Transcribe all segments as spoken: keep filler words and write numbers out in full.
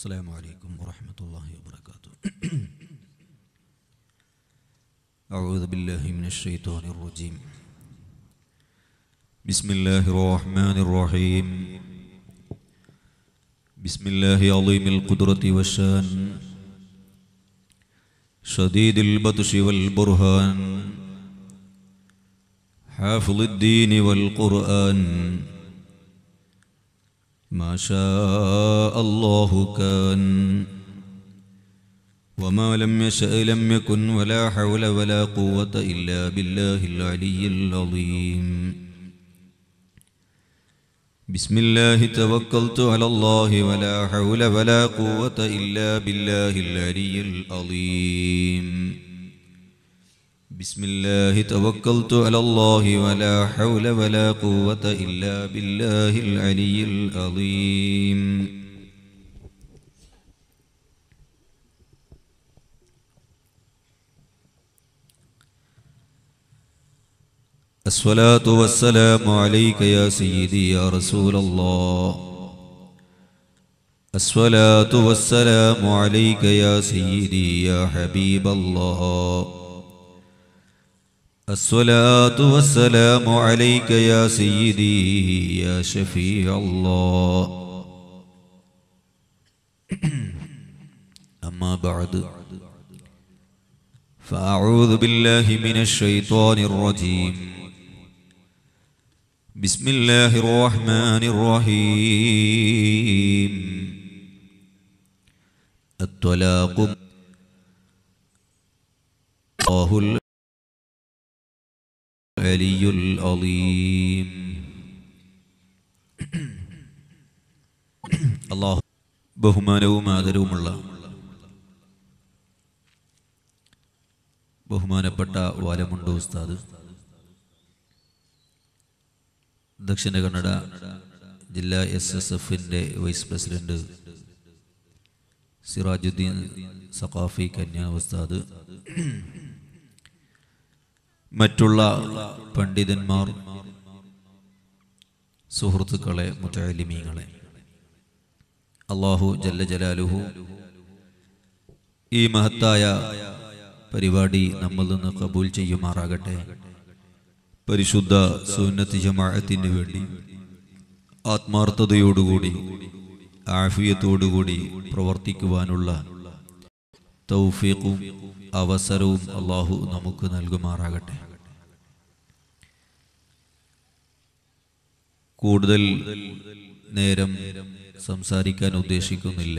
السلام عليكم ورحمة الله وبركاته. أعوذ بالله من الشيطان الرجيم. بسم الله الرحمن الرحيم. بسم الله عظيم القدرة والشان، شديد البطش والبرهان، حافظ الدين والقرآن، ما شاء الله كان، وما لم يشأ لم يكن، ولا حول ولا قوة إلا بالله العلي العظيم. بسم الله توكلت على الله، ولا حول ولا قوة إلا بالله العلي العظيم. بسم الله توكلت على الله، ولا حول ولا قوة إلا بالله العلي العظيم. الصلاة والسلام عليك يا سيدي يا رسول الله. الصلاة والسلام عليك يا سيدي يا حبيب الله. الصلاة والسلام عليك يا سيدي يا شفيع الله. أما بعد، فأعوذ بالله من الشيطان الرجيم. بسم الله الرحمن الرحيم. الطلاق الله العلي العظيم. الله ബഹുമാനവും ആദരവുമുള്ള ബഹുമാനപ്പെട്ട വാലമുണ്ട് ഉസ്താദ്, ദക്ഷിണ കന്നഡ ജില്ലാ എസ് എസ് എഫിൻ്റെ വൈസ് പ്രസിഡന്റ് സിറാജുദ്ദീൻ സഖാഫി കന്യാ ഉസ്താദ്, മറ്റുള്ള പണ്ഡിതന്മാർ, സുഹൃത്തുക്കളെ, മുതഅല്ലിമീങ്ങളെ, അല്ലാഹു ജല്ല ജലാലുഹു ഈ മഹത്തായ പരിപാടി നമ്മിൽ നിന്ന് കബൂൽ ചെയ്യുമാറാകട്ടെ. പരിശുദ്ധ സുന്നത്ത് ജമാഅത്തിന് വേണ്ടി ആത്മാർത്ഥതയോടുകൂടി ആഫിയത്തോടുകൂടി പ്രവർത്തിക്കുവാനുള്ള തൗഫീഖും അവസരവും അല്ലാഹു നമുക്ക് നൽകുമാറാകട്ടെ. കൂടുതൽ നേരം സംസാരിക്കാൻ ഉദ്ദേശിക്കുന്നില്ല.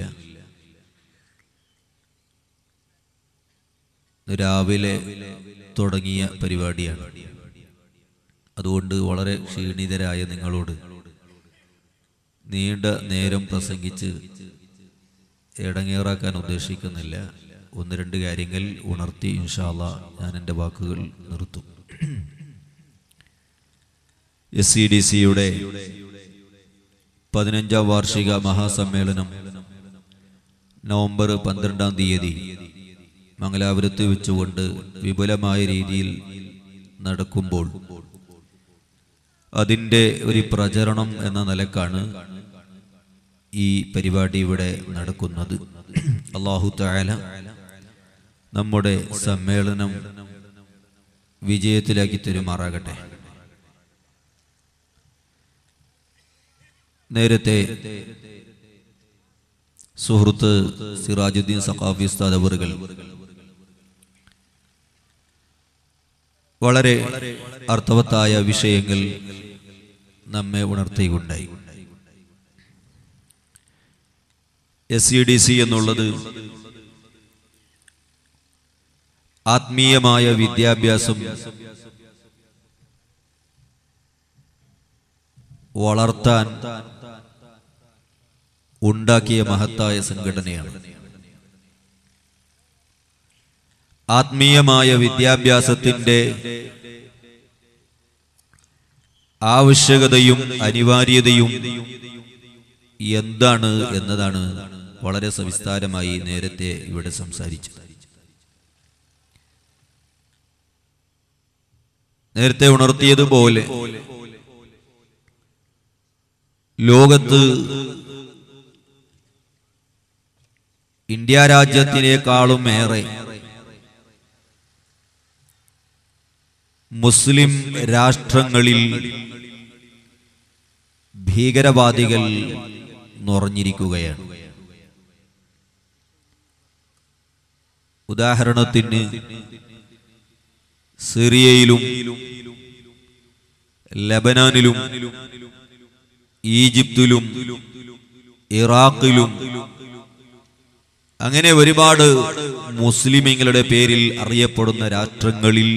രാവിലെ തുടങ്ങിയ പരിപാടിയാണ്. അതുകൊണ്ട് വളരെ ക്ഷീണിതരായ നിങ്ങളോട് നീണ്ട നേരം പ്രസംഗിച്ച് ഇടങ്ങേറാക്കാൻ ഉദ്ദേശിക്കുന്നില്ല. ഒന്ന് രണ്ട് കാര്യങ്ങൾ ഉണർത്തി ഇൻഷാ അല്ലാഹ് ഞാൻ എൻ്റെ വാക്കുകൾ നിർത്തും. എസ് സി ഡി സിയുടെ പതിനഞ്ചാം വാർഷിക മഹാസമ്മേളനം നവംബർ പന്ത്രണ്ടാം തീയതി മംഗലാപുരത്ത് വെച്ചുകൊണ്ട് വിപുലമായ രീതിയിൽ നടക്കുമ്പോൾ അതിൻ്റെ ഒരു പ്രചരണം എന്ന നിലക്കാണ് ഈ പരിപാടി ഇവിടെ നടക്കുന്നത്. അല്ലാഹു തആല നമ്മുടെ സമ്മേളനം വിജയത്തിലാക്കി തരുമാറാകട്ടെ. നേരത്തെ സുഹൃത്ത് സിറാജുദ്ദീൻ സഖാഫി ഉസ്താദ് അവറുകൾ വളരെ അർത്ഥവത്തായ വിഷയങ്ങൾ നമ്മെ ഉണർത്തിയുണ്ടായി. എസ് സി ഡി സി എന്നുള്ളത് ആത്മീയമായ വിദ്യാഭ്യാസം വളർത്താൻ ഉണ്ടാക്കിയ മഹത്തായ സംഘടനയാണ്. ആത്മീയമായ വിദ്യാഭ്യാസത്തിന്റെ ആവശ്യകതയും അനിവാര്യതയും എന്താണ് എന്നതാണ് വളരെ സവിസ്താരമായി നേരത്തെ ഇവിടെ സംസാരിച്ചത്. നേരത്തെ ഉണർത്തിയതുപോലെ ലോകത്ത് ഇന്ത്യ രാജ്യത്തിനേക്കാളും ഏറെ മുസ്ലിം രാഷ്ട്രങ്ങളിൽ ഭീകരവാദികൾ നിറഞ്ഞിരിക്കുകയാണ്. ഉദാഹരണത്തിന് സിറിയയിലും ലബനാനിലും ഈജിപ്തിലും ഇറാഖിലും അങ്ങനെ ഒരുപാട് മുസ്ലിമീങ്ങളുടെ പേരിൽ അറിയപ്പെടുന്ന രാഷ്ട്രങ്ങളിൽ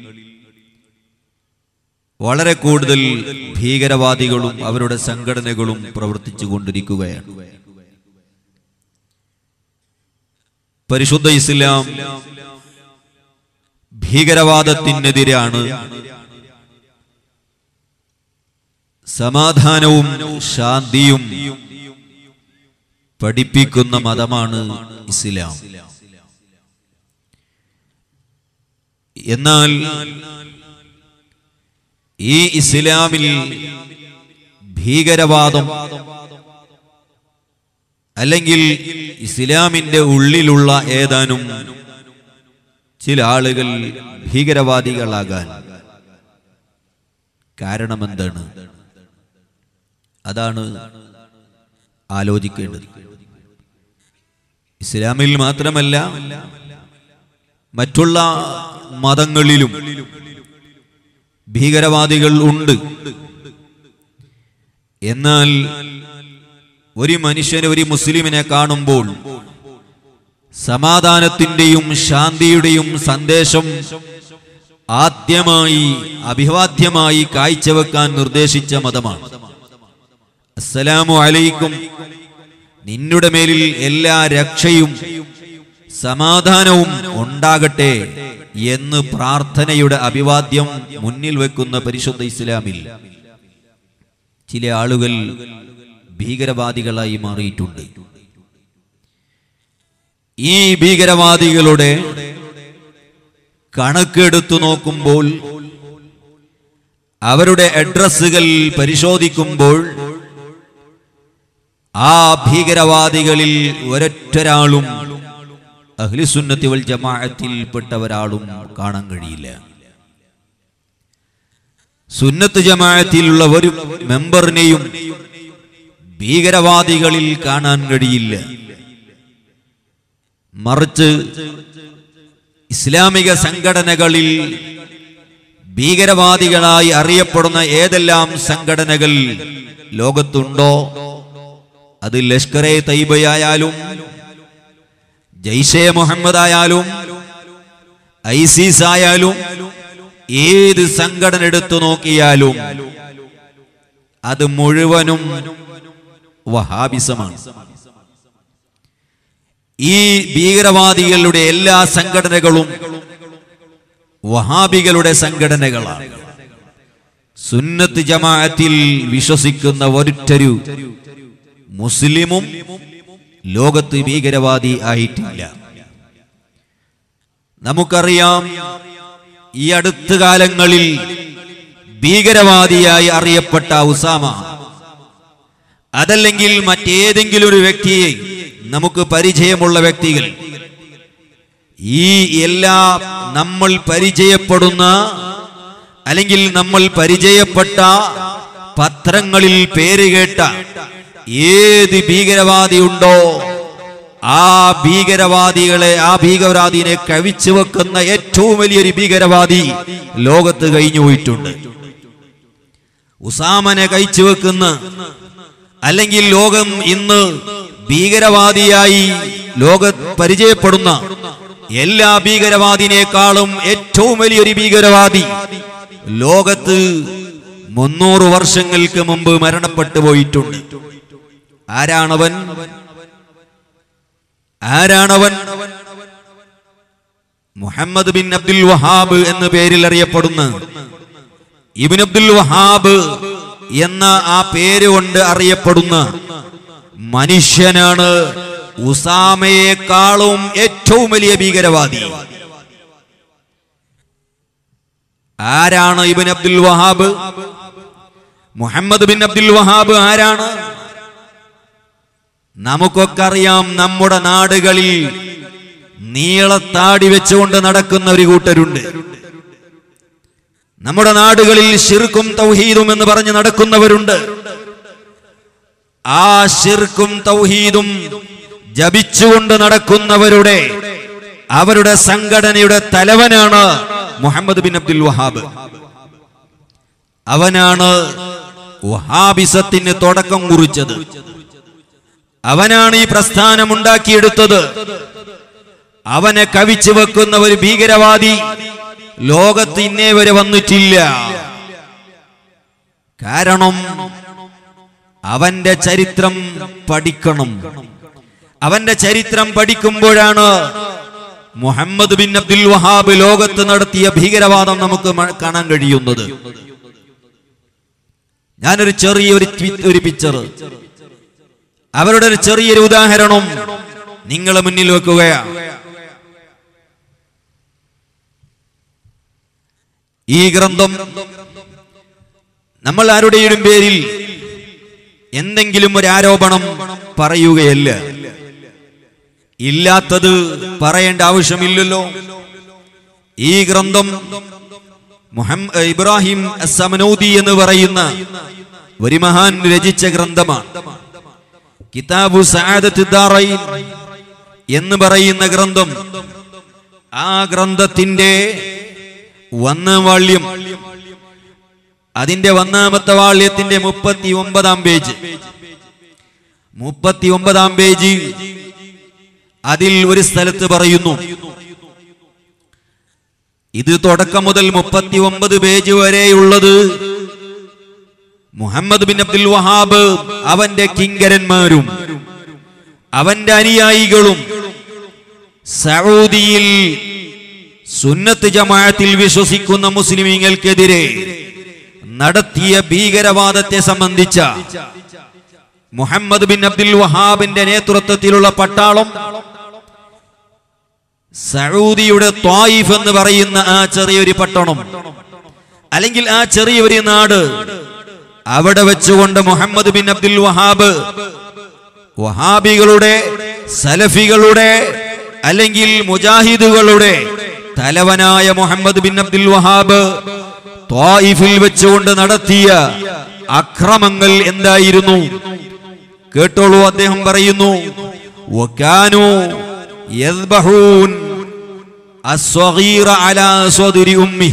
വളരെ കൂടുതൽ ഭീകരവാദികളും അവരുടെ സംഘടനകളും പ്രവർത്തിച്ചു കൊണ്ടിരിക്കുകയാണ്. പരിശുദ്ധ ഇസ്ലാം ഭീകരവാദത്തിനെതിരാണ്, സമാധാനവും ശാന്തിയും പഠിപ്പിക്കുന്ന മതമാണ് ഇസ്ലാം. എന്നാൽ ഈ ഇസ്ലാമിൽ ഭീകരവാദം അല്ലെങ്കിൽ ഇസ്ലാമിന്റെ ഉള്ളിലുള്ള ഏതാനും ചില ആളുകൾ ഭീകരവാദികളാകാൻ കാരണമെന്താണ്? അതാണ് ആലോചിക്കേണ്ടത്. ഇസ്ലാമിൽ മാത്രമല്ല മറ്റുള്ള മതങ്ങളിലും ഭീകരവാദികൾ ഉണ്ട്. എന്നാൽ ഒരു മനുഷ്യനെ, ഒരു മുസ്ലിമിനെ കാണുമ്പോൾ സമാധാനത്തിന്റെയും ശാന്തിയുടെയും സന്ദേശം ആദ്യമായി അഭിവാദ്യമായി കാഴ്ചവെക്കാൻ നിർദ്ദേശിച്ച മതമാണ്. അസ്സലാമു അലൈക്കും, നിന്നുടെ മേലിൽ എല്ലാ രക്ഷയും സമാധാനവും ഉണ്ടാകട്ടെ എന്ന് പ്രാർത്ഥനയുടെ അഭിവാദ്യം മുന്നിൽ വെക്കുന്ന പരിശുദ്ധ ഇസ്ലാമിൽ ചില ആളുകൾ ഭീകരവാദികളായി മാറിയിട്ടുണ്ട്. ഈ ഭീകരവാദികളുടെ കണക്കെടുത്തു നോക്കുമ്പോൾ, അവരുടെ അഡ്രസ്സുകൾ പരിശോധിക്കുമ്പോൾ ആ ഭീകരവാദികളിൽ ഒരൊറ്റൊരാളും അഹ്ലുസുന്നത്തി വൽ ജമാഅത്തിൽപ്പെട്ടവരാളും കാണാൻ കഴിയില്ല. സുന്നത്ത് ജമാഅത്തിലുള്ള ഒരു മെമ്പറിനെയും ഭീകരവാദികളിൽ കാണാൻ കഴിയില്ല. മറിച്ച് ഇസ്ലാമിക സംഘടനകളിൽ ഭീകരവാദികളായി അറിയപ്പെടുന്ന ഏതെല്ലാം സംഘടനകൾ ലോകത്തുണ്ടോ, അത് ലഷ്കറെ തൈബയായാലും ജയ്ഷെ മുഹമ്മദ് ആയാലും ഐസിസ് ആയാലും ഏത് സംഘടന എടുത്തു നോക്കിയാലും അത് മുഴുവനും വഹാബിസമാണ്. ഈ ഭീകരവാദികളുടെ എല്ലാ സംഘടനകളും വഹാബികളുടെ സംഘടനകളാണ്. സുന്നത്ത് ജമാഅത്തിൽ വിശ്വസിക്കുന്ന ഒരൊറ്റൊരു മുസ്ലിമും ലോകത്ത് ഭീകരവാദി ആയിട്ടില്ല. നമുക്കറിയാം, ഈ അടുത്ത കാലങ്ങളിൽ ഭീകരവാദിയായി അറിയപ്പെട്ട ഉസാമ, അതല്ലെങ്കിൽ മറ്റേതെങ്കിലും ഒരു വ്യക്തിയെ, നമുക്ക് പരിചയമുള്ള വ്യക്തികൾ, ഈ എല്ലാ നമ്മൾ പരിചയപ്പെടുന്ന അല്ലെങ്കിൽ നമ്മൾ പരിചയപ്പെട്ട പത്രങ്ങളിൽ പേര് കേട്ട ഏത് ഭീകരവാദി ഉണ്ടോ, ആ ഭീകരവാദികളെ, ആ ഭീകരവാദിനെ കവിച്ചു വെക്കുന്ന ഏറ്റവും വലിയൊരു ഭീകരവാദി ലോകത്ത് കഴിഞ്ഞു പോയിട്ടുണ്ട്. ഉസാമനെ കഴിച്ചു വെക്കുന്ന, അല്ലെങ്കിൽ ലോകം ഇന്ന് ഭീകരവാദിയായി ലോക പരിചയപ്പെടുന്ന എല്ലാ ഭീകരവാദിനേക്കാളും ഏറ്റവും വലിയൊരു ഭീകരവാദി ലോകത്ത് മുന്നൂറ് വർഷങ്ങൾക്ക് മുമ്പ് മരണപ്പെട്ടു പോയിട്ടുണ്ട്. ആരാണവൻ? ആരാണവൻ? മുഹമ്മദ് ബിൻ അബ്ദുൽ വഹാബ് എന്ന പേരിൽ അറിയപ്പെടുന്ന, ഇബ്നു അബ്ദുൽ വഹാബ് എന്ന ആ പേര് കൊണ്ട് അറിയപ്പെടുന്ന മനുഷ്യനാണ് ഉസാമയെക്കാളും ഏറ്റവും വലിയ ഭീകരവാദി. ആരാണ് ibn Abdul Wahhab? Muhammad bin Abdul Wahhab ആരാണ്? നമുക്കൊക്കെ അറിയാം, നമ്മുടെ നാടുകളിൽ നീളത്താടി വെച്ചുകൊണ്ട് നടക്കുന്ന ഒരു കൂട്ടരുണ്ട്. നമ്മുടെ നാടുകളിൽ ശിർക്കും തൗഹീദും എന്ന് പറഞ്ഞ് നടക്കുന്നവരുണ്ട്. ആ ശിർക്കും തൗഹീദും ജപിച്ചുകൊണ്ട് നടക്കുന്നവരുടെ അവരുടെ സംഘടനയുടെ തലവനാണ് മുഹമ്മദ് ബിൻ അബ്ദുൽ വഹാബ്. അവനാണ് വഹാബിസത്തിന് തുടക്കം കുറിച്ചത്. അവനാണ് ഈ പ്രസ്ഥാനം ഉണ്ടാക്കിയെടുത്തത്. അവനെ കവിച്ചു വെക്കുന്ന ഒരു ഭീകരവാദി ലോകത്ത് ഇന്നേ വരെ വന്നിട്ടില്ല. കാരണം അവന്റെ ചരിത്രം പഠിക്കണം. അവന്റെ ചരിത്രം പഠിക്കുമ്പോഴാണ് മുഹമ്മദ് ബിൻ അബ്ദുൽ വഹാബ് ലോകത്ത് നടത്തിയ ഭീകരവാദം നമുക്ക് കാണാൻ കഴിയുന്നത്. ഞാനൊരു ചെറിയൊരു ഒരു പിക്ചർ, അവരുടെ ഒരു ചെറിയൊരു ഉദാഹരണം നിങ്ങളെ മുന്നിൽ വെക്കുകയാണ്. ഈ ഗ്രന്ഥം നമ്മൾ ആരുടെയും പേരിൽ എന്തെങ്കിലും ഒരു ആരോപണം പറയുകയല്ല. ഇല്ലാത്തത് പറയേണ്ട ആവശ്യമില്ലല്ലോ. ഈ ഗ്രന്ഥം മുഹമ്മദ് ഇബ്രാഹിം അസ്സമനൂദി എന്ന് പറയുന്ന ഒരു മഹാൻ രചിച്ച ഗ്രന്ഥമാണ്. കിതാബു സഅദത്ത് ദാറൈൻ എന്ന് പറയുന്ന ഗ്രന്ഥം. ആ ഗ്രന്ഥത്തിന്റെ ഒന്നാം വാള്യം, അതിന്റെ ഒന്നാമത്തെ വാള്യത്തിന്റെ മുപ്പത്തി ഒമ്പതാം പേജ് മുപ്പത്തി ഒമ്പതാം പേജ് അതിൽ ഒരു സ്ഥലത്ത് പറയുന്നു, ഇത് തുടക്കം മുതൽ മുപ്പത്തി ഒമ്പത് പേജ് വരെയുള്ളത് മുഹമ്മദ് ബിൻ അബ്ദുൽ വഹാബ് അവന്റെ കിങ്കരന്മാരും അവന്റെ അനുയായികളും സഊദിയിൽ സുന്നത്ത് ജമാഅത്തിൽ വിശ്വസിക്കുന്ന മുസ്ലിമീങ്ങൾക്കെതിരെ നടത്തിയ ഭീകരവാദത്തെ സംബന്ധിച്ച മുഹമ്മദ് ബിൻ അബ്ദുൽ വഹാബിന്റെ നേതൃത്വത്തിലുള്ള പട്ടാളം സഊദിയുടെ ത്വായിഫ് എന്ന് പറയുന്ന ആ ചെറിയൊരു പട്ടണം, അല്ലെങ്കിൽ ആ ചെറിയൊരു നാട്, അവിടെ വെച്ചുകൊണ്ട് മുഹമ്മദ് ബിൻ അബ്ദുൽ വഹാബ് വഹാബികളുടെ, സലഫികളുടെ, അല്ലെങ്കിൽ മുജാഹിദുകളുടെ തലവനായ മുഹമ്മദ് ബിൻ അബ്ദുൽ വഹാബ് ത്വായിഫിൽ വെച്ചുകൊണ്ട് നടത്തിയ അക്രമങ്ങൾ എന്തായിരുന്നു കേട്ടോളൂ. അദ്ദേഹം പറയുന്നു, വകാനു യദ്ബഹൂൻ അസ്സഗീറ അലാ സ്വദരി ഉമ്മി.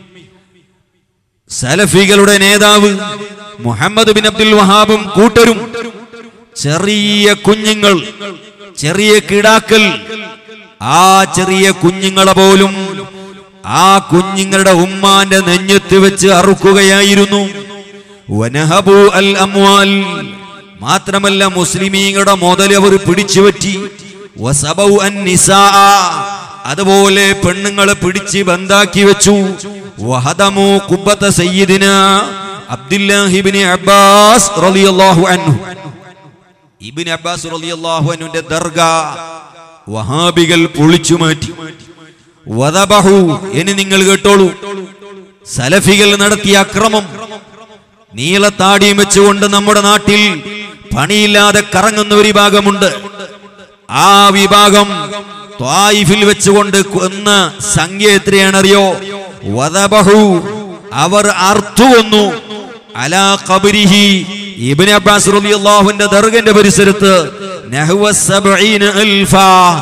സലഫികളുടെ നേതാവ് മുഹമ്മദ് ബിൻ അബ്ദുൽ വഹാബും കൂട്ടരും ചെറിയ കുഞ്ഞുങ്ങൾ, ചെറിയ കിടാക്കൾ, ആ ചെറിയ കുഞ്ഞുങ്ങളെ പോലും ആ കുഞ്ഞുങ്ങളുടെ ഉമ്മാന്റെ നെഞ്ഞത്ത് വെച്ച് അറുക്കുകയായിരുന്നു. വനഹബു അൽ അംവാൽ, മാത്രമല്ല മുസ്ലിമീങ്ങളുടെ മുതൽ അവർ പിടിച്ചുപറ്റി. വസബൗ അൻ നിസാ, അതുപോലെ പെണ്ണുങ്ങളെ പിടിച്ച് ബന്ധാക്കി വെച്ചു. വഹദമു ഖുബ്ബത സയ്യിദിനാ അബ്ദുല്ലാഹി ഇബ്നു അബ്ബാസ് റളിയല്ലാഹു അൻഹു. ഇബ്നു അബ്ബാസ് റളിയല്ലാഹു അൻഹുവിന്റെ ദർഗ വഹാബികൾ പൊളിച്ചു മാറ്റി. വദബഹു, ഇനി നിങ്ങൾ കേട്ടോളൂ, സലഫികൾ നടത്തിയ അക്രമം. നീളത്താടിയും വെച്ചുകൊണ്ട് നമ്മുടെ നാട്ടിൽ പണിയില്ലാതെ കറങ്ങുന്ന ഒരു വിഭാഗമുണ്ട്. ആ വിഭാഗം ത്വായിഫിൽ വെച്ചുകൊണ്ട് കൊന്ന സംഖ്യ എത്രയാണറിയോ? വദബഹു, അവർ അർത്തുകൊന്നു. അലാ ഖബരിഹി, ഇബ്നു അബ്ബാസ് റളിയല്ലാഹുവിന്റെ ദർഗന്റെ പരിസരത്ത് നഹ്വ സബഈന അൽഫ,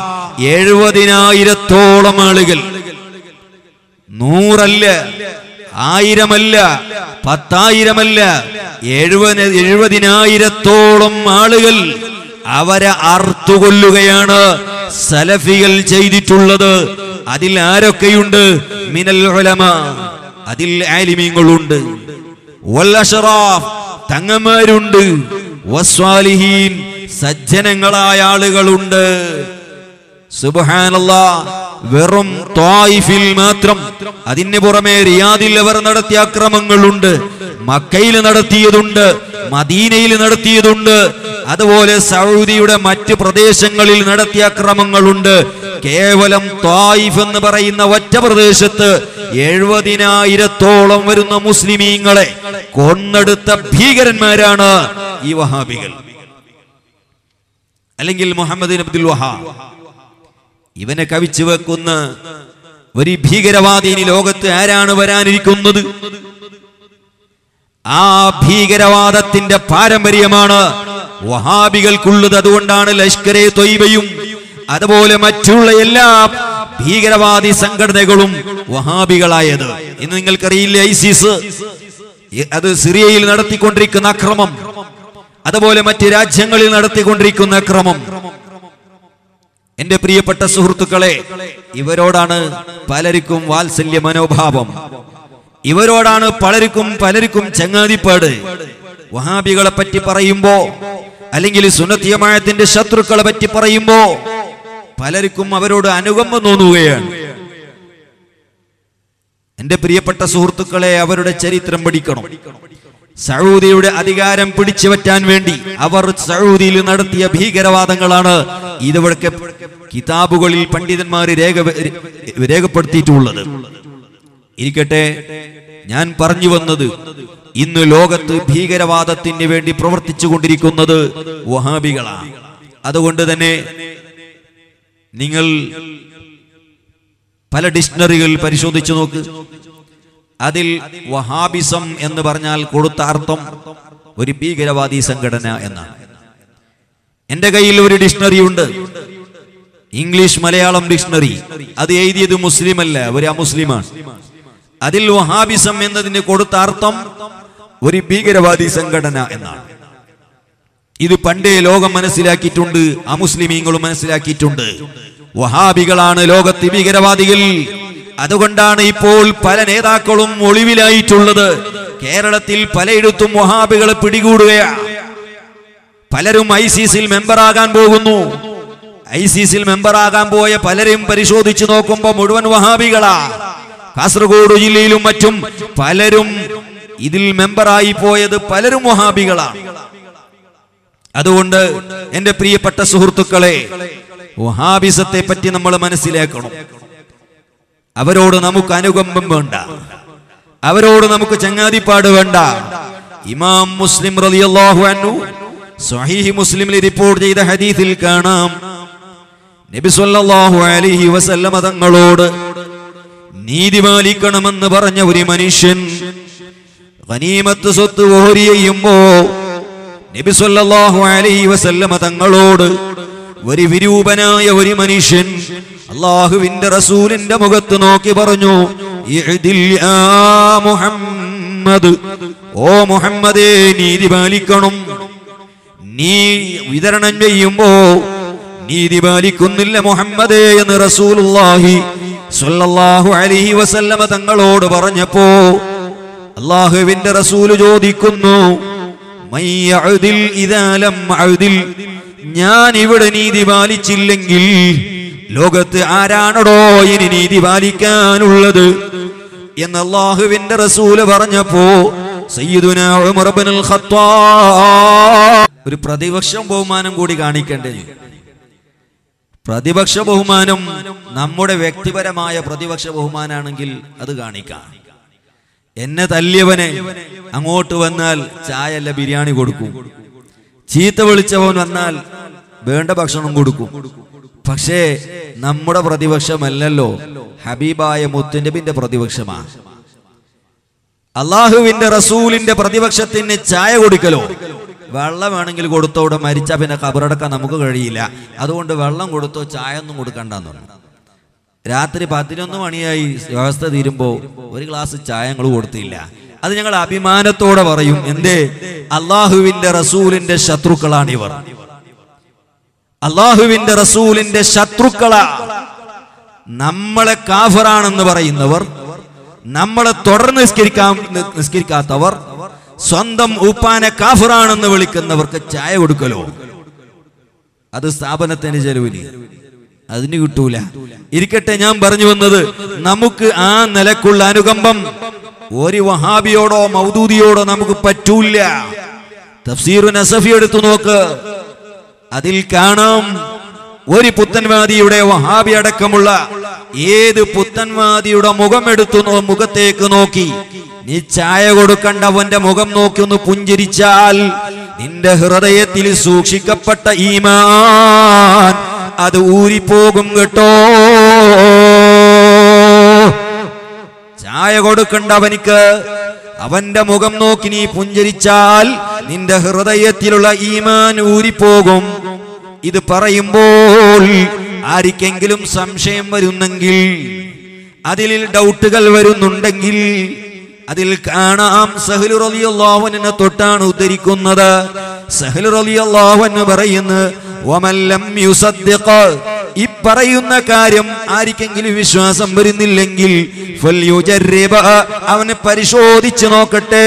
എഴുപതിനായിരത്തോളം ആളുകൾ. നൂറല്ല, ആയിരമല്ല, പത്തായിരമല്ല, എഴുപത് എഴുപതിനായിരത്തോളം ആളുകൾ അവരെ അർത്തുകൊല്ലുകയാണ് സലഫികൾ ചെയ്തിട്ടുള്ളത്. അതിൽ ആരൊക്കെയുണ്ട്? മിനൽ ഉലമാ, അതിൽ ആലിമീങ്ങളുണ്ട്. വൽ അശ്റാഫ്, തങ്ങന്മാരുണ്ട്. വസ്വാലിഹീൻ, സജ്ജനങ്ങളായ ആളുകളുണ്ട്. സുബ്ഹാനല്ലാഹ്, വെറും ത്വായിഫിൽ മാത്രം. അതിന് പുറമെ റിയാദിൽ അവർ നടത്തിയ അക്രമങ്ങളുണ്ട്, മക്കയിൽ നടത്തിയതുണ്ട്, മദീനയിൽ നടത്തിയതുണ്ട്, അതുപോലെ സൗദിയുടെ മറ്റ് പ്രദേശങ്ങളിൽ നടത്തിയ അക്രമങ്ങളുണ്ട്. കേവലം ത്വായിഫ് എന്ന് പറയുന്ന ഒറ്റ പ്രദേശത്ത് എഴുപതിനായിരത്തോളം വരുന്ന മുസ്ലിമീങ്ങളെ കൊന്നെടുത്ത ഭീകരന്മാരാണ് ഈ വഹാബികൾ. അല്ലെങ്കിൽ മുഹമ്മദ് അബ്ദുൽ വഹാബ്, ഇവനെ കവിച്ചു വെക്കുന്ന ഒരു ഭീകരവാദി ഇനി ലോകത്ത് ആരാണ് വരാനിരിക്കുന്നത്? ആ ഭീകരവാദത്തിന്റെ പാരമ്പര്യമാണ് വഹാബികൾക്കുള്ളത്. അതുകൊണ്ടാണ് ലഷ്കരെ ത്വയ്ബയും അതുപോലെ മറ്റുള്ള എല്ലാ ഭീകരവാദി സംഘടനകളും വഹാബികളായത്. ഇന്ന് നിങ്ങൾക്കറിയില്ലേ, ഐസിസ് അത് സിറിയയിൽ നടത്തിക്കൊണ്ടിരിക്കുന്ന അക്രമം, അതുപോലെ മറ്റ് രാജ്യങ്ങളിൽ നടത്തിക്കൊണ്ടിരിക്കുന്ന അക്രമം. എന്റെ പ്രിയപ്പെട്ട സുഹൃത്തുക്കളെ, ഇവരോടാണ് പലർക്കും വാത്സല്യ മനോഭാവം, ഇവരോടാണ് പലർക്കും പലർക്കും ചങ്ങാതിപ്പാട്. വഹാബികളെ പറ്റി പറയുമ്പോ അല്ലെങ്കിൽ സുന്നത്ത് ജമാഅത്തിന്റെ ശത്രുക്കളെ പറ്റി പറയുമ്പോ പലർക്കും അവരോട് അനുകമ്പ തോന്നുകയാണ്. എന്റെ പ്രിയപ്പെട്ട സുഹൃത്തുക്കളെ, അവരുടെ ചരിത്രം പഠിക്കണം. സൗദിയുടെ അധികാരം പിടിച്ചു പറ്റാൻ വേണ്ടി അവർ സൗദിയിൽ നടത്തിയ ഭീകരവാദങ്ങളാണ് ഇതുവഴക്ക് കിതാബുകളിൽ പണ്ഡിതന്മാർ രേഖ രേഖപ്പെടുത്തിയിട്ടുള്ളത്. ഇരിക്കട്ടെ, ഞാൻ പറഞ്ഞു വന്നത്, ഇന്ന് ലോകത്ത് ഭീകരവാദത്തിന് വേണ്ടി പ്രവർത്തിച്ചു കൊണ്ടിരിക്കുന്നത് വഹാബികളാണ്. അതുകൊണ്ട് തന്നെ നിങ്ങൾ പല ഡിക്ഷണറികൾ പരിശോധിച്ചു നോക്ക്. അതിൽ വഹാബിസം എന്ന് പറഞ്ഞാൽ കൊടുത്ത അർത്ഥം ഒരു ഭീകരവാദി സംഘടന എന്നാണ്. എന്റെ കയ്യിൽ ഒരു ഡിക്ഷണറി ഉണ്ട്, ഇംഗ്ലീഷ് മലയാളം ഡിക്ഷണറി. അത് എഴുതിയത് മുസ്ലിം അല്ല, ഒരു അമുസ്ലിമാണ്. അതിൽ വഹാബിസം എന്നതിന് കൊടുത്ത അർത്ഥം ഒരു ഭീകരവാദി സംഘടന എന്നാണ്. ഇത് പണ്ടേ ലോകം മനസ്സിലാക്കിയിട്ടുണ്ട്, അമുസ്ലിമീങ്ങളും മനസ്സിലാക്കിയിട്ടുണ്ട്. വഹാബികളാണ് ലോകത്ത് ഭീകരവാദികൾ. അതുകൊണ്ടാണ് ഇപ്പോൾ പല നേതാക്കളും ഒളിവിലായിട്ടുള്ളത്. കേരളത്തിൽ പലയിടത്തും വഹാബികളെ പിടികൂടുകയാണ്. പലരും ഐസിസിൽ മെമ്പറാകാൻ പോകുന്നു. ഐസിസിൽ മെമ്പറാകാൻ പോയ പലരും പരിശോധിച്ചു നോക്കുമ്പോൾ മുഴുവൻ വഹാബികളാ. കാസർഗോഡ് ജില്ലയിലും മറ്റും പലരും ഇതിൽ മെമ്പറായി പോയത് പലരും വഹാബികളാണ്. അതുകൊണ്ട് എന്റെ പ്രിയപ്പെട്ട സുഹൃത്തുക്കളെ, വഹാബിസത്തെ പറ്റി നമ്മൾ മനസ്സിലാക്കണം. അവരോട് നമുക്ക് അനുകമ്പം വേണ്ട, അവരോട് നമുക്ക് ചങ്ങാതിപ്പാട് വേണ്ട. ഇമാം മുസ്ലിം റളിയല്ലാഹു അൻഹു സ്വഹീഹ് മുസ്ലിമിൽ റിപ്പോർട്ട് ചെയ്ത ഹദീസിൽ കാണാം, നബി സല്ലല്ലാഹു അലൈഹി വസല്ലമ തങ്ങളോട് നീതി പാലിക്കണമെന്ന് പറഞ്ഞ ഒരു മനുഷ്യൻ ഗനീമത്ത് സ്വത്ത് ഓഹരി ചെയ്യുമ്പോ നബി സല്ലല്ലാഹു അലൈഹി വസല്ലമ തങ്ങളോട് ഒരു വിരൂപനായ ഒരു മനുഷ്യൻ അല്ലാഹുവിന്റെ റസൂലിന്റെ മുഖത്ത് നോക്കി പറഞ്ഞു, ഇഅ്ദിൽ യാ മുഹമ്മദ്, ഓ മുഹമ്മദേ നീതി പാലിക്കണം. നീ വിതരണം ചെയ്യുമ്പോ നീതി പാലിക്കുന്നില്ല മുഹമ്മദേ എന്ന് റസൂലുള്ളാഹി സ്വല്ലല്ലാഹു അലൈഹി വസല്ലമ തങ്ങളോട് പറഞ്ഞപ്പോ അല്ലാഹുവിന്റെ റസൂൽ ചോദിക്കുന്നു, മയ്യഅദിൽ ഇദാ ലം അഅദിൽ, ഞാൻ ഇവിടെ നീതി പാലിച്ചില്ലെങ്കിൽ ലോകത്ത് ആരാണോ ഇനി നീതി പാലിക്കാനുള്ളത് എന്ന് അല്ലാഹുവിന്റെ റസൂൽ പറഞ്ഞപ്പോ സയ്യിദുനാ ഉമർ ഇബ്നുൽ ഖത്താബ് ഒരു പ്രതിപക്ഷ ബഹുമാനം കൂടി കാണിക്കേണ്ടേ. പ്രതിപക്ഷ ബഹുമാനം നമ്മുടെ വ്യക്തിപരമായ പ്രതിപക്ഷ ബഹുമാനാണെങ്കിൽ അത് കാണിക്കാം. എന്നെ തല്ലിയവനെ അങ്ങോട്ട് വന്നാൽ ചായ അല്ല ബിരിയാണി കൊടുക്കും, ചീത്ത വിളിച്ചവൻ വന്നാൽ വേണ്ട ഭക്ഷണം കൊടുക്കും. പക്ഷേ നമ്മുടെ പ്രതിപക്ഷമല്ലല്ലോ, ഹബീബായ മുത്തുനബിന്റെ പ്രതിപക്ഷമാണ്. അള്ളാഹുവിന്റെ റസൂലിന്റെ പ്രതിപക്ഷത്തിന് ചായ കൊടുക്കലോ വെള്ളം വേണമെങ്കിൽ കൊടുത്തോ, ഇവിടെ മരിച്ചാ പിന്നെ ഖബറടക്കാൻ നമുക്ക് കഴിയില്ല, അതുകൊണ്ട് വെള്ളം കൊടുത്തോ ചായ ഒന്നും കൊടുക്കണ്ടെന്ന് പറഞ്ഞു. രാത്രി പതിനൊന്ന് മണിയായി വ്യവസ്ഥ തീരുമ്പോ ഒരു ഗ്ലാസ് ചായ ഞങ്ങൾ കൊടുത്തില്ല. അത് ഞങ്ങൾ അഭിമാനത്തോടെ പറയും. എന്തേ? അള്ളാഹുവിന്റെ റസൂലിന്റെ ശത്രുക്കളാണിവർ, അള്ളാഹുവിന്റെ റസൂലിന്റെ ശത്രുക്കളാ. നമ്മളെ കാഫറാണെന്ന് പറയുന്നവർ, നമ്മളെ തുടർന്ന് നിസ്കരിക്കാൻ നിസ്കരിക്കാത്തവർ, സ്വന്തം ഉപ്പാനെ കാഫറാണെന്ന് വിളിക്കുന്നവർക്ക് ചായ കൊടുക്കലോ, അത് സ്ഥാപനത്തിന്റെ ചെലവിന് അതിന് കിട്ടൂല. ഇരിക്കട്ടെ, ഞാൻ പറഞ്ഞു വന്നത്, നമുക്ക് ആ നിലക്കുള്ള അനുകമ്പം ഒരു വഹാബിയോടോ മൗദൂദിയോടോ നമുക്ക് പറ്റൂല. തഫ്സീറു നസഫി എടുത്തു നോക്ക്, അതിൽ കാണാം ഒരു പുത്തൻവാദിയുടെ വഹാബി അടക്കമുള്ള ഏത് പുത്തൻവാദിയുടെ മുഖം എടുത്തു മുഖത്തേക്ക് നോക്കി നീ ചായ കൊടുക്കണ്ടവന്റെ മുഖം നോക്കി ഒന്ന് പുഞ്ചിരിച്ചാൽ നിന്റെ ഹൃദയത്തിൽ സൂക്ഷിക്കപ്പെട്ട ഈമാൻ അത് ഊരിപ്പോകും കേട്ടോ. ചായ കൊടുക്കണ്ടവനിക്ക് അവന്റെ മുഖം നോക്കി നീ പുഞ്ചിരിച്ചാൽ നിന്റെ ഹൃദയത്തിലുള്ള ഈമാൻ ഊരിപ്പോകും. ഇത് പറയുമ്പോൾ ആർക്കെങ്കിലും സംശയം വരുന്നെങ്കിൽ, അതിൽ ഡൗട്ടുകൾ വരുന്നുണ്ടെങ്കിൽ അതിൽ കാണാം സഹ്ലു റളിയല്ലാഹു അൻഹു തൊട്ടാണ് ഉദ്ധരിക്കുന്നത്. സഹ്ലു റളിയല്ലാഹു അൻഹു പറയുന്നു, വമൻ ലം യുസദ്ദിഖ്, ഈ പറയുന്ന കാര്യം ആർക്കെങ്കിലും വിശ്വാസം വരുന്നില്ലെങ്കിൽ ഫൽയുജർരിബ, അവനെ പരിശോധിച്ചു നോക്കട്ടെ.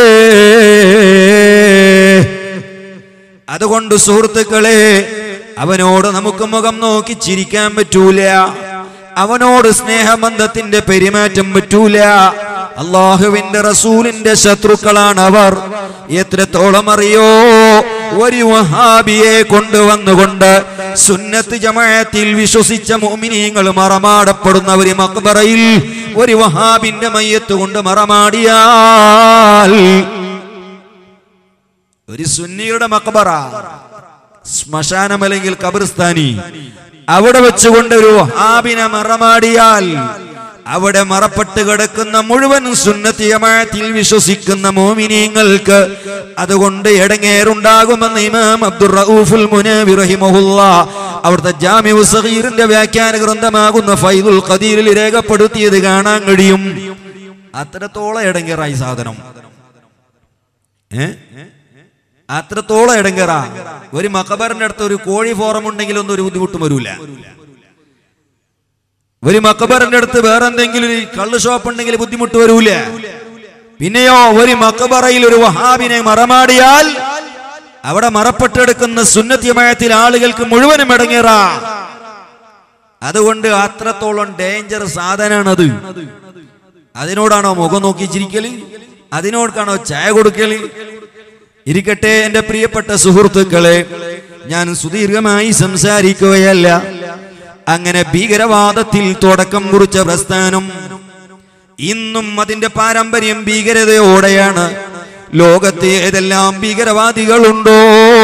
അതുകൊണ്ട് സുഹൃത്തുക്കളെ, അവനോട് നമുക്ക് മുഖം നോക്കി ചിരിക്കാൻ പറ്റൂല, അവനോട് സ്നേഹബന്ധത്തിന്റെ പെരുമാറ്റം പറ്റൂല. അള്ളാഹുവിന്റെ റസൂലിന്റെ ശത്രുക്കളാണ് അവർ. എത്രത്തോളം അറിയോ, ഒരു വഹാബിയെ കൊണ്ടുവന്നുകൊണ്ട് സുന്നത്ത് ജമാഅത്തിൽ വിശ്വസിച്ച മുഅ്മിനീങ്ങൾ മറമാടപ്പെടുന്ന ഒരു മഖ്ബറയിൽ ഒരു വഹാബിന്റെ മയ്യത്ത് കൊണ്ട് മറമാടിയാൽ, ഒരു സുന്നിയുടെ മഖ്ബറ, ശ്മശാനം അല്ലെങ്കിൽ ഖബർസ്ഥാനി, അവിടെ വെച്ചുകൊണ്ട് ഒരു വഹാബിനെ മറമാടിയാൽ അവിടെ മറപ്പെട്ട് കിടക്കുന്ന മുഴുവൻ സുന്നത്ത് ജമാഅത്തിൽ വിശ്വസിക്കുന്ന മുഅ്മിനീങ്ങൾക്ക് അതുകൊണ്ട് ഇടങ്ങേറുണ്ടാകുമെന്ന് ഇമാം അബ്ദുർ റഊഫുൽ മുനാവി റഹിമഹുല്ലാഹ് അവിടുത്തെ ജാമിഉ സഗീറിന്റെ വ്യാഖ്യാന ഗ്രന്ഥമാകുന്ന ഫൈദുൽ ഖദീറിൽ രേഖപ്പെടുത്തിയത് കാണാൻ കഴിയും. അത്രത്തോളം ഇടങ്ങേറായി സാധനം. ഏ അത്രത്തോളം ഇടങ്ങേറാ. ഒരു മഖബറിന്റെ അടുത്ത് ഒരു കോഴി ഫോറം ഉണ്ടെങ്കിൽ ഒന്നും ഒരു ബുദ്ധിമുട്ടും വരൂല. ഒരു മഖബറിന്റെ അടുത്ത് വേറെ എന്തെങ്കിലും ഒരു കള്ള് ഷോപ്പ് ഉണ്ടെങ്കിൽ ബുദ്ധിമുട്ട് വരൂല. പിന്നെയോ ഒരു മഖബറയിൽ ഒരു വഹാബിനെ മറമാടിയാൽ അവിടെ മറപ്പെട്ടെടുക്കുന്ന സുന്നത്ത് ജമാഅത്തിൽ ആളുകൾക്ക് മുഴുവനും ഇടങ്ങേറാ. അതുകൊണ്ട് അത്രത്തോളം ഡേഞ്ചർ സാധനമാണത്. അതിനോടാണോ മുഖം നോക്കി ചിരിക്കല്? അതിനോടാണോ ചായ കൊടുക്കല്? ഇരിക്കട്ടെ എന്റെ പ്രിയപ്പെട്ട സുഹൃത്തുക്കളെ, ഞാൻ സുദീർഘമായി സംസാരിക്കുകയല്ല. അങ്ങനെ ഭീകരവാദത്തിൽ തുടക്കം കുറിച്ച പ്രസ്ഥാനം ഇന്നും അതിന്റെ പാരമ്പര്യം ഭീകരതയോടെയാണ്. ലോകത്തെ ഏതെല്ലാം ഭീകരവാദികളുണ്ടോ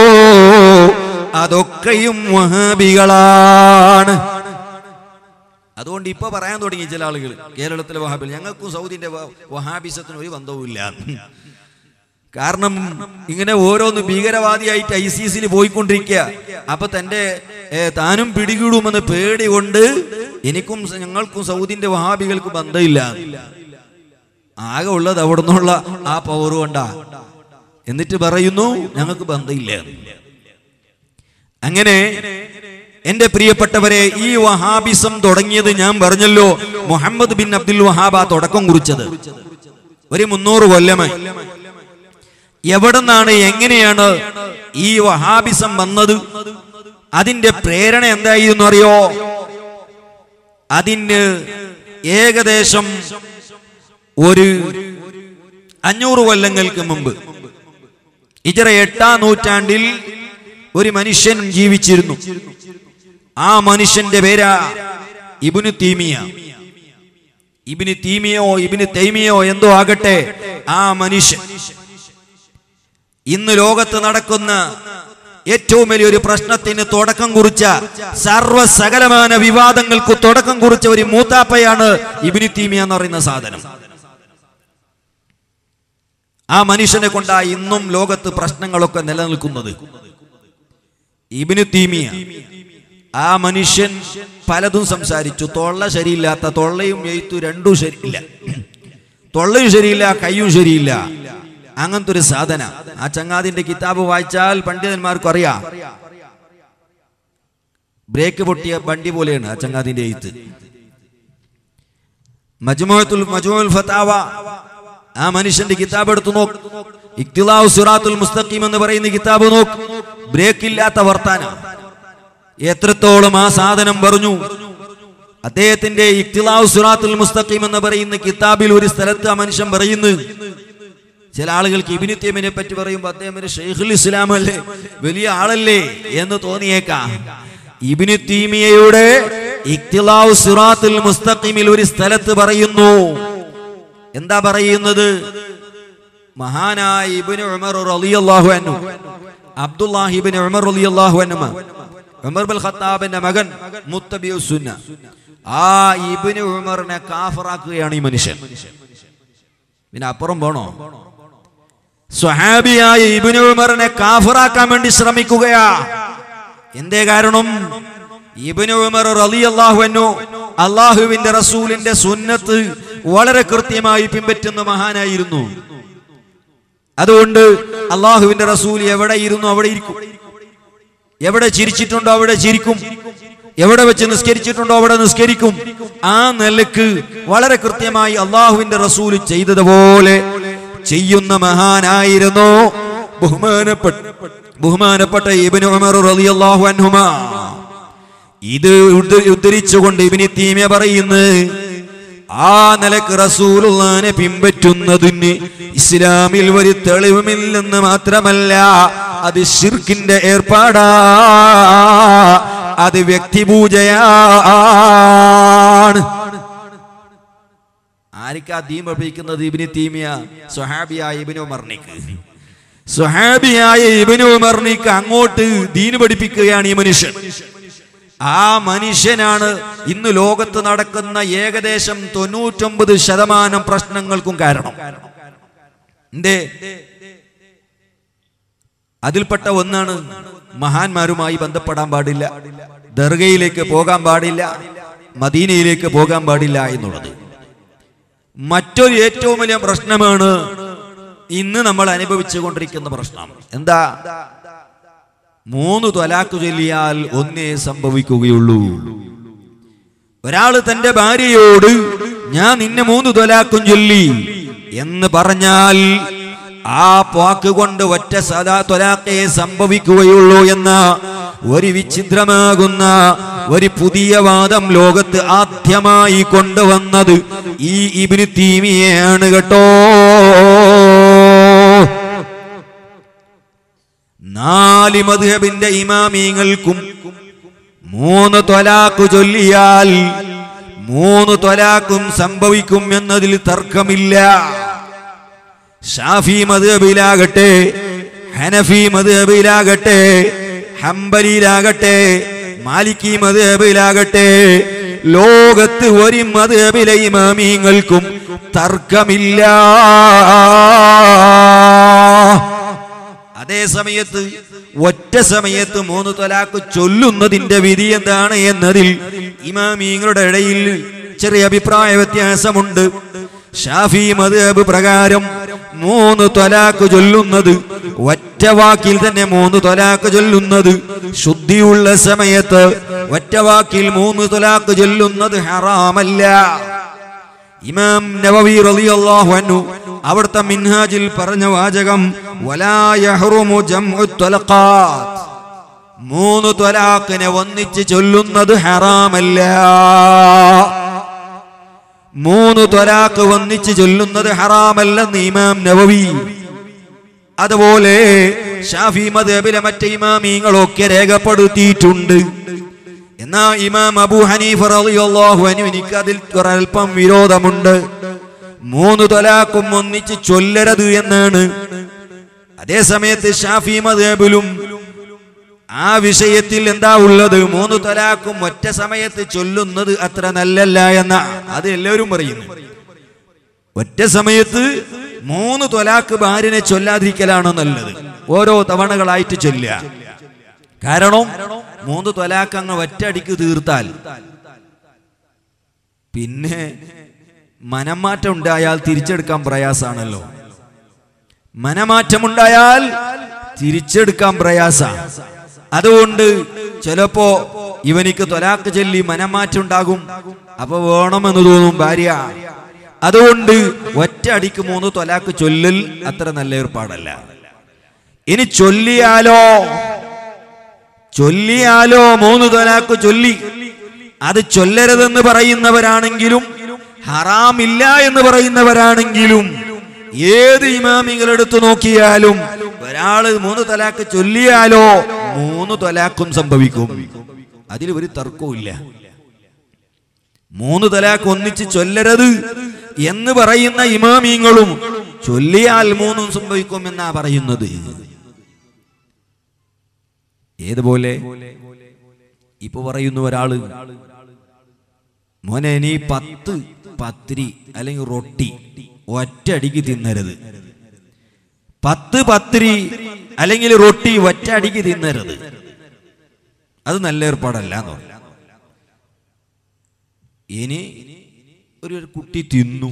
അതൊക്കെയും വഹാബികളാണ്. അതുകൊണ്ട് ഇപ്പൊ പറയാൻ തുടങ്ങി ചില ആളുകൾ, കേരളത്തിലെ വഹാബികൾ, ഞങ്ങൾക്കും സൗദിന്റെ വഹാബിസത്തിന് ഒരു ബന്ധവുമില്ല. കാരണം ഇങ്ങനെ ഓരോന്ന് ഭീകരവാദിയായിട്ട് ഐ സി സിയിൽ പോയിക്കൊണ്ടിരിക്കുക. അപ്പൊ തന്റെ താനും പിടികൂടുമെന്ന് പേടി കൊണ്ട് എനിക്കും ഞങ്ങൾക്കും സൗദിന്റെ വഹാബികൾക്ക് ബന്ധമില്ല. ആകെ ഉള്ളത് അവിടെ നിന്നുള്ള ആ പവർ കൊണ്ടാ. എന്നിട്ട് പറയുന്നു ഞങ്ങൾക്ക് ബന്ധമില്ല. അങ്ങനെ എന്റെ പ്രിയപ്പെട്ടവരെ, ഈ വഹാബിസം തുടങ്ങിയത് ഞാൻ പറഞ്ഞല്ലോ, മുഹമ്മദ് ബിൻ അബ്ദുൽ വഹാബ തുടക്കം കുറിച്ചത് ഒരു മുന്നൂറ് കൊല്ലമായി. എവിടെ നിന്നാണ്, എങ്ങനെയാണ് ഈ വഹാബിസം വന്നത്? അതിന്റെ പ്രേരണ എന്തായിരുന്നു അറിയോ? അതിന് ഏകദേശം ഒരു അഞ്ഞൂറ് കൊല്ലങ്ങൾക്ക് മുമ്പ്, ഹിജ്റ എട്ടാം നൂറ്റാണ്ടിൽ ഒരു മനുഷ്യൻ ജീവിച്ചിരുന്നു. ആ മനുഷ്യന്റെ പേരാ ഇബ്നു തീമിയ. ഇബ്നു തീമിയോ ഇബ്നു തൈമിയോ എന്തോ ആകട്ടെ, ആ മനുഷ്യൻ ഇന്ന് ലോകത്ത് നടക്കുന്ന ഏറ്റവും വലിയൊരു പ്രശ്നത്തിന് തുടക്കം കുറിച്ച, സർവ്വസകലമാന വിവാദങ്ങൾക്ക് തുടക്കം കുറിച്ച ഒരു മൂത്താപ്പയാണ് ഇബ്നു തീമിയ എന്ന് പറയുന്ന സാധനം. ആ മനുഷ്യനെ കൊണ്ടാ ഇന്നും ലോകത്ത് പ്രശ്നങ്ങളൊക്കെ നിലനിൽക്കുന്നത്. ഇബ്നു തീമിയ, ആ മനുഷ്യൻ പലതും സംസാരിച്ചു. തൊള്ള ശരിയില്ലാത്ത, തൊള്ളയും എഴുത്തു രണ്ടും ശരിയില്ല, തൊള്ളയും ശരിയില്ല, കയ്യും ശരിയില്ല, അങ്ങനത്തെ ഒരു സാധന. ആ ചങ്ങാതിന്റെ കിതാബ് വായിച്ചാൽ പണ്ഡിതന്മാർക്കും അറിയാം, ബ്രേക്ക് പൊട്ടിയ വണ്ടി പോലെയാണ് ആ ചങ്ങാതിന്റെ എഴുത്ത്. മജ്മുഅത്തുൽ മജ്മുഉൽ ഫതാവ, ആ മനുഷ്യന്റെ കിതാബ് എടുത്തു നോക്ക്. ഇഖ്തിലാഉ സിറാത്തുൽ മുസ്തഖീം എന്ന് പറയുന്ന കിതാബ് നോക്ക്. ബ്രേക്ക് ഇല്ലാത്ത വർത്താനം. എത്രത്തോളം ആ സാധനം പറഞ്ഞു. അദ്ദേഹത്തിന്റെ ഇഖ്തിലാഉ സിറാത്തുൽ മുസ്തഖീം എന്ന് പറയുന്ന കിതാബിൽ ഒരു സ്ഥലത്ത് ആ മനുഷ്യൻ പറയുന്നു, ചില ആളുകൾക്ക് ഇബ്നു തൈമിയെ പറ്റി പറയുമ്പോൾ അദ്ദേഹം ഒരു ശൈഖുൽ ഇസ്ലാം അല്ലേ, വലിയ ആളല്ലേ എന്ന് തോന്നിയേക്കാം. ഇബ്നു തൈമിയയുടെ ഇഖ്തിലാഉ സിറാത്തുൽ മുസ്തഖീമിൽ ഒരു സ്ഥലത്ത് പറയുന്നു, എന്താ പറയുന്നത്? മഹാനായ ഇബ്നു ഉമർ റളിയല്ലാഹു അൻഹു, അബ്ദുല്ലാഹി ഇബ്നു ഉമർ റളിയല്ലാഹു അൻഹു, ഉമർ ബിൻ ഖത്താബിന്റെ മകൻ, മുത്തബിഉസ് സുന്ന, ആ ഇബ്നു ഉമറിനെ കാഫിറാക്കുകയാണ് ഈ മനുഷ്യൻ. പിന്നെ അപ്പുറം പോണോ? സ്വഹാബിയായ ഇബ്നു ഉമറിനെ കാഫിറാക്കാൻ വേണ്ടി ശ്രമിക്കുകയാ. എന്തേ കാരണം? ഇബ്നു ഉമർ റളിയല്ലാഹു അൻഹു അല്ലാഹുവിന്റെ റസൂലിന്റെ സുന്നത്ത് വളരെ കൃത്യമായി പിൻപറ്റുന്ന മഹാനായിരുന്നു. അതുകൊണ്ട് അല്ലാഹുവിന്റെ റസൂൽ എവിടെ ഇരുന്നു അവിടെ ഇരിക്കും, എവിടെ ചിരിച്ചിട്ടുണ്ടോ അവിടെ ചിരിക്കും, എവിടെ വെച്ച് നിസ്കരിച്ചിട്ടുണ്ടോ അവിടെ നിസ്കരിക്കും. ആ നിലക്ക് വളരെ കൃത്യമായി അല്ലാഹുവിന്റെ റസൂൽ ചെയ്തതുപോലെ ചെയ്യുന്ന മഹാനായിരുന്നു ബഹുമാനപ്പെട്ട ബഹുമാനപ്പെട്ട ഇബ്നു ഉമർ റളിയല്ലാഹു അൻഹുമാ. ഇത് ഉദ്ധരിച്ചുകൊണ്ട് ഇബ്നു തീമിയ പറയുന്നു, ആ നിലക്ക് റസൂലുള്ളാഹിനെ പിൻപറ്റുന്നതിന് ഇസ്ലാമിൽ ഒരു തെളിവുമില്ലെന്ന് മാത്രമല്ല, അത് ശിർക്കിന്റെ ഏർപ്പാടാ, അത് വ്യക്തിപൂജയാണ്. ആർക്കാ ദീൻ പഠിപ്പിക്കുന്നത്? ഇബ്നു തീമിയ സ്വഹാബിയായ ഇബ്നു ഉമറിനിക്ക് സ്വഹാബിയായ ഇബ്നു ഉമറിനിക്ക് അങ്ങോട്ട് ദീൻ പഠിപ്പിക്കുകയാണ് ഈ മനുഷ്യൻ. ആ മനുഷ്യനാണ് ഇന്ന് ലോകത്ത് നടക്കുന്ന ഏകദേശം തൊണ്ണൂറ്റൊമ്പത് ശതമാനം പ്രശ്നങ്ങൾക്കും കാരണം. എന്തേ? അതിൽപ്പെട്ട ഒന്നാണ് മഹാന്മാരുമായി ബന്ധപ്പെടാൻ പാടില്ല, ദർഗയിലേക്ക് പോകാൻ പാടില്ല, മദീനയിലേക്ക് പോകാൻ പാടില്ല എന്നുള്ളത്. മറ്റൊരു ഏറ്റവും വലിയ പ്രശ്നമാണ് ഇന്ന് നമ്മൾ അനുഭവിച്ചു കൊണ്ടിരിക്കുന്ന പ്രശ്നം. എന്താ? മൂന്ന് ത്വലാഖ് ചൊല്ലിയാൽ ഒന്നേ സംഭവിക്കുകയുള്ളൂ. ഒരാള് തന്റെ ഭാര്യയോട് ഞാൻ നിന്നെ മൂന്ന് ത്വലാഖും ചൊല്ലി എന്ന് പറഞ്ഞാൽ ആ വാക്ക് കൊണ്ട് ഒറ്റ സദാ ത്വലാഖേ സംഭവിക്കുകയുള്ളൂ എന്ന ഒരു വിചിത്രമാകുന്ന ഒരു പുതിയ വാദം ലോകത്ത് ആദ്യമായി കൊണ്ടുവന്നത് ഈ ഇബ്നു തീമിയയാണ് കേട്ടോ. നാല് മദ്ഹബിന്റെ ഇമാമിങ്ങൾക്കും മൂന്ന് ത്വലാഖ് ചൊല്ലിയാൽ മൂന്ന് ത്വലാഖും സംഭവിക്കും എന്നതിൽ തർക്കമില്ല. ഷാഫി മദ്ഹബിലാകട്ടെ, ഹനഫി മദ്ഹബിലാകട്ടെ, ഹംബലിയിലാകട്ടെ, മാലിക്കി മദ്ഹബിലാകട്ടെ, ലോകത്ത് ഒരു മദ്ഹബിലെ ഇമാമിങ്ങൾക്കും തർക്കമില്ല. അതേ സമയത്ത് ഒറ്റ സമയത്ത് മൂന്ന് ത്വലാഖ് ചൊല്ലുന്നതിന്റെ വിധി എന്താണ് എന്നതിൽ ഇമാമിങ്ങളുടെ ഇടയിൽ ചെറിയ അഭിപ്രായ വ്യത്യാസമുണ്ട്. ഷാഫി മദ്ഹബ് പ്രകാരം മൂന്ന് ത്വലാഖ് ചൊല്ലുന്നത്, ഒറ്റ വാക്കിൽ തന്നെ മൂന്ന് ത്വലാഖ് ചൊല്ലുന്നത്, ശുദ്ധിയുള്ള സമയത്ത് ഒറ്റ വാക്കിൽ മൂന്ന് ത്വലാഖ് ചൊല്ലുന്നത് ഹറാമല്ല. ഇമാം നവവി റളിയല്ലാഹു അൻഹു അവിടുത്തെ മിൻഹാജിൽ പറഞ്ഞ വാചകം വലാ യഹ്റുമു ജംഉ ത്വലഖാത്ത്, മൂന്ന് ത്വലാഖിനെ ഒന്നിച്ച് ചൊല്ലുന്നത് ഹറാമല്ല. മൂന്ന് ത്വലാഖ് ഒന്നിച്ച് ചൊല്ലുന്നത് ഹറാമല്ലെന്ന് ഇമാം നവവി. അതുപോലെ ഷാഫി മദ്ഹബിലെ മറ്റ് ഇമാമിങ്ങളൊക്കെ രേഖപ്പെടുത്തിയിട്ടുണ്ട്. എന്നാ ഇമാം അബൂ ഹനീഫ റളിയല്ലാഹു അൻഹു എനിക്ക് അതിൽ ഒരൽപ്പം വിരോധമുണ്ട്. മൂന്ന് ത്വലാഖും ഒന്നിച്ച് ചൊല്ലരുത് എന്നാണ്. അതേ സമയത്ത് ഷാഫി മദ്ഹബിലും ആ വിഷയത്തിൽ എന്താ ഉള്ളത്? മൂന്ന് ത്വലാഖും ഒറ്റ സമയത്ത് ചൊല്ലുന്നത് അത്ര നല്ലല്ല എന്ന അത് എല്ലാവരും പറയുന്നു. ഒറ്റ സമയത്ത് മൂന്ന് ത്വലാഖ് ഭാര്യനെ ചൊല്ലാതിരിക്കലാണ് നല്ലത്, ഓരോ തവണകളായിട്ട് ചൊല്ലുക. കാരണം മൂന്ന് ത്വലാഖ് അങ്ങ് ഒറ്റയടിക്ക് തീർത്താൽ പിന്നെ മനംമാറ്റം ഉണ്ടായാൽ തിരിച്ചെടുക്കാൻ പ്രയാസാണല്ലോ. മനമാറ്റമുണ്ടായാൽ തിരിച്ചെടുക്കാൻ പ്രയാസ. അതുകൊണ്ട് ചിലപ്പോ ഇവനിക്ക് ത്വലാഖ് ചൊല്ലി മനമാറ്റം ഉണ്ടാകും, അപ്പൊ വേണമെന്ന് തോന്നും ഭാര്യ. അതുകൊണ്ട് ഒറ്റ അടിക്ക് മൂന്ന് ത്വലാഖ് ചൊല്ലൽ അത്ര നല്ല ഏർപ്പാടല്ല. ഇനി ചൊല്ലിയാലോ ചൊല്ലിയാലോ മൂന്ന് ത്വലാഖ് ചൊല്ലി അത് ചൊല്ലരുതെന്ന് പറയുന്നവരാണെങ്കിലും ഹറാമില്ല എന്ന് പറയുന്നവരാണെങ്കിലും ഏത് ഇമാമിങ്ങളെടുത്തു നോക്കിയാലും ഒരാള് മൂന്ന് ത്വലാഖ് ചൊല്ലിയാലോ മൂന്ന് ത്വലാഖും സംഭവിക്കും, അതിൽ ഒരു തർക്കവും ഇല്ല. മൂന്ന് ത്വലാഖ് ഒന്നിച്ച് ചൊല്ലരുത് എന്ന് പറയുന്ന ഇമാമിങ്ങളും ചൊല്ലിയാൽ മൂന്നും സംഭവിക്കും എന്നാ പറയുന്നത്. ഏതുപോലെ ഇപ്പൊ പറയുന്ന ഒരാള്, മോനെ നീ പത്ത് പത്തിരി അല്ലെങ്കിൽ റൊട്ടി ഒറ്റയടിക്ക് തിന്നരുത്, പത്ത് പത്തിരി അല്ലെങ്കിൽ റൊട്ടി ഒറ്റയടിക്ക് തിന്നരുത്, അത് നല്ല ഏർപ്പാടല്ല എന്ന് പറഞ്ഞു. ഇനി ഒരു കുട്ടി തിന്നു,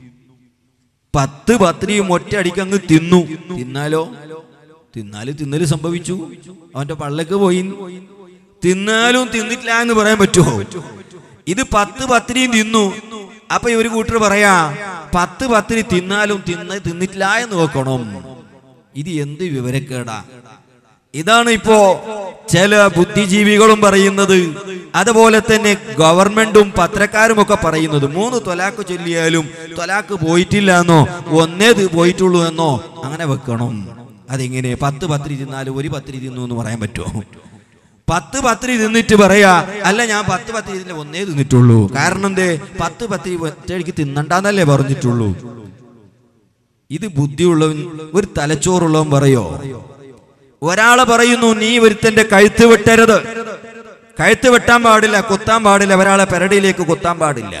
പത്ത് പത്തിരിയും ഒറ്റയടിക്ക് അങ്ങ് തിന്നു. തിന്നാലോ? തിന്നാലും തിന്നല് സംഭവിച്ചു, അവന്റെ പള്ളക്ക് പോയി. തിന്നാലും തിന്നിട്ടില്ല എന്ന് പറയാൻ പറ്റുമോ? ഇത് പത്ത് പത്തിരിയും തിന്നു. അപ്പൊ ഒരു കൂട്ടർ പറയാ പത്ത് പത്തിരി തിന്നാലും തിന്ന തിന്നിട്ടില്ല എന്ന് നോക്കണം. ഇത് എന്ത് വിവരക്കേടാ? ഇതാണ് ഇപ്പോ ചില ബുദ്ധിജീവികളും പറയുന്നത്, അതുപോലെ തന്നെ ഗവൺമെന്റും പത്രക്കാരും ഒക്കെ പറയുന്നത്. മൂന്ന് ത്വലാക്ക് ചൊല്ലിയാലും ത്വലാക്ക് പോയിട്ടില്ല എന്നോ ഒന്നേത് പോയിട്ടുള്ളൂ എന്നോ അങ്ങനെ വെക്കണം. അതെങ്ങനെ? പത്ത് പത്തിരി തിന്നാലും ഒരു പത്തിരി തിന്നു എന്ന് പറയാൻ പറ്റുമോ? പത്ത് പത്തിരി തിന്നിട്ട് പറയാ അല്ല ഞാൻ പത്ത് പത്തിരി തിന്നില്ല ഒന്നേ തിന്നിട്ടുള്ളൂ. കാരണം എന്തേ? പത്ത് പത്തിരി ഒറ്റയ്ക്ക് തിന്നണ്ടെന്നല്ലേ പറഞ്ഞിട്ടുള്ളൂ. ഇത് ബുദ്ധിയുള്ളവൻ, ഒരു തലച്ചോറുള്ളവൻ പറയോ? ഒരാളെ പറയുന്നു നീ ഒരുത്തന്റെ കഴുത്ത് വെട്ടരുത്, കഴുത്ത് വെട്ടാൻ പാടില്ല, കൊത്താൻ പാടില്ല, ഒരാളെ പെരടിയിലേക്ക് കൊത്താൻ പാടില്ല.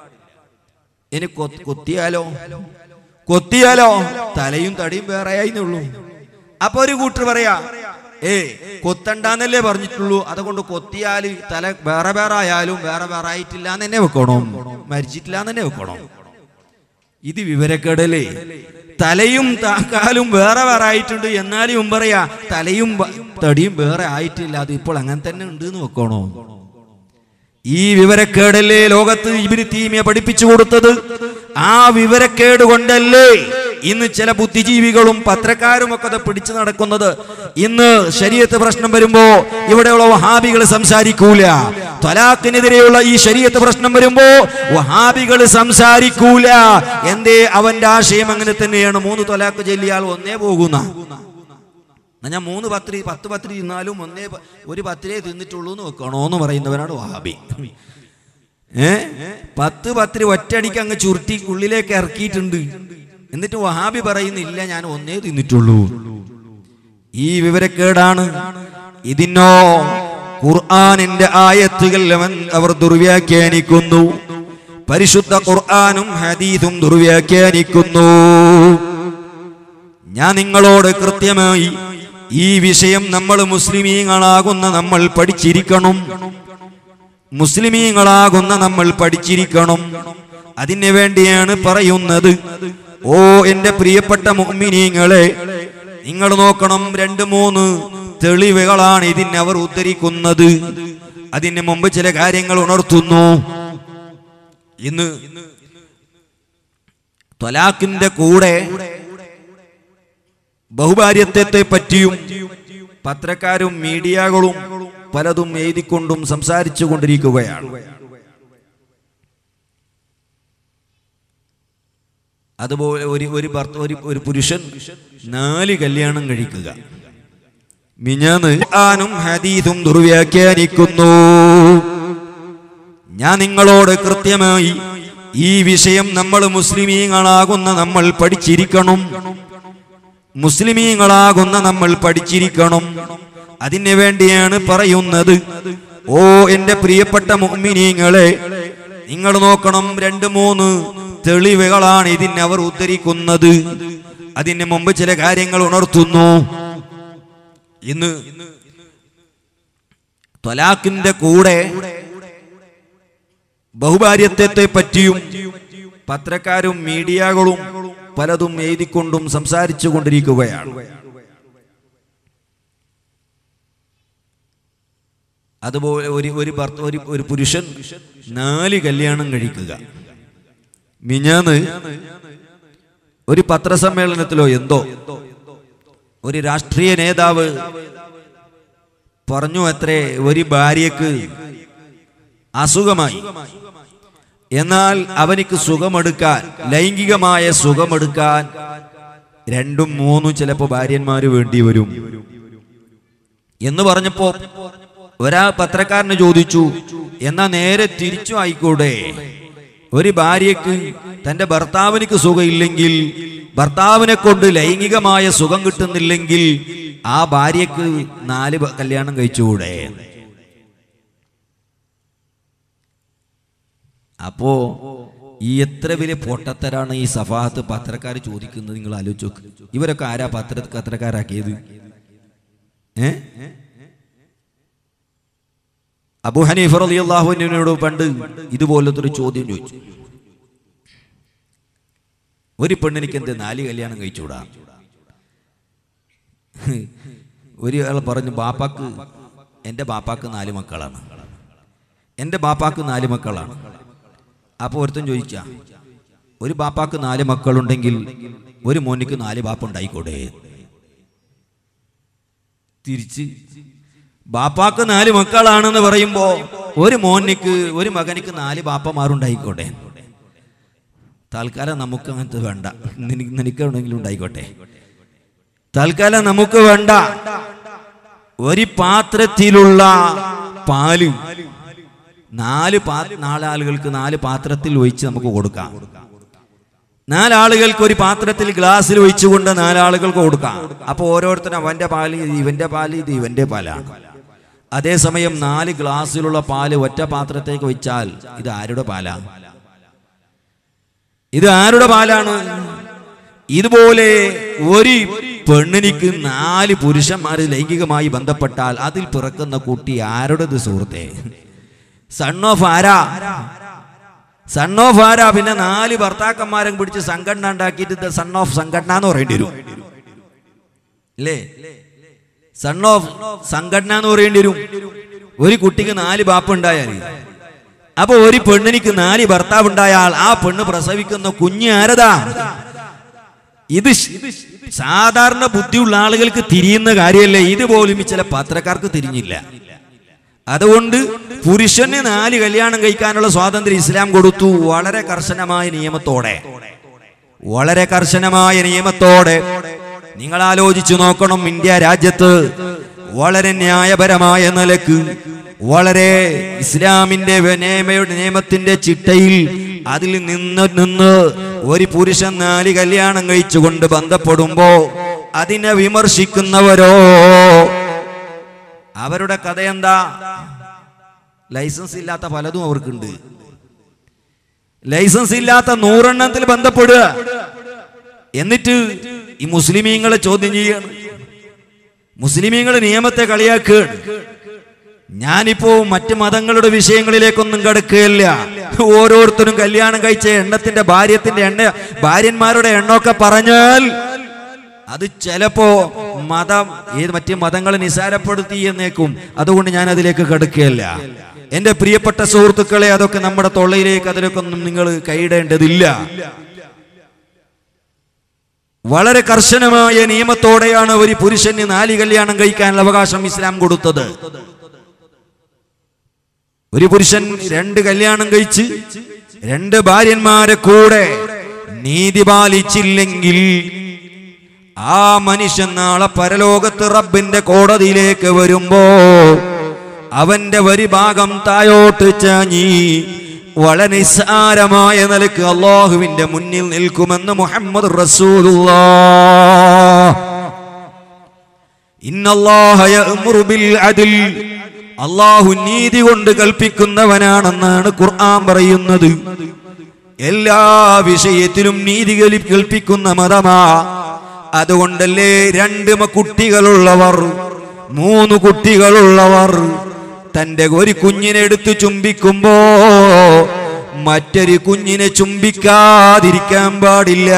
ഇനി കൊത്തിയാലോ? കൊത്തിയാലോ തലയും തടിയും വേറെ ആയിരുന്നുള്ളൂ. അപ്പൊ ഒരു കൂട്ടർ പറയാ ഏ കൊത്തണ്ടെന്നല്ലേ പറഞ്ഞിട്ടുള്ളൂ, അതുകൊണ്ട് കൊത്തിയാല് തല വേറെ വേറെ ആയാലും വേറെ വേറെ ആയിട്ടില്ല എന്ന് തന്നെ വെക്കണം, മരിച്ചിട്ടില്ല എന്ന് തന്നെ വെക്കണം. ഇത് വിവരക്കേടല്ലേ? തലയും കാലും വേറെ വേറെ ആയിട്ടുണ്ട്, എന്നാലും പറയാ തലയും തടിയും വേറെ ആയിട്ടില്ല, അത് ഇപ്പോൾ അങ്ങനെ തന്നെ ഉണ്ട് എന്ന് വെക്കണോ? ഈ വിവരക്കേടല്ലേ ലോകത്ത് ഇബ്നു തൈമിയ പഠിപ്പിച്ചു കൊടുത്തത്? ആ വിവരക്കേട് കൊണ്ടല്ലേ ഇന്ന് ചില ബുദ്ധിജീവികളും പത്രക്കാരും ഒക്കെ പിടിച്ചു നടക്കുന്നത്. ഇന്ന് ശരീഅത്ത് പ്രശ്നം വരുമ്പോ ഇവിടെയുള്ള വഹാബികൾ സംസാരിക്കൂല. ത്വലാഖിനെതിരെയുള്ള ഈ ശരീഅത്ത് പ്രശ്നം വരുമ്പോ വഹാബികൾ സംസാരിക്കൂല. എന്തേ? അവന്റെ ആശയം അങ്ങനെ തന്നെയാണ്. മൂന്ന് ത്വലാഖ് ചൊല്ലിയാൽ ഒന്നേ പോകുന്ന. ഞാൻ മൂന്ന് പത്രി പത്ത് പത്രി തിന്നാലും ഒന്നേ ഒരു പത്തിരേ തിന്നിട്ടുള്ളൂ എന്ന് വെക്കണോന്ന് പറയുന്നവനാണ് വഹാബി. ഏ പത്ത് പത്തിരി ഒറ്റയടിക്ക് അങ്ങ് ചുരുട്ടി ഉള്ളിലേക്ക് ഇറക്കിയിട്ടുണ്ട്. എന്നിട്ട് വഹാബി പറയുന്നില്ല ഞാൻ ഒന്നേ തിന്നിട്ടുള്ളൂ. ഈ വിവരക്കേടാണ്. ഇതിനോ ഖുർആനിന്റെ ആയത്തുകൾ അവർ ദുർവ്യാഖ്യാനിക്കുന്നു. പരിശുദ്ധ ഖുർആനും ഹദീസും ദുർവ്യാഖ്യാനിക്കുന്നു. ഞാൻ നിങ്ങളോട് കൃത്യമായി ഈ വിഷയം നമ്മൾ മുസ്ലിമീങ്ങളാകുന്ന നമ്മൾ പഠിച്ചിരിക്കണം. മുസ്ലിമീങ്ങളാകുന്ന നമ്മൾ പഠിച്ചിരിക്കണം. അതിനു വേണ്ടിയാണ് പറയുന്നത്. ഓ എന്റെ പ്രിയപ്പെട്ട മുഅ്മിനീങ്ങളെ, നിങ്ങൾ നോക്കണം, രണ്ട് മൂന്ന് തെളിവുകളാണ് ഇതിന് അവർ ഉദ്ധരിക്കുന്നത്. അതിന് മുമ്പ് ചില കാര്യങ്ങൾ ഉണർത്തുന്നു. ഇന്ന് ത്വലാഖിന്റെ കൂടെ ബഹുഭാര്യത്വത്തെ പറ്റിയും പത്രക്കാരും മീഡിയകളും പലതും എഴുതിക്കൊണ്ടും സംസാരിച്ചു കൊണ്ടിരിക്കുകയാണ്. അതുപോലെ ഒരു ഒരു ഒരു പുരുഷൻ നാല് കല്യാണം കഴിക്കുക. മിഞ്ഞാന്ന് ഖുർആനും ഹദീസും ദുർവ്യാഖ്യാനിക്കുന്നു. ഞാൻ നിങ്ങളോട് കൃത്യമായി ഈ വിഷയം നമ്മൾ മുസ്ലിമീങ്ങളാകുന്ന നമ്മൾ പഠിച്ചിരിക്കണം. മുസ്ലിമീങ്ങളാകുന്ന നമ്മൾ പഠിച്ചിരിക്കണം. അതിനു വേണ്ടിയാണ് പറയുന്നത്. ഓ എന്റെ പ്രിയപ്പെട്ട മുഅ്മിനീങ്ങളെ, നിങ്ങൾ നോക്കണം, രണ്ട് മൂന്ന് തെളിവുകളാണ് ഇതിന് അവർ ഉദ്ധരിക്കുന്നത്. അതിന് മുമ്പ് ചില കാര്യങ്ങൾ ഉണർത്തുന്നു. ഇന്ന് ത്വലാഖിന്റെ കൂടെ ബഹുഭാര്യത്വത്തെ പറ്റിയും പത്രക്കാരും മീഡിയകളും പലതും എഴുതിക്കൊണ്ടും സംസാരിച്ചു കൊണ്ടിരിക്കുകയാണ്. അതുപോലെ ഒരു ഒരു ഒരു പുരുഷൻ നാല് കല്യാണം കഴിക്കുക. മിഞ്ഞാന്ന് ഒരു പത്രസമ്മേളനത്തിലോ എന്തോ ഒരു രാഷ്ട്രീയ നേതാവ് പറഞ്ഞു അത്രേ, ഒരു ഭാര്യക്ക് അസുഖമായി, എന്നാൽ അവനിക്ക് സുഖമെടുക്കാൻ, ലൈംഗികമായ സുഖമെടുക്കാൻ രണ്ടും മൂന്നും ചിലപ്പോ ഭാര്യന്മാര് വേണ്ടി വരും എന്ന് പറഞ്ഞപ്പോ ഒരാ പത്രക്കാരന് ചോദിച്ചു, എന്നാ നേരെ തിരിച്ചു ആയിക്കൂടെ? ഒരു ഭാര്യക്ക് തന്റെ ഭർത്താവിനിക്ക് സുഖമില്ലെങ്കിൽ ഭർത്താവിനെ കൊണ്ട് ലൈംഗികമായ സുഖം കിട്ടുന്നില്ലെങ്കിൽ ആ ഭാര്യക്ക് നാല് കല്യാണം കഴിച്ചുകൂടെ? അപ്പോ ഈ എത്ര വലിയ പൊട്ടത്തരാണ് ഈ സഫാഹത്ത് പത്രക്കാർ ചോദിക്കുന്നത്. നിങ്ങൾ ആലോചിച്ച് നോക്ക്. ഇവരൊക്കെ ആരാ പത്ര പത്രക്കാരാക്കിയത്? ഏ അബൂ ഹനീഫ റളിയല്ലാഹു അൻഹുവിനോട് പണ്ട് ഇതുപോലത്തെ ഒരു ചോദ്യം ചോദിച്ചു. ഒരു പെണ്ണിനിക്ക് എന്ത് നാല് കല്യാണം കഴിച്ചുകൂടാ? ഒരാൾ പറഞ്ഞു, ബാപ്പാക്ക് എൻ്റെ ബാപ്പാക്ക് നാല് മക്കളാണ്, എൻ്റെ ബാപ്പാക്ക് നാല് മക്കളാണ്. അപ്പോൾ ഒരുത്തൻ ചോദിച്ചാ, ഒരു ബാപ്പാക്ക് നാല് മക്കളുണ്ടെങ്കിൽ ഒരു മോനിക്ക് നാല് ബാപ്പ ഉണ്ടായിക്കോട്ടെ? തിരിച്ച് ബാപ്പാക്ക് നാല് മക്കളാണെന്ന് പറയുമ്പോ ഒരു മോനിക്ക് ഒരു മകനിക്ക് നാല് ബാപ്പമാരുണ്ടായിക്കോട്ടെ? തൽക്കാലം നമുക്ക് അങ്ങനത്തെ വേണ്ട, നിനക്ക് എവിടെയെങ്കിലും ഉണ്ടായിക്കോട്ടെ, തൽക്കാലം നമുക്ക് വേണ്ട. ഒരു പാത്രത്തിലുള്ള പാല് നാല് പാ നാലാളുകൾക്ക് നാല് പാത്രത്തിൽ ഒഴിച്ച് നമുക്ക് കൊടുക്കാം. നാലാളുകൾക്ക് ഒരു പാത്രത്തിൽ ഗ്ലാസ്സിൽ ഒഴിച്ചുകൊണ്ട് നാലാളുകൾക്ക് കൊടുക്കാം. അപ്പൊ ഓരോരുത്തരും അവന്റെ പാല് ഇത് ഇവന്റെ പാല് ഇത് ഇവന്റെ പാലാണ്. അതേസമയം നാല് ഗ്ലാസ്സിലുള്ള പാല് ഒറ്റ പാത്രത്തേക്ക് ഒഴിച്ചാൽ ഇത് ആരുടെ പാലാണ്? ഇത് ആരുടെ പാലാണ്? ഇതുപോലെ ഒരു പെണ്ണിനിക്ക് നാല് പുരുഷന്മാര് ലൈംഗികമായി ബന്ധപ്പെട്ടാൽ അതിൽ പിറക്കുന്ന കുട്ടി ആരുടേത് സുഹൃത്തെ? സൺ ഓഫ് ആരാ? സൺ ഓഫ് ആരാ? പിന്നെ നാല് ഭർത്താക്കന്മാരെ പിടിച്ച് സംഘടന ഉണ്ടാക്കിയിട്ട് സൺ ഓഫ് സംഘടന എന്ന് പറയേണ്ടി വരും അല്ലേ? സൺ ഓഫ് സംഘടന എന്ന് പറയേണ്ടി വരും. ഒരു കുട്ടിക്ക് നാല് ബാപ്പ ഉണ്ടായാൽ, അപ്പൊ ഒരു പെണ്ണിനിക്ക് നാല് ഭർത്താവ് ഉണ്ടായാൽ ആ പെണ്ണ് പ്രസവിക്കുന്ന കുഞ്ഞ് ആരതാ? ഇത് സാധാരണ ബുദ്ധിയുള്ള ആളുകൾക്ക് തിരിയുന്ന കാര്യമല്ലേ? ഇതുപോലും ചില പത്രക്കാർക്ക് തിരിഞ്ഞില്ല. അതുകൊണ്ട് പുരുഷന് നാല് കല്യാണം കഴിക്കാനുള്ള സ്വാതന്ത്ര്യം ഇസ്ലാം കൊടുത്തു, വളരെ കർശനമായ നിയമത്തോടെ. വളരെ കർശനമായ നിയമത്തോടെ. നിങ്ങൾ ആലോചിച്ചു നോക്കണം, ഇന്ത്യ രാജ്യത്ത് വളരെ ന്യായപരമായ നിലക്ക്, വളരെ ഇസ്ലാമിന്റെ നിയമത്തിന്റെ ചിട്ടയിൽ അതിൽ നിന്ന് നിന്ന് ഒരു പുരുഷൻ നാല് കല്യാണം കഴിച്ചുകൊണ്ട് ബന്ധപ്പെടുമ്പോ അതിനെ വിമർശിക്കുന്നവരോ അവരുടെ കഥ എന്താ? ലൈസൻസ് ഇല്ലാത്ത പലതും അവർക്കുണ്ട്. ലൈസൻസ് ഇല്ലാത്ത നൂറെണ്ണത്തിൽ ബന്ധപ്പെടുക, എന്നിട്ട് ഈ മുസ്ലിമീങ്ങളെ ചോദ്യം ചെയ്യാണ്, മുസ്ലിമീങ്ങൾ നിയമത്തെ കളിയാക്കുകയാണ്. ഞാനിപ്പോ മറ്റ് മതങ്ങളുടെ വിഷയങ്ങളിലേക്കൊന്നും കടക്കുകയില്ല. ഓരോരുത്തരും കല്യാണം കഴിച്ച എണ്ണത്തിന്റെ ഭാര്യത്തിന്റെ എണ്ണ ഭാര്യന്മാരുടെ എണ്ണമൊക്കെ പറഞ്ഞാൽ അത് ചിലപ്പോ മതം ഏത് മറ്റ് മതങ്ങളെ നിസാരപ്പെടുത്തി എന്നേക്കും. അതുകൊണ്ട് ഞാൻ അതിലേക്ക് കടക്കുകയില്ല. എന്റെ പ്രിയപ്പെട്ട സുഹൃത്തുക്കളെ, അതൊക്കെ നമ്മുടെ തൊള്ളയിലേക്ക് അതിലൊക്കെ ഒന്നും നിങ്ങൾ കൈയിടേണ്ടതില്ല. വളരെ കർശനമായ നിയമത്തോടെയാണ് ഒരു പുരുഷന് നാല് കല്യാണം കഴിക്കാനുള്ള അവകാശം ഇസ്ലാം കൊടുത്തത്. ഒരു പുരുഷൻ രണ്ട് കല്യാണം കഴിച്ച് രണ്ട് ഭാര്യന്മാരെ കൂടെ നീതി പാലിച്ചില്ലെങ്കിൽ ആ മനുഷ്യൻ നാളെ പരലോകത്ത് റബ്ബിന്റെ കോടതിയിലേക്ക് വരുമ്പോ അവന്റെ ഒരു ഭാഗം തായോട്ട് ചാഞ്ഞി വളരെ നിസ്സാരമായ നിലക്ക് അല്ലാഹുവിന്റെ മുന്നിൽ നിൽക്കുമെന്ന് മുഹമ്മദ് റസൂലുള്ളാഹ്. ഇന്നല്ലാഹ യഅ്മുറു ബിൽ അദ്ൽ, അല്ലാഹു നീതി കൊണ്ട് കൽപ്പിക്കുന്നവനാണെന്നാണ് ഖുർആൻ പറയുന്നത്. എല്ലാ വിഷയത്തിലും നീതി കൽപ്പിക്കുന്ന മതമാ. അതുകൊണ്ടല്ലേ രണ്ട് കുട്ടികളുള്ളവർ, മൂന്ന് കുട്ടികളുള്ളവർ തന്റെ ഒരു കുഞ്ഞിനെ എടുത്ത് ചുംബിക്കുമ്പോ മറ്റൊരു കുഞ്ഞിനെ ചുംബിക്കാതിരിക്കാൻ പാടില്ല.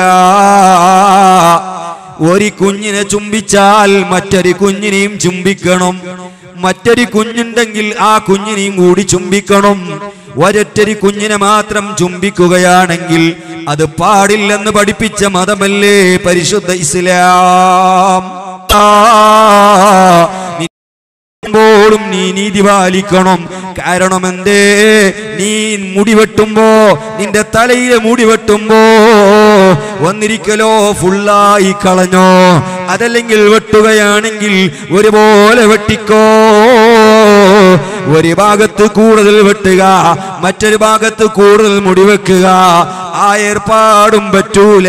ഒരു കുഞ്ഞിനെ ചുംബിച്ചാൽ മറ്റൊരു കുഞ്ഞിനെയും ചുംബിക്കണം. മറ്റൊരു കുഞ്ഞുണ്ടെങ്കിൽ ആ കുഞ്ഞിനെയും കൂടി ചുംബിക്കണം. ഒരൊറ്റൊരു കുഞ്ഞിനെ മാത്രം ചുംബിക്കുകയാണെങ്കിൽ അത് പാടില്ലെന്ന് പഠിപ്പിച്ച മതമല്ലേ പരിശുദ്ധ ഇസ്ലാം. ും നീ നീതി പാലിക്കണം. കാരണം എന്തേ? നീ മുടി വെട്ടുമ്പോ, നിന്റെ തലയിലെ മുടി വെട്ടുമ്പോ ഒന്നിരിക്കലോ ഫുള്ളായി കളഞ്ഞോ, അതല്ലെങ്കിൽ വെട്ടുകയാണെങ്കിൽ ഒരുപോലെ വെട്ടിക്കോ. ഒരു ഭാഗത്ത് കൂടുതൽ വെട്ടുക, മറ്റൊരു ഭാഗത്ത് കൂടുതൽ മുടി വെക്കുക, ആ ഏർപ്പാടും പറ്റൂല.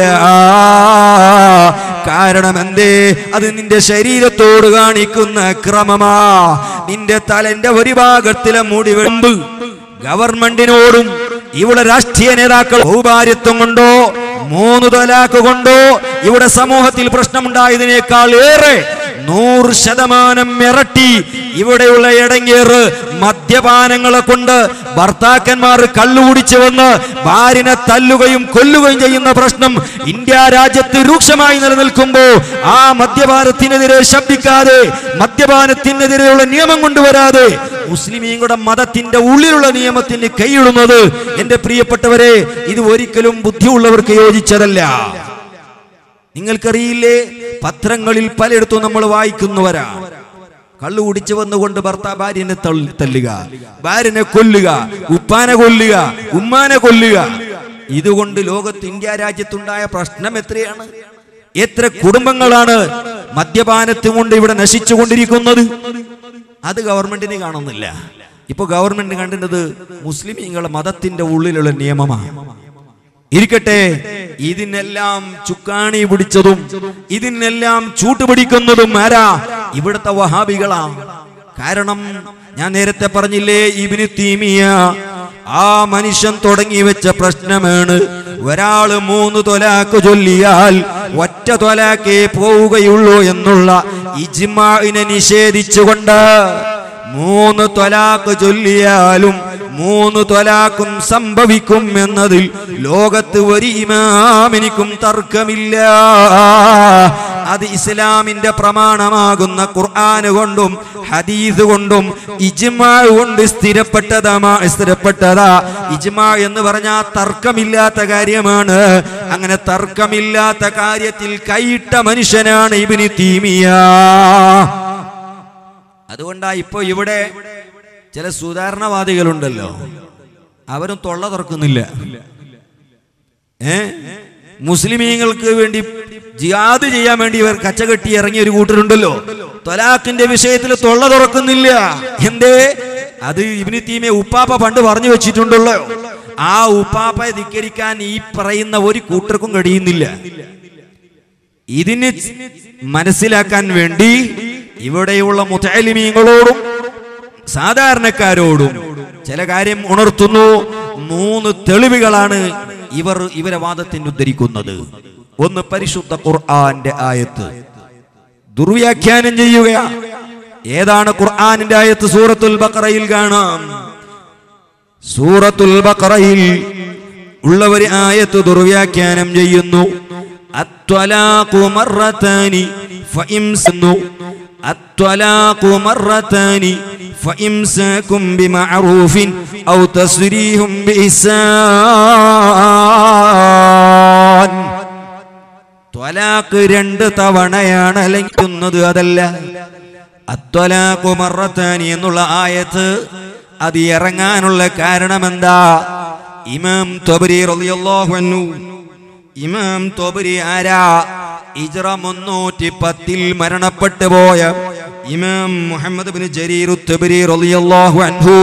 കാരണം എന്തേ? അത് നിന്റെ ശരീരത്തോട് കാണിക്കുന്ന ക്രമമാ. നിന്റെ തലന്റെ ഒരു ഭാഗത്തിലെ മുടി വെമ്പ് ഗവൺമെന്റിനോടും ഇവിടെ രാഷ്ട്രീയ നേതാക്കൾ ഔദാര്യത്വം കൊണ്ടോ മൂന്ന് തലാക്ക് കൊണ്ടോ ഇവിടെ സമൂഹത്തിൽ പ്രശ്നമുണ്ടായതിനേക്കാൾ ഏറെ നൂറ് ശതമാനം ഇരട്ടി ഇവിടെയുള്ള ഇടങ്ങേറ് മദ്യപാനങ്ങളെ കൊണ്ട് ഭർത്താക്കന്മാർ കള്ളുകുടിച്ചു വന്ന് ഭാര്യനെ തല്ലുകയും കൊല്ലുകയും ചെയ്യുന്ന പ്രശ്നം ഇന്ത്യ രാജ്യത്ത് രൂക്ഷമായി നിലനിൽക്കുമ്പോൾ ആ മദ്യപാനത്തിനെതിരെ ശബ്ദിക്കാതെ, മദ്യപാനത്തിനെതിരെയുള്ള നിയമം കൊണ്ടുവരാതെ മുസ്ലിമീങ്ങളുടെ മതത്തിന്റെ ഉള്ളിലുള്ള നിയമത്തിന് കൈയിടുന്നത് എന്റെ പ്രിയപ്പെട്ടവരെ, ഇത് ഒരിക്കലും ബുദ്ധിയുള്ളവർക്ക് യോജിച്ചതല്ല. നിങ്ങൾക്കറിയില്ലേ, പത്രങ്ങളിൽ പലയിടത്തും നമ്മൾ വായിക്കുന്നവരാ കള്ളു കുടിച്ചു വന്നുകൊണ്ട് ഭർത്താവ് ഭാര്യനെ തല്ലുക, ഭാര്യനെ കൊല്ലുക, ഉപ്പാനെ കൊല്ലുക, ഉമ്മാനെ കൊല്ലുക. ഇതുകൊണ്ട് ലോകത്ത് ഇന്ത്യ രാജ്യത്തുണ്ടായ പ്രശ്നം എത്രയാണ്? എത്ര കുടുംബങ്ങളാണ് മദ്യപാനത്തിൽ കൊണ്ട് ഇവിടെ നശിച്ചുകൊണ്ടിരിക്കുന്നത്? അത് ഗവൺമെന്റിന് കാണുന്നില്ല. ഇപ്പൊ ഗവൺമെന്റ് കണ്ടത് മുസ്ലിമീങ്ങളുടെ മതത്തിന്റെ ഉള്ളിലുള്ള നിയമമാണ്. ഇരിക്കട്ടെ, ഇതിനെല്ലാം ചുക്കാണി പിടിച്ചതും ഇതിനെല്ലാം ചൂട്ടുപിടിക്കുന്നതും ആരാ? ഇവിടുത്തെ വഹാബികളാ. കാരണം ഞാൻ നേരത്തെ പറഞ്ഞില്ലേ, ഇബ്നു തീമിയ ആ മനുഷ്യൻ തുടങ്ങി വെച്ച പ്രശ്നമാണ്. ഒരാള് മൂന്ന് തൊലാക്ക് ചൊല്ലിയാൽ ഒറ്റ തൊലാക്കേ പോവുകയുള്ളൂ എന്നുള്ള ഇജ്മാഇനെ നിഷേധിച്ചുകൊണ്ട് മൂന്ന് തൊലാക്ക് ചൊല്ലിയാലും മൂന്ന് തൊലാക്കും സംഭവിക്കും എന്നതിൽ ലോകത്ത് ഒരു ഇമാമിനിക്കും തർക്കമില്ല. അത് ഇസ്ലാമിന്റെ പ്രമാണമാകുന്ന ഖുർആൻ കൊണ്ടും ഹദീസ് കൊണ്ടും ഇജ്മാ കൊണ്ട് സ്ഥിരപ്പെട്ടതാ സ്ഥിരപ്പെട്ടതാ ഇജ്മാ എന്ന് പറഞ്ഞാൽ തർക്കമില്ലാത്ത കാര്യമാണ്. അങ്ങനെ തർക്കമില്ലാത്ത കാര്യത്തിൽ കൈയിട്ട മനുഷ്യനാണ് ഇബ്നു തീമിയ. അതുകൊണ്ടാ ഇപ്പൊ ഇവിടെ ചില സുധാരണവാദികളുണ്ടല്ലോ, അവരും തൊള്ള തുറക്കുന്നില്ല. ഏ മുസ്ലിമീങ്ങൾക്ക് വേണ്ടി ജിഹാദ് ചെയ്യാൻ വേണ്ടി ഇവർ കച്ചകെട്ടി ഇറങ്ങിയ ഒരു കൂട്ടരുണ്ടല്ലോ, തൊലാഖിന്റെ വിഷയത്തിൽ തൊള്ള തുറക്കുന്നില്ല. എന്തേ? അത് ഇബ്നു തീമിയ ഉപ്പാപ്പ പണ്ട് പറഞ്ഞു വെച്ചിട്ടുണ്ടല്ലോ. ആ ഉപ്പാപ്പയെ ധിക്കരിക്കാൻ ഈ പറയുന്ന ഒരു കൂട്ടർക്കും കഴിയുന്നില്ല. ഇതിന് മനസ്സിലാക്കാൻ വേണ്ടി ഇവിടെയുള്ള മുതഅല്ലിമീങ്ങളോടും സാധാരണക്കാരോടും ചില കാര്യം ഉണർത്തുന്നു. മൂന്ന് തെളിവുകളാണ് ഇവർ ഇവരെ വാദത്തിന് ഉദ്ധരിക്കുന്നത്. ഒന്ന്, പരിശുദ്ധ ഖുർആന്റെ ആയത്ത് ദുർവ്യാഖ്യാനം ചെയ്യുക. ഏതാണ് ഖുർആനിന്റെ ആയത്ത്? സൂറത്തുൽ ബഖറയിൽ കാണാം. സൂറത്തുൽ ബഖറയിൽ ഉള്ളവർ ആയത്ത് ദുർവ്യാഖ്യാനം ചെയ്യുന്നു. അത്വലാഖു മർറതാനി ഫഇംസനു അത്വലാഖു മർറതാനി ഫഇംസാകും ബിമഅറൂഫിൻ ഔ തസ്രീഹും ബിഇഹ്സാൻ. ത്വലാഖ് രണ്ട് തവണയാണ് ലംഘിക്കുന്നത്, അതല്ല. അത്വലാഖു മർറതാനി എന്നുള്ള ആയത്ത് അത് ഇറങ്ങാനുള്ള കാരണം എന്താ? ഇമാം ത്വബരി റളിയല്ലാഹു അൻഹു, ഇമാം ത്വബരി ആരാ? ഹിജ്റ മുന്നൂറ്റി പത്തിൽ മരണപ്പെട്ടു പോയ ഇമാം മുഹമ്മദ് ഇബ്നു ജരീർ ത്വബരി റളിയല്ലാഹു അൻഹു.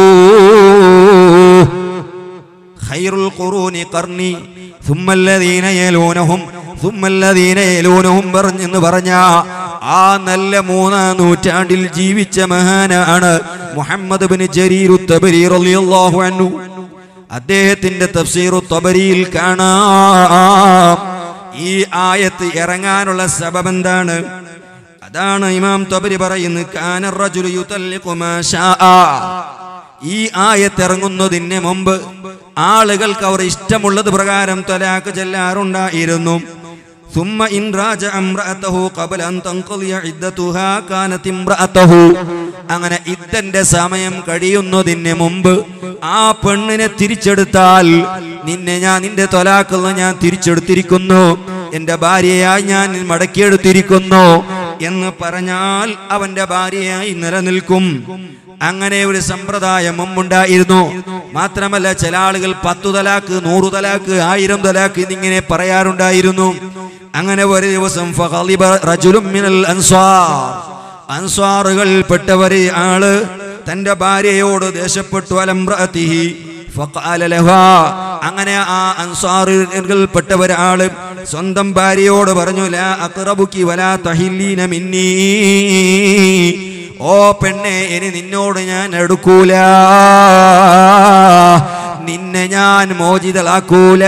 ഖൈറുൽ ഖുറൂനി ഖർനി സുമ്മല്ലദീന യലൂനഹും സുമ്മല്ലദീന യലൂനഹും പറഞ്ഞെന്ന് പറഞ്ഞ ആ നല്ല മൂന്നാം നൂറ്റാണ്ടിൽ ജീവിച്ച മഹാനാണ് മുഹമ്മദ് ഇബ്നു ജരീർ ത്വബരി റളിയല്ലാഹു അൻഹു. അദ്ദേഹത്തിന്റെ തഫ്സീർ ത്വബരിയിൽ കാണാം ഈ ആയത്ത് ഇറങ്ങാനുള്ള സബബ് എന്താണ്. അതാണ് ഇമാം ത്വബരി പറയുന്നത്, കാന റജുലു യുതല്ലിഖു മാ ശാഅ. ഈ ആയത്ത് ഇറങ്ങുന്നതിന് മുമ്പ് ആളുകൾക്ക് അവർ ഇഷ്ടമുള്ളത് പ്രകാരം തലാഖ് ചൊല്ലാറുണ്ടായിരുന്നു. ثم إن راجع امرأته قبل أن تنقضي عدتها كانت امرأته. അങ്ങനെ ഇദ്ദന്റെ സമയം കഴിയുന്നതിന് മുമ്പ് ആ പെണ്ണിനെ തിരിച്ചെടുത്താൽ, നിന്നെ ഞാൻ നിന്റെ ത്വലാഖിൽ ഞാൻ തിരിച്ചെടുത്തിരിക്കുന്നു, എന്റെ ഭാര്യയായി ഞാൻ മടക്കിയെടുത്തിരിക്കുന്നു എന്ന് പറഞ്ഞാൽ അവന്റെ ഭാര്യയായി നിലനിൽക്കും. അങ്ങനെ ഒരു സമ്പ്രദായം മുമ്പുണ്ടായിരുന്നു. മാത്രമല്ല, ചില ആളുകൾ പത്തു തലാക്ക്, നൂറു തലാക്ക്, ആയിരം തലാക്ക് എന്നിങ്ങനെ പറയാറുണ്ടായിരുന്നു. അങ്ങനെ ഒരു ദിവസം ഫഗളിബ റജുലുൻ മിനൽ അൻസ്വാർ, അൻസ്വാറുകൾ പെട്ടവരെ ആള് തന്റെ ഭാര്യയോട് ദേഷ്യപ്പെട്ടു. അലംറഅതിഹി ഫഖാല ലഹാ, അങ്ങനെ ആ അൻസാറിൽപ്പെട്ട ഒരാള് സ്വന്തം ഭാര്യയോട് പറഞ്ഞു, ലാ അഖറബുകി വലാ തഹില്ലീന മിന്നീ, ഓ പെണ്ണെ ഇനി നിന്നോട് ഞാൻ അടുക്കൂല, നിന്നെ ഞാൻ മോചിതളാക്കൂല.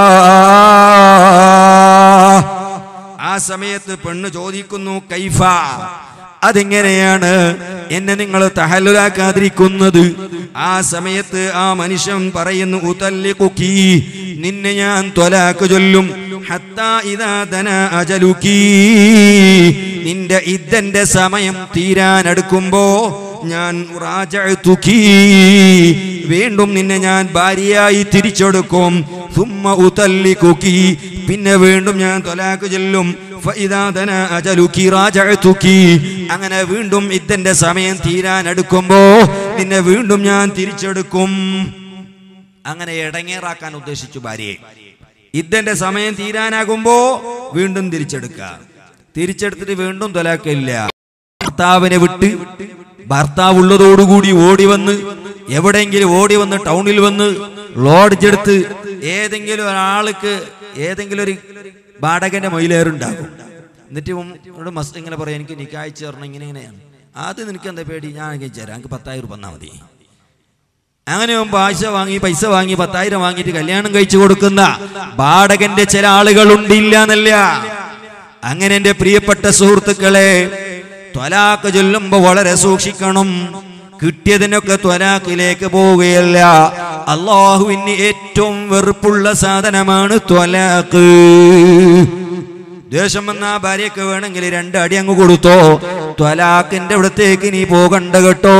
ആ സമയത്ത് പെണ്ണ് ചോദിക്കുന്നു, കൈഫ, അതെങ്ങനെയാണ് എന്നെ നിങ്ങൾ തഹല്ലുലാക്കാതിരിക്കുന്നത്? ആ സമയത്ത് ആ മനുഷ്യൻ പറയുന്നു, ഉതല്ലിഖുകി, നിന്നെ ഞാൻ ത്വലാഖ് ചൊല്ലും, ഹത്താ ഇദാ ദനാ അജലുകി, നിന്റെ ഇദ്ദന്റെ സമയം തീരാൻ അടുക്കുമ്പോ ഞാൻ റാജഅതുകി, വീണ്ടും നിന്നെ ഞാൻ ഭാര്യയായി തിരിച്ചെടുക്കും. സുമ്മ ഉതല്ലിഖുകി, പിന്നെ വീണ്ടും ഞാൻ ത്വലാഖ് ചൊല്ലും. ഫഇദാ ദനാ അജലുകി റാജഅതുകി, അങ്ങനെ വീണ്ടും ഇദ്ദന്റെ സമയം തീരാൻ അടുക്കുമ്പോ നിന്നെ വീണ്ടും ഞാൻ തിരിച്ചെടുക്കും. അങ്ങനെ ഇടങ്ങേറാക്കാൻ ഉദ്ദേശിച്ചു ഭാര്യയെ. ഇദ്ദന്റെ സമയം തീരാനാകുമ്പോ വീണ്ടും തിരിച്ചെടുക്കുക, തിരിച്ചെടുത്തിട്ട് വീണ്ടും ത്വലാഖില്ല. ഭർത്താവിനെ വിട്ട് ഭർത്താവ് ഉള്ളതോടുകൂടി ഓടി വന്ന് എവിടെയെങ്കിലും ഓടി വന്ന് ടൗണിൽ വന്ന് ലോഡ്ജ് എടുത്ത് ഏതെങ്കിലും ഒരാൾക്ക് ഏതെങ്കിലും ഒരു വാടകന്റെ മൊയിലേറുണ്ടാകും. എന്നിട്ട് ഇവിടെ മസ് ഇങ്ങനെ പറയാം, എനിക്ക് നിക്കായ് ചേർന്ന് ഇങ്ങനെ ഇങ്ങനെയാണ്. ആദ്യം നിനക്ക് എന്താ പേടി, ഞാൻ അയച്ചു തരാം, എനിക്ക് പത്തായിരം രൂപ തന്നാൽ മതി. അങ്ങനെ പൈസ വാങ്ങി പൈസ വാങ്ങി പത്തായിരം വാങ്ങിയിട്ട് കല്യാണം കഴിച്ചു കൊടുക്കുന്ന വാടകന്റെ ചില ആളുകളുണ്ട്, ഇല്ല എന്നല്ല. അങ്ങനെ എന്റെ പ്രിയപ്പെട്ട സുഹൃത്തുക്കളെ, ത്വലാഖ് ചൊല്ലുമ്പോ വളരെ സൂക്ഷിക്കണം. കിട്ടിയതിനൊക്കെ ത്വലാഖിലേക്ക് പോവുകയല്ല. അല്ലാഹുവിന് ഏറ്റവും വെറുപ്പുള്ള സാധനമാണ് ത്വലാഖ്. ദേഷ്യം വന്ന ഭാര്യക്ക് വേണമെങ്കിൽ രണ്ട് അടി അങ്ങ് കൊടുത്തോ, ത്വലാഖിന്റെ അവിടത്തേക്ക് നീ പോകണ്ട കേട്ടോ.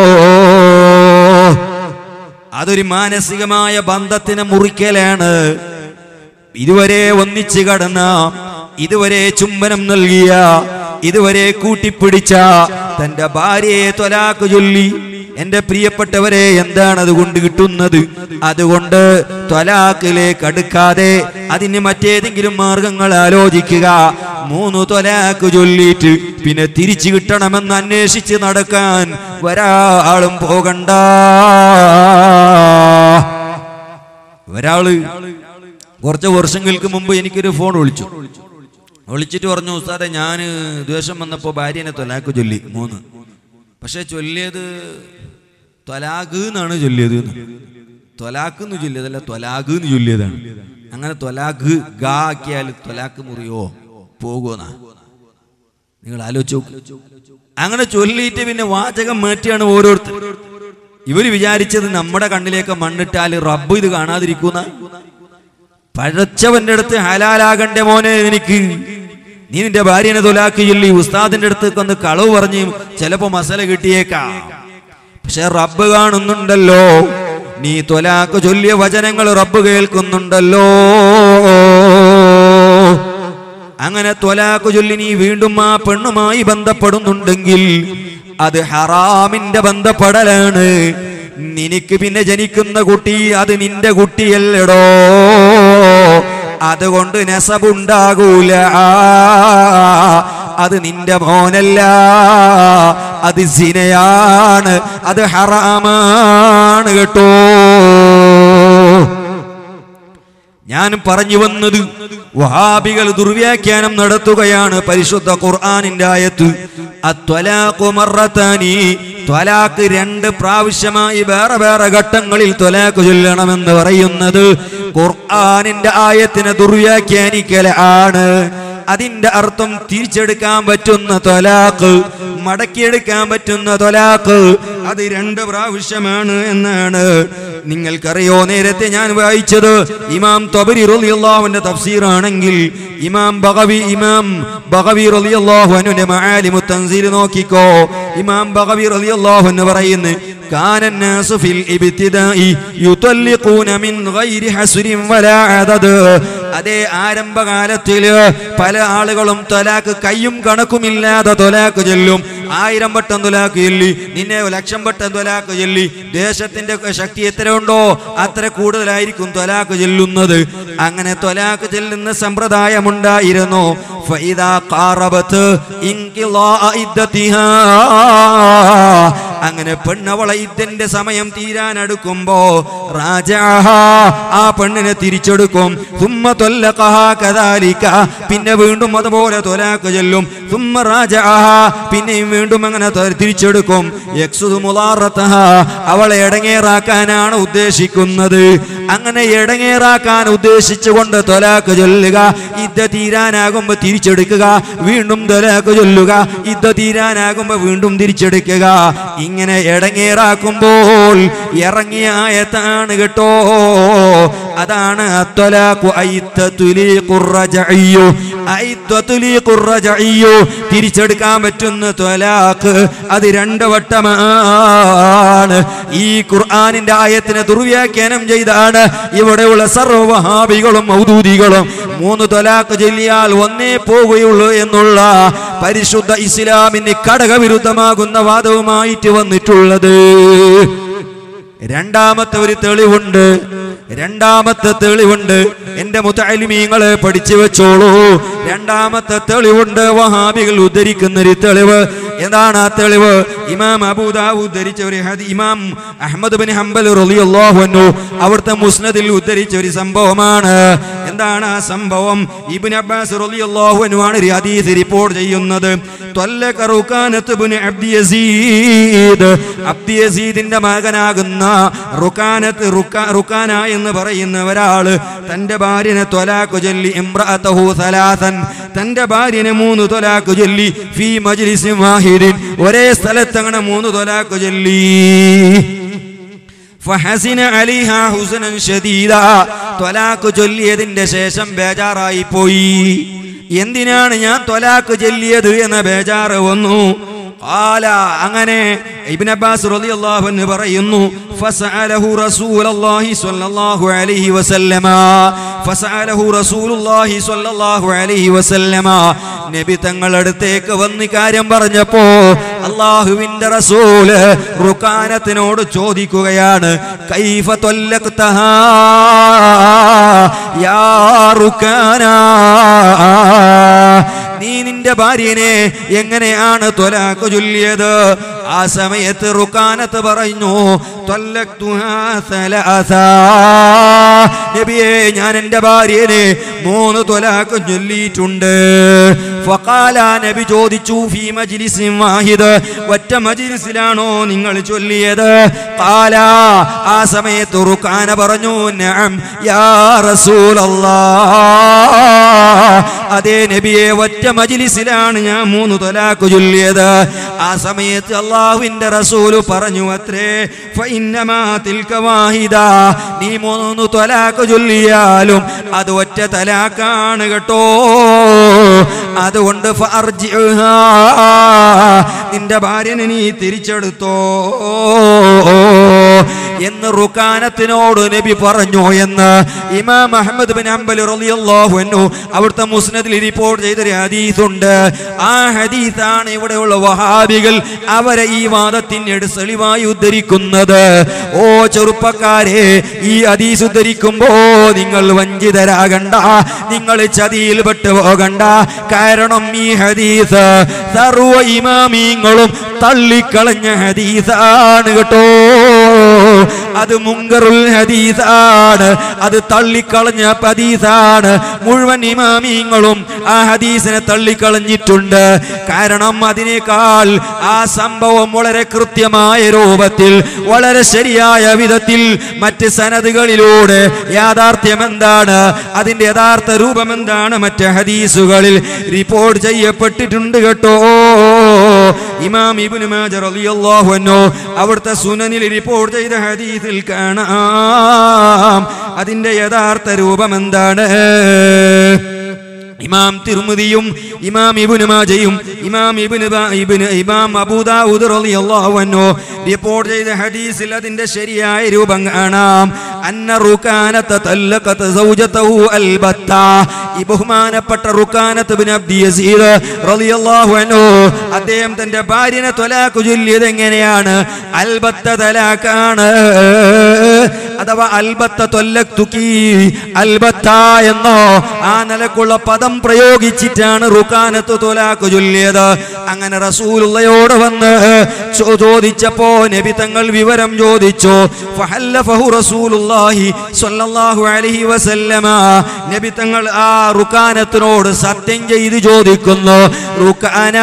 അതൊരു മാനസികമായ ബന്ധത്തിന് മുറിക്കലാണ്. ഇതുവരെ ഒന്നിച്ചു കടന്ന, ഇതുവരെ ചുംബനം നൽകിയ, ഇതുവരെ കൂട്ടിപ്പിടിച്ച തന്റെ ഭാര്യയെ ത്വലാഖ് ചൊല്ലി, എന്റെ പ്രിയപ്പെട്ടവരെ എന്താണ് അതുകൊണ്ട് കിട്ടുന്നത്? അതുകൊണ്ട് ത്വലാഖിലേക്ക് അടുക്കാതെ അതിന് മറ്റേതെങ്കിലും മാർഗങ്ങൾ ആലോചിക്കുക. മൂന്ന് ത്വലാഖ് ചൊല്ലിയിട്ട് പിന്നെ തിരിച്ചു കിട്ടണമെന്ന് അന്വേഷിച്ച് നടക്കാൻ ഒരാളും പോകണ്ട. ഒരാള് കുറച്ച് വർഷങ്ങൾക്ക് മുമ്പ് എനിക്കൊരു ഫോൺ വിളിച്ചു. വിളിച്ചിട്ട് പറഞ്ഞു, ഉസ്താദെ ഞാൻ ദ്വേഷം വന്നപ്പോൾ ഭാര്യനെ ത്വലാഖ് ചൊല്ലി മൂന്ന്. പക്ഷെ ചൊല്ലിയത് ത്വലാഖ് എന്നാണ് ചൊല്ലിയത്. ത്വലാഖ് എന്ന് ചൊല്ലിയതല്ല, ത്വലാഖ് എന്ന് ചൊല്ലിയതാണ്. അങ്ങനെ ത്വലാഖ് ഗാ ആക്കിയാൽ ത്വലാഖ് മുറിയോ പോകുമെന്നാ നിങ്ങൾ ആലോചിച്ചു. അങ്ങനെ ചൊല്ലിയിട്ട് പിന്നെ വാചകം മാറ്റിയാണ് ഓരോരുത്തർ. ഇവര് വിചാരിച്ചത് നമ്മുടെ കണ്ണിലേക്ക് മണ്ണിട്ടാൽ റബ്ബ് ഇത് കാണാതിരിക്കുന്ന. പഴച്ചവന്റെ അടുത്ത് ഹലാലാകണ്ടേ മോനെ എനിക്ക്, നീ നിന്റെ ഭാര്യനെ ത്വലാഖ് ചൊല്ലി ഉസ്താദിന്റെ അടുത്ത് വന്ന് കളവ് പറഞ്ഞ് ചിലപ്പോ മസല കിട്ടിയേക്കാം. പക്ഷെ റബ്ബ് കാണുന്നുണ്ടല്ലോ, നീ ത്വലാഖ് ചൊല്ലിയ വചനങ്ങൾ റബ്ബ് കേൾക്കുന്നുണ്ടല്ലോ. അങ്ങനെ ത്വലാഖ് ചൊല്ലി നീ വീണ്ടും ആ പെണ്ണുമായി ബന്ധപ്പെടുന്നുണ്ടെങ്കിൽ അത് ഹറാമിന്റെ ബന്ധപ്പെടലാണ്. നിനക്ക് പിന്നെ ജനിക്കുന്ന കുട്ടി അത് നിന്റെ കുട്ടിയല്ലടോ, അതുകൊണ്ട് നസബുണ്ടാകൂല. അത് നിന്റെ മോനല്ല, അത് സിനയാണ്, അത് ഹറാമാണ് കേട്ടോ. ഞാൻ പറഞ്ഞു വന്നത്, വഹാബികൾ ദുർവ്യാഖ്യാനം നടത്തുകയാണ് പരിശുദ്ധ ഖുർആനിന്റെ ആയത്ത്. അത്വലാഖു മറത്താനി, ത്വലാഖ് രണ്ട് പ്രാവശ്യമായി വേറെ വേറെ ഘട്ടങ്ങളിൽ ത്വലാഖ് ചൊല്ലണമെന്ന് പറയുന്നത് ഖുർആനിന്റെ ആയത്തിനെ ദുർവ്യാഖ്യാനിക്കലാണ്. അതിന്റെ അർത്ഥം തിരിച്ചെടുക്കാൻ പറ്റുന്ന ത്വലാഖ്, മടക്കിയെടുക്കാൻ പറ്റുന്ന ത്വലാഖ് അത് രണ്ട് പ്രാവശ്യമാണ് എന്നാണ്. നിങ്ങൾക്കറിയോ, നേരത്തെ ഞാൻ വായിച്ചത് ഇമാം തബരി റളിയല്ലാഹുവിന്റെ തഫ്സീറാണെങ്കിൽ ഇമാം ബഗവി ഇമാം ബഗവി റളിയല്ലാഹു അൻഹുവിന്റെ മആലിമു തൻസീൽ നോക്കിക്കോ. ഇമാം ബഗവി റളിയല്ലാഹു അൻഹു പറയുന്നു, കാന الناس في الابتداء يطلقون من غير حصر ولا عدد. അതേ ആരംഭകാലത്തില് പല ആളുകളും ത്വലാഖ് കയ്യും കണക്കുമില്ലാതെ ത്വലാഖ് ചൊല്ലും. ആയിരം വട്ടം ത്വലാഖ് ചൊല്ലി, നിന്നെ ലക്ഷം വട്ടം ത്വലാഖ് ചൊല്ലി. ദേശത്തിന്റെ ശക്തി എത്ര ഉണ്ടോ അത്ര കൂടുതലായിരിക്കും ത്വലാഖ് ചൊല്ലുന്നത്. അങ്ങനെ ത്വലാഖ് ചൊല്ലുന്ന സമ്പ്രദായമുണ്ടായിരുന്നു. ഫഇദാ ഖാറബത് ഇൻഖിളാഅ ഇദ്ദതിഹാ, അങ്ങനെ പെണ്ണവളെ ഇദ്ദന്റെ സമയം തീരാൻ അടുക്കുമ്പോ റാജഅഹ ആ പെണ്ണിനെ തിരിച്ചെടുക്കും. സുമ്മ ത്വല്ലഖഹ കദാലിക പിന്നെ വീണ്ടും അതുപോലെ ത്വലാഖ് ചൊല്ലും. സുമ്മ റാജഅഹ പിന്നെയും വീണ്ടും അങ്ങനെ തിരിച്ചെടുക്കും. യക്സുദു മുളാറതഹ അവളെ എടങ്ങേറാക്കാനാണ് ഉദ്ദേശിക്കുന്നത്. അങ്ങനെ എടങ്ങേറാക്കാൻ ഉദ്ദേശിച്ചുകൊണ്ട് ത്വലാഖ് ചൊല്ലുക, ഇദ്ദ തീരാനാകുമ്പോ തിരിച്ചെടുക്കുക, വീണ്ടും ത്വലാഖ് ചൊല്ലുക, ഇദ്ദ തീരാനാകുമ്പോ വീണ്ടും തിരിച്ചെടുക്കുക. ഇങ്ങനെ എടങ്ങേറാക്കുമ്പോൾ ഇറങ്ങിയ ആയത്താണ് കേട്ടോ. അതാണ് അത്വലാഖു ഐത്തതുലീഖുർ റജഇയ്യു ഐത്തതുലീഖുർ റജഇയ്യു തിരിച്ചെടുക്കാൻ പറ്റുന്ന ത്വലാഖ് അത് രണ്ട് വട്ടമാണ്. ഈ ഖുർആനിന്റെ ആയത്തിനെ ദുർവ്യാഖ്യാനം ചെയ്താണ് ഇവിടെയുള്ള സർവ്വ വഹാബികളും മൗദൂദികളും മൂന്ന് ത്വലാഖ് ചൊല്ലിയാൽ ഒന്നേ പോകുകയുള്ളൂ എന്നുള്ള പരിശുദ്ധ ഇസ്ലാമിന് കടകവിരുദ്ധമാകുന്ന വാദവുമായിട്ട് വന്നിട്ടുള്ളത്. രണ്ടാമത്തെ ഒരു തെളിവുണ്ട് രണ്ടാമത്തെ തെളിവുണ്ട് എന്റെ മുതഅല്ലിമീങ്ങളെ പഠിച്ചു വെച്ചോളൂ. രണ്ടാമത്തെ തെളിവുണ്ട് വഹാബികൾ ഉദ്ധരിക്കുന്ന ഒരു തെളിവ്. എന്താണ് ആ തെളിവ്? ഇമാം അബൂ ദാവൂദ് ഉദ്ധരിച്ച ഒരു ഹദീസ്, ഇമാം അഹ്മദ് ബിൻ ഹംബൽ റളിയല്ലാഹു അൻഹു അവിടുത്തെ മുസ്നദിൽ ഉദ്ധരിച്ച ഒരു സംഭവമാണ്. എന്താണ് ആ സംഭവം? ഇബ്നു അബ്ബാസ് റളിയല്ലാഹു അൻഹു ആണ് ഒരു ഹദീസ് റിപ്പോർട്ട് ചെയ്യുന്നത്. ത്വല്ലഖ റുകാനത്ത് ഇബ്നു അബ്ദി യസീദ് അബ്ദി യസീദിന്റെ മകനാകുന്ന റുകാനത്ത് റുകാന എന്ന് പറയുന്ന ഒരാള് തന്റെ ഭാര്യനെ ത്വലാഖ് ചൊല്ലി. ഇംറഅതഹു സലാസൻ തന്റെ ഭാര്യനെ മൂന്ന് ത്വലാഖ് ചൊല്ലി. ഫീ മജ്ലിസിൻ വാഹിദിൻ ഒരേ സ്ഥലത്ത് അങ്ങനെ മൂന്ന് ത്വലാഖ് ചൊല്ലി. ഫഹസിന അലൈഹാ ഹുസ്നൻ ശദീദാ ത്വലാഖ് ചൊല്ലിയതിന്റെ ശേഷം ബേജാറായി പോയി. എന്തിനാണ് ഞാൻ ത്വലാഖ് ചൊല്ലിയത് എന്ന ബേജാറ് വന്നു. ഖാല അങ്ങനെ ഇബ്നു അബ്ബാസ് റളിയല്ലാഹു അൻഹു പറയുന്നു, ഫസഅലഹു റസൂലുള്ളാഹി സ്വല്ലല്ലാഹു അലൈഹി വസല്ലമ ഫസഅലഹു റസൂലുള്ളാഹി സ്വല്ലല്ലാഹു അലൈഹി വസല്ലമ നബി തങ്ങളുടെ അടുത്തേക്ക് വന്ന് കാര്യം പറഞ്ഞപ്പോ അല്ലാഹുവിന്റെ റസൂല് റുകാനത്തിനോട് ചോദിക്കുകയാണ്, കൈഫ ത്വല്ലഖ്തഹാ യാ റുകാന, നീ നിന്റെ ഭാര്യനെ എങ്ങനെയാണ് ത്വലാഖ് ചൊല്ലിയത്? ആ സമയത്ത് റുകാനത്ത് പറഞ്ഞു, ത്വല്ലഖ്തുഹാ സലാസാ നബിയേ ഞാൻ എൻ്റെ ഭാര്യനെ മൂന്ന് ത്വലാഖ് ചൊല്ലിയിട്ടുണ്ട്. ഫഖാല നബി ചോദിച്ചു, ഫീ മജ്ലിസിൻ വാഹിദ് ഒറ്റ മജ്ലിസിലാണോ നിങ്ങൾ ചൊല്ലിയത്? ഖാല ആ സമയത്ത് റുകാന പറഞ്ഞു, നഅം യാ റസൂലല്ലാഹ് അതേ നബിയെ ഒറ്റ മജ്ലിസിലാണ് ഞാൻ മൂന്ന് ത്വലാഖ് ചൊല്ലിയത്. ആ സമയത്ത് അല്ലാഹുവിന്റെ റസൂല് പറഞ്ഞു അത്രേ, ഫഇന്നമാ തിൽക വാഹിദ നീ മൂന്ന് ത്വലാഖ് ചൊല്ലിയാലും അത് ഒറ്റ തലാഖാണ് കേട്ടോ. അതുകൊണ്ട് ഫഅർജിഉഹാ നിന്റെ ഭാര്യനെ നീ തിരിച്ചെടുത്തോ എന്ന് റുകാനത്തിനോട് നബി പറഞ്ഞു എന്ന് ഇമാം അഹ്മദ് ബിൻ ഹംബൽ റളിയല്ലാഹു അൻഹു അവിടുത്തെ മുസ്നദിൽ റിപ്പോർട്ട് ചെയ്തൊരു ഹദീസുണ്ട്. ആ ഹദീസാണ് ഇവിടെയുള്ള വഹാബികൾ അവരെ ഈ വാദത്തിന് തെളിവായി ഉദ്ധരിക്കുന്നത്. ഓ ചെറുപ്പക്കാരെ, ഈ ഹദീസ് ഉദ്ധരിക്കുമ്പോ നിങ്ങൾ വഞ്ചിതരാകണ്ട, നിങ്ങൾ ചതിയിൽപ്പെട്ട് പോകണ്ട. കാരണം ഈ ഹദീസ് സർവ്വ ഇമാമീങ്ങളും തള്ളിക്കളഞ്ഞ ഹദീസാണ് കേട്ടോ. അത് മുങ്കറുൽ ഹദീസാണ്, അത് തള്ളിക്കളഞ്ഞ ഹദീസാണ്. മുഴുവൻ ഇമാമീങ്ങളും ആ ഹദീസിനെ തള്ളിക്കളഞ്ഞിട്ടുണ്ട്. കാരണം അതിനേക്കാൾ ആ സംഭവം വളരെ കൃത്യമായ രൂപത്തിൽ വളരെ ശരിയായ വിധത്തിൽ മറ്റ് സനദുകളിലൂടെ യാഥാർത്ഥ്യം എന്താണ്, അതിന്റെ യഥാർത്ഥ രൂപം എന്താണ് മറ്റ് ഹദീസുകളിൽ റിപ്പോർട്ട് ചെയ്യപ്പെട്ടിട്ടുണ്ട് കേട്ടോ. ഇമാം ഇബ്നു മാജ റളിയല്ലാഹു അൻഹു അവിടുത്തെ സുനനിൽ റിപ്പോർട്ട് ചെയ്ത ഹദീസിൽ കാണാം അതിന്റെ യഥാർത്ഥ രൂപം എന്താണ്. ഇമാം തിർമിദിയും ഇമാം ഇബ്നു മാജയും ഇമാം ഇബ്നു ഇബ്നു ഇമാം അബൂ ദാവൂദ് റളിയല്ലാഹു അൻഹു റിപ്പോർട്ട് ചെയ്ത ഹദീസിൽ അതിന്റെ ശരിയായ രൂപം കാണാം. അന്ന റുകാനത തല്ലഖത സൗജതഹു അൽബത്ത ഈ ബഹുമാനപ്പെട്ട റുകാനത്ത് ഇബ്നു അബ്ദി യസീദ് റളിയല്ലാഹു അൻഹു അദ്ദേഹം തന്റെ ഭാര്യനെ ത്വലാഖ് ചൊല്ലിയത് എങ്ങനെയാണ്? അൽബത്ത തലാഖാണ്, അഥവാ അൽബത്ത ത്വല്ലഖ്തുകി അൽബത്ത എന്നോ ആ നിലക്കുള്ള പദം പ്രയോഗിച്ചിട്ടാണ് റുകാനത്ത് ത്വലാഖ് ചൊല്ലിയത്. അങ്ങനെ റസൂലുള്ളയോട് വന്ന് ചോദിച്ചപ്പോ നബി തങ്ങൾ വിവരം ചോദിച്ചു. ഫഹല്ലഫഹു റസൂലുള്ളാഹി സ്വല്ലല്ലാഹു അലൈഹി വസല്ലമ, നബി തങ്ങൾ ആ റുക്കാനത്തിനോട് സത്യം ചെയ്ത് ചോദിക്കുന്നു, റുക്കാന,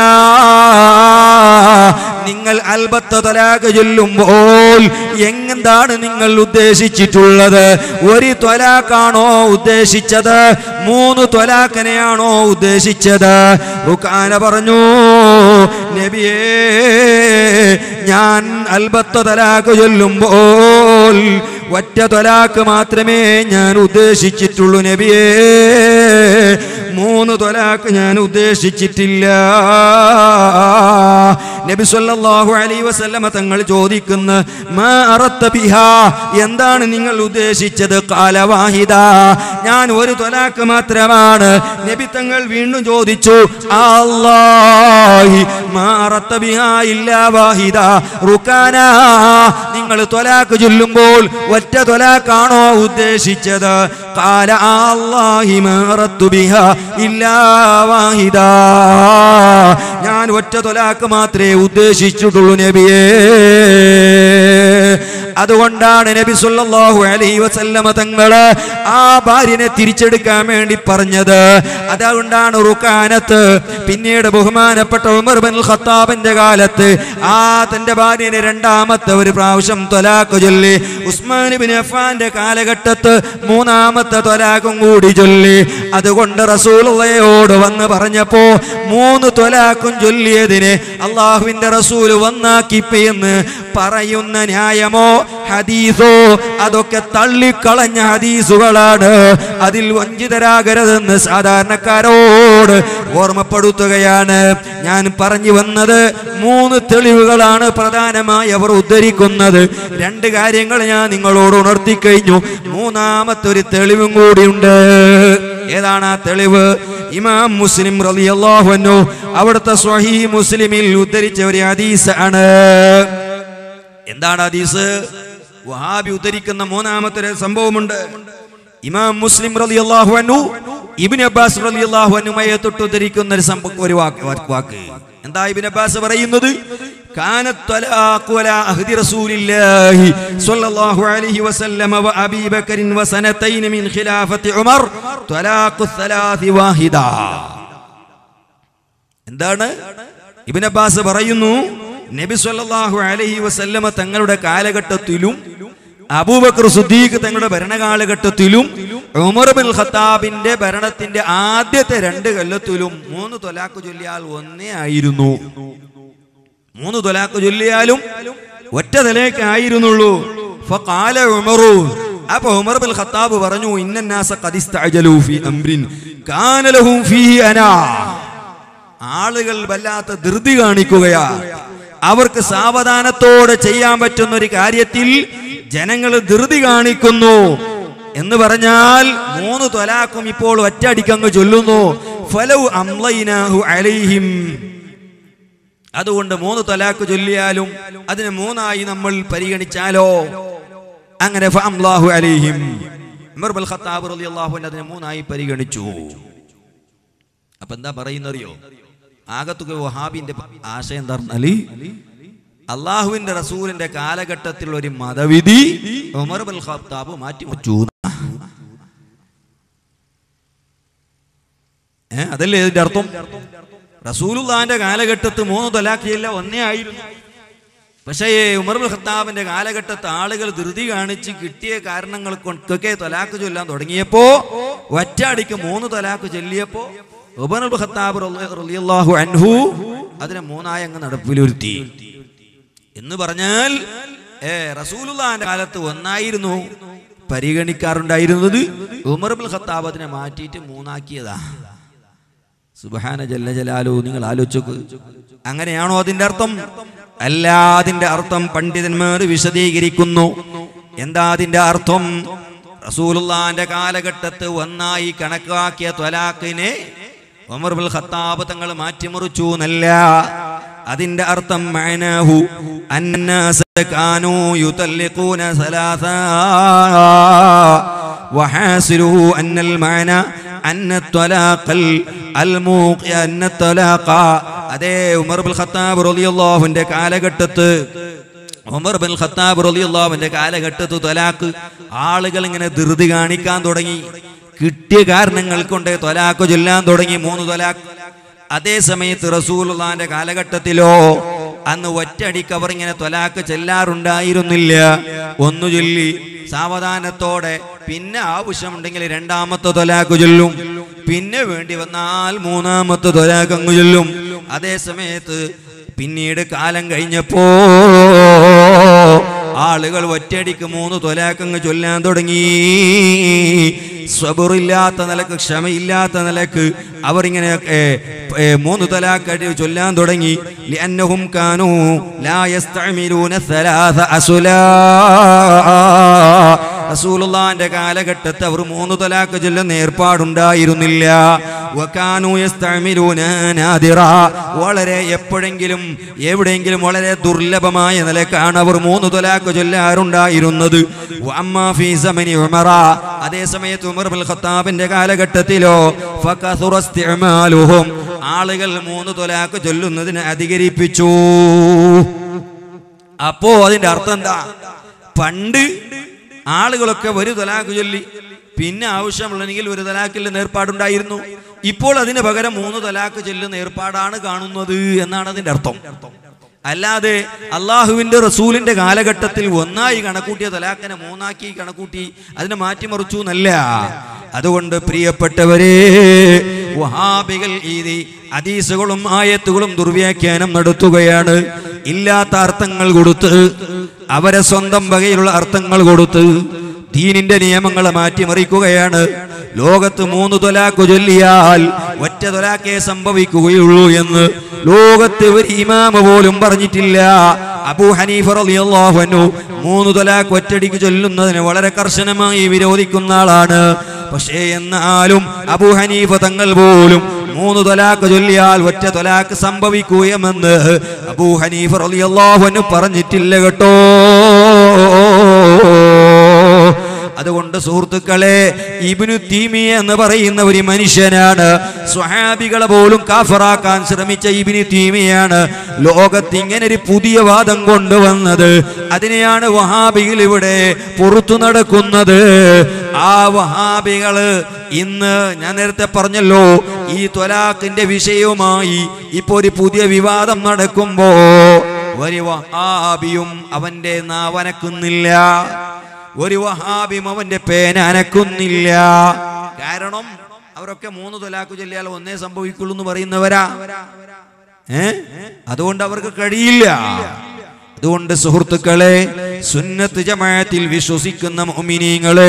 നിങ്ങൾ അൽബത്ത തലാഖ് ചൊല്ലുമ്പോൾ എന്താണ് നിങ്ങൾ ഉദ്ദേശിച്ചിട്ടുള്ളത്? ഒരു ത്വലാഖാണോ ഉദ്ദേശിച്ചത്? മൂന്ന് ത്വലാഖിനെയാണോ ഉദ്ദേശിച്ചത്? റുക്കാന പറഞ്ഞു, നബിയേ, ഞാൻ അൽബത്ത തലാഖ് ചൊല്ലുമ്പോൾ ഒറ്റ ത്വലാഖ് മാത്രമേ ഞാൻ ഉദ്ദേശിച്ചിട്ടുള്ളൂ നബിയേ, മൂന്ന് ത്വലാഖ് ഞാൻ ഉദ്ദേശിച്ചിട്ടില്ല. നബി സല്ലല്ലാഹു അലൈഹി വസല്ലമ തങ്ങൾ ചോദിക്കുന്ന, മാ അറത്ത ബിഹാ, എന്താണ് നിങ്ങൾ ഉദ്ദേശിച്ചത്? ഖാല വാഹിദ, ഞാൻ ഒരു ത്വലാഖ് മാത്രമാണ്. നബി തങ്ങൾ വീണ്ടും ചോദിച്ചു, അല്ലാഹി മാ അറത്ത ബിഹാ ഇല്ലാ വാഹിദ. റുക്കാന, നിങ്ങൾ ത്വലാഖ് ചൊല്ലുമ്പോൾ ഒറ്റ ത്വലാഖാണോ ഉദ്ദേശിച്ചത്? ഖാല അല്ലാഹി മാ അറത്തു ബിഹാ ഇല്ലാ വാഹിദ, ഞാൻ ഒറ്റ ത്വലാഖ് മാത്രമേ ഉദ്ദേശിച്ചിട്ടുള്ളൂ നബിയേ. അതുകൊണ്ടാണ് നബി സല്ലല്ലാഹു അലൈഹി വസല്ലമ തങ്ങള് ആ ഭാര്യനെ തിരിച്ചെടുക്കാൻ വേണ്ടി പറഞ്ഞത്. അതുകൊണ്ടാണ് റുക്കാനത്ത് പിന്നീട് ബഹുമാനപ്പെട്ട ഉമർ ബിൻ ഖത്താബിന്റെ കാലത്ത് ആ തന്റെ ഭാര്യനെ രണ്ടാമത്തെ ഒരു പ്രാവശ്യം ത്വലാഖ് ചൊല്ലി. ഉസ്മാൻ ഇബ്നു അഫ്ഫാന്റെ കാലഘട്ടത്ത് മൂന്നാമത്തെ ത്വലാഖും കൂടി ചൊല്ലി. അതുകൊണ്ട് റസൂലുള്ളയോട് വന്ന് പറഞ്ഞപ്പോ മൂന്ന് ത്വലാഖും ചൊല്ലിയതിനെ അള്ളാഹുവിന്റെ റസൂല് വന്നാക്കിപ്പെന്ന് പറയുന്ന ന്യായമോ ഹദീസോ അതൊക്കെ തള്ളിക്കളഞ്ഞ ഹദീസുകളാണ്. അതിൽ വഞ്ചിതരാകരുതെന്ന് സാധാരണക്കാരോട് ഓർമ്മപ്പെടുത്തുകയാണ്. ഞാൻ പറഞ്ഞു വന്നത് മൂന്ന് തെളിവുകളാണ് പ്രധാനമായി അവർ ഉദ്ധരിക്കുന്നത്. രണ്ട് കാര്യങ്ങൾ ഞാൻ നിങ്ങളോട് ഉണർത്തിക്കഴിഞ്ഞു. മൂന്നാമത്തെ ഒരു തെളിവും കൂടിയുണ്ട്. ഏതാണ് ആ തെളിവ്? ഇമാം മുസ്ലിം റളിയല്ലാഹു അൻഹു അവിടുത്തെ സ്വഹീഹ് മുസ്ലിമിൽ ഉദ്ധരിച്ച ഒരു ഹദീസ് ആണ്. എന്താണ് ഹദീസ്? വഹാബി ഉദ്ധരിക്കുന്ന മൂന്നാമത്തെ ഒരു സംഭവമുണ്ട്. ഇമാം മുസ്ലിം റളിയല്ലാഹു അൻഹു ഇബ്നു അബ്ബാസ് റളിയല്ലാഹു അൻഹുമയെ തൊട്ട് ഉദ്ധരിക്കുന്ന ഒരു സംഭവം, ഒരു വാക്ക് വാക്ക് എന്താ ഇബ്നു അബ്ബാസ് പറയുന്നത്? കാനത് ത്വലാഖു അലാ അഹ്ദി റസൂലില്ലാഹി സ്വല്ലല്ലാഹു അലൈഹി വസല്ലമ വ അബീ ബക്കറിൻ വ സനതൈൻ മിൻ ഖിലാഫത്തി ഉമർ ത്വലാഖു സലാസി വാഹിദ. എന്താണ് ഇബ്നു അബ്ബാസ് പറയുന്നു? നബി സല്ലല്ലാഹു അലൈഹി വസല്ലമ തങ്ങളുടെ കാലഘട്ടത്തിലും അബൂബക്കർ സിദ്ദീഖ് തങ്ങളുടെ ഭരണകാലഘട്ടത്തിലും ഉമർ ബിൻ ഖത്താബിന്റെ ഭരണത്തിന്റെ ആദ്യത്തെ രണ്ട് കൊല്ലത്തിലും മൂന്ന് ത്വലാഖ് ചൊല്ലിയാൽ ഒന്നേ ആയിരുന്നു. മൂന്ന് ത്വലാഖ് ചൊല്ലിയാലും ഒറ്റ തലേക്ക് ആയിരുന്നുള്ളൂ. ഫഖാല ഉമറു, അപ്പൊ ഉമർ ബിൻ ഖത്താബ് പറഞ്ഞു, ഇന്നന്നാസ ഖദ് ഇസ്തഅജലു ഫീ അംരിൻ കാന ലഹും ഫീഹി അനാ. ആളുകൾ വല്ലാത്ത ധൃതി കാണിക്കുകയാ. അവർക്ക് സാവധാനത്തോടെ ചെയ്യാൻ പറ്റുന്ന ഒരു കാര്യത്തിൽ ജനങ്ങൾ ധൃതി കാണിക്കുന്നു എന്ന് പറഞ്ഞാൽ മൂന്ന് ത്വലാഖും ഇപ്പോൾ ഒറ്റയടിക്കങ്ങ് ചൊല്ലുന്നു. ഫലൗ അംളൈനാഹു അലൈഹിം, അതുകൊണ്ട് മൂന്ന് ത്വലാഖ് ചൊല്ലിയാലും അതിനെ മൂന്നായി നമ്മൾ പരിഗണിച്ചാലോ? അങ്ങനെ ഫഅംലാഹു അലൈഹിം, ഉമർ ബിൻ ഖത്താബ് റളിയല്ലാഹു അൻഹു അതിനെ മൂന്നായി പരിഗണിച്ചു. അപ്പൊ എന്താ പറയുന്നറിയോ? ആകത്തുക വഹാബിന്റെ ആശയം എന്താ പറഞ്ഞാല്, അള്ളാഹുവിന്റെ റസൂലിന്റെ കാലഘട്ടത്തിൽ ഒരു മതവിധി ഉമർ ബിൻ ഖത്താബ് മാറ്റിവെച്ചു. ഏഹ് അതല്ലേ ഇതിന്റെ അർത്ഥം? റസൂലുള്ളാഹിന്റെ കാലഘട്ടത്ത് മൂന്ന് ത്വലാഖ് ഇല്ല, ഒന്നേ ആയിരുന്നു. പക്ഷേ ഉമർ ബിൻ ഖത്താബിന്റെ കാലഘട്ടത്ത് ആളുകൾ ധൃതി കാണിച്ച് കിട്ടിയ കാരണങ്ങൾ കൊണ്ടൊക്കെ ത്വലാഖ് ചൊല്ലാൻ തുടങ്ങിയപ്പോ ഒറ്റയടിക്ക് മൂന്ന് ത്വലാഖ് ചൊല്ലിയപ്പോ ഉമർ ബിൻ ഖത്താബ് റളിയല്ലാഹു അൻഹു അതിനെ മൂന്നായി അങ്ങ് നടപ്പിലുരുത്തി. എന്ന് പറഞ്ഞാൽ ഏ റസൂലുള്ളാഹിന്റെ കാലത്ത് ഒന്നായിരുന്നു പരിഗണിക്കാറുണ്ടായിരുന്നത്, ഉമർ ബിൻ ഖത്താബ് അതിനെ മാറ്റിയിട്ട് മൂന്നാക്കിയതാ. സുബ്ഹാന ജല്ല ജലാലു. നിങ്ങൾ ആലോചിച്ചു, അങ്ങനെയാണോ അതിന്റെ അർത്ഥം? അല്ല, അതിന്റെ അർത്ഥം പണ്ഡിതന്മാർ വിശദീകരിക്കുന്നു. എന്താ അതിന്റെ അർത്ഥം? റസൂലുള്ളാഹിന്റെ കാലഘട്ടത്ത് ഒന്നായി കണക്കാക്കിയ ത്വലാഖിനെ ഉമർ ബിൻ ഖത്താബ് തങ്ങൾ മാറ്റിമറിച്ചു എന്നല്ല. അതിന്റെ അർത്ഥം മഅനാഹു അന്നാസ കാനൂ യുതല്ലിഖൂന സലാസ വഹാസിലുഹു അന്നൽ മഅന അന്ന ത്വലാഖൽ الموقع أن الطلاق അതേ ഉമർ ബിൻ ഖത്താബ് റളിയല്ലാഹുവിന്റെ കാലഘട്ടത്ത് ഉമർ ബിൻ ഖത്താബ് റളിയല്ലാഹുവിന്റെ കാലഘട്ടത്ത് ത്വലാഖ് ആളുകൾ ഇങ്ങനെ ധൃതി കാണിക്കാൻ തുടങ്ങി. കിട്ടിയ കാരണങ്ങൾ കൊണ്ട് ത്വലാഖ് ചൊല്ലാൻ തുടങ്ങി, മൂന്ന് ത്വലാഖ്. അതേ സമയത്ത് റസൂലുള്ളാഹിന്റെ കാലഘട്ടത്തിലോ അന്ന് ഒറ്റയടിക്ക് അവർ ഇങ്ങനെ ത്വലാഖ് ചെല്ലാറുണ്ടായിരുന്നില്ല. ഒന്നു ചൊല്ലി സാവധാനത്തോടെ, പിന്നെ ആവശ്യമുണ്ടെങ്കിൽ രണ്ടാമത്തെ ത്വലാഖ് ചൊല്ലും, പിന്നെ വേണ്ടി വന്നാൽ മൂന്നാമത്തെ ത്വലാഖ് അങ്ങ് ചൊല്ലും. അതേ സമയത്ത് പിന്നീട് കാലം കഴിഞ്ഞപ്പോ ആളുകൾ ഒറ്റയടിക്ക് മൂന്ന് ത്വലാഖ് അങ്ങ് ചൊല്ലാൻ തുടങ്ങി. സബറില്ലാത്ത നിലക്ക്, ക്ഷമയില്ലാത്ത നിലക്ക് അവരിങ്ങനെ മൂന്ന് ത്വലാഖ് ചൊല്ലാൻ തുടങ്ങി. ലിഅന്നഹും കാനൂ ലാ യസ്തഅമിലൂന സലാസ അസുലാ. റസൂലുള്ളാഹിന്റെ കാലഘട്ടത്തിൽ അവർ മൂന്ന് ത്വലാഖ് ചൊല്ലുന്ന ഏർപ്പാടുണ്ടായിരുന്നില്ല. വകാനൂ യസ്തഅമിലൂന നാദിറാ. വളരെ എപ്പോഴെങ്കിലും എവിടെയെങ്കിലും വളരെ ദുർലഭമായ നിലക്കാണ് അവർ മൂന്ന് ത്വലാഖ് ചൊല്ലാറുണ്ടായിരുന്നത്. വഅമ്മാ ഫീ സമനി ഉമറ. അതേ സമയത്ത് ഉമർ ബിൻ ഖത്താബിന്റെ കാലഘട്ടത്തിലോ ഫകസുറ ഇസ്തിഅമാലുഹും. ആളുകൾ മൂന്ന് ത്വലാഖ് ചൊല്ലുന്നതിന് അധികരിപ്പിച്ചു. അപ്പോ അതിന്റെ അർത്ഥം എന്താ? പണ്ട് ആളുകളൊക്കെ ഒരു ത്വലാഖ് ചൊല്ലി, പിന്നെ ആവശ്യമുള്ളെങ്കിൽ ഒരു ത്വലാഖിൽ ഏർപ്പാടുണ്ടായിരുന്നു. ഇപ്പോൾ അതിന് പകരം മൂന്ന് ത്വലാഖ് ചൊല്ലുന്ന ഏർപ്പാടാണ് കാണുന്നത് എന്നാണ് അതിന്റെ അർത്ഥം. അല്ലാതെ അള്ളാഹുവിന്റെ റസൂലിന്റെ കാലഘട്ടത്തിൽ ഒന്നായി കണക്കൂട്ടിയ ത്വലാഖിനെ മൂന്നാക്കി കണക്കൂട്ടി അതിനെ മാറ്റിമറിച്ചു എന്നല്ല. അതുകൊണ്ട് പ്രിയപ്പെട്ടവരെ, വഹാബികൾ ഈ ഹദീസുകളും ആയത്തുകളും ദുർവ്യാഖ്യാനം നടത്തുകയാണ്. ഇല്ലാത്ത അർത്ഥങ്ങൾ കൊടുത്ത്, അവരെ സ്വന്തം വകയിലുള്ള അർത്ഥങ്ങൾ കൊടുത്ത് ദീനിന്റെ നിയമങ്ങളെ മാറ്റിമറിക്കുകയാണ്. ലോകത്ത് മൂന്ന് ത്വലാഖ് ചൊല്ലിയാൽ ഒറ്റ ത്വലാഖേ സംഭവിക്കുകയുള്ളൂ എന്ന് ലോകത്ത് ഒരു ഇമാമ പോലും പറഞ്ഞിട്ടില്ല. അബൂ ഹനീഫ റളിയല്ലാഹു അൻഹു മൂന്ന് ത്വലാഖ് ഒറ്റടിക്ക് ചൊല്ലുന്നതിന് വളരെ കർശനമായി വിരോധിക്കുന്ന ആളാണ്. പക്ഷേ എന്നാലും അബൂ ഹനീഫ തങ്ങൾ പോലും മൂന്ന് ത്വലാഖ് ചൊല്ലിയാൽ ഒറ്റ ത്വലാഖ് സംഭവിക്കുകയെന്ന് അബൂ ഹനീഫ റളിയല്ലാഹു അൻഹു പറഞ്ഞിട്ടില്ല കേട്ടോ. അതുകൊണ്ട് സുഹൃത്തുക്കളെ, ഇബ്നു തീമിയ എന്ന് പറയുന്ന ഒരു മനുഷ്യനാണ്. സ്വഹാബികളെ പോലും കാഫറാക്കാൻ ശ്രമിച്ച ഇബ്നു തീമിയാണ് ലോകത്ത് ഇങ്ങനെ ഒരു പുതിയ വാദം കൊണ്ടുവന്നത്. അതിനെയാണ് വഹാബികൾ ഇവിടെ പുറത്തു നടക്കുന്നത്. ആ വഹാബികള് ഇന്ന് ഞാൻ നേരത്തെ പറഞ്ഞല്ലോ, ഈ ത്വലാഖിന്റെ വിഷയവുമായി ഇപ്പോ ഒരു പുതിയ വിവാദം നടക്കുമ്പോ ഒരു വഹാബിയും അവന്റെ നാവനക്കുന്നില്ല, ഒരു വഹാബിയും അവന്റെ പേന അനക്കുന്നില്ല. കാരണം അവരൊക്കെ മൂന്ന് ത്വലാഖ് ചൊല്ലിയാൽ ഒന്നേ സംഭവിക്കുള്ളൂ എന്ന് പറയുന്നവരാ. ഏ അതുകൊണ്ട് അവർക്ക് കഴിയില്ല. അതുകൊണ്ട് സുഹൃത്തുക്കളെ, സുന്നത്ത് ജമാഅത്തിൽ വിശ്വസിക്കുന്ന മുഅ്മിനീങ്ങളെ,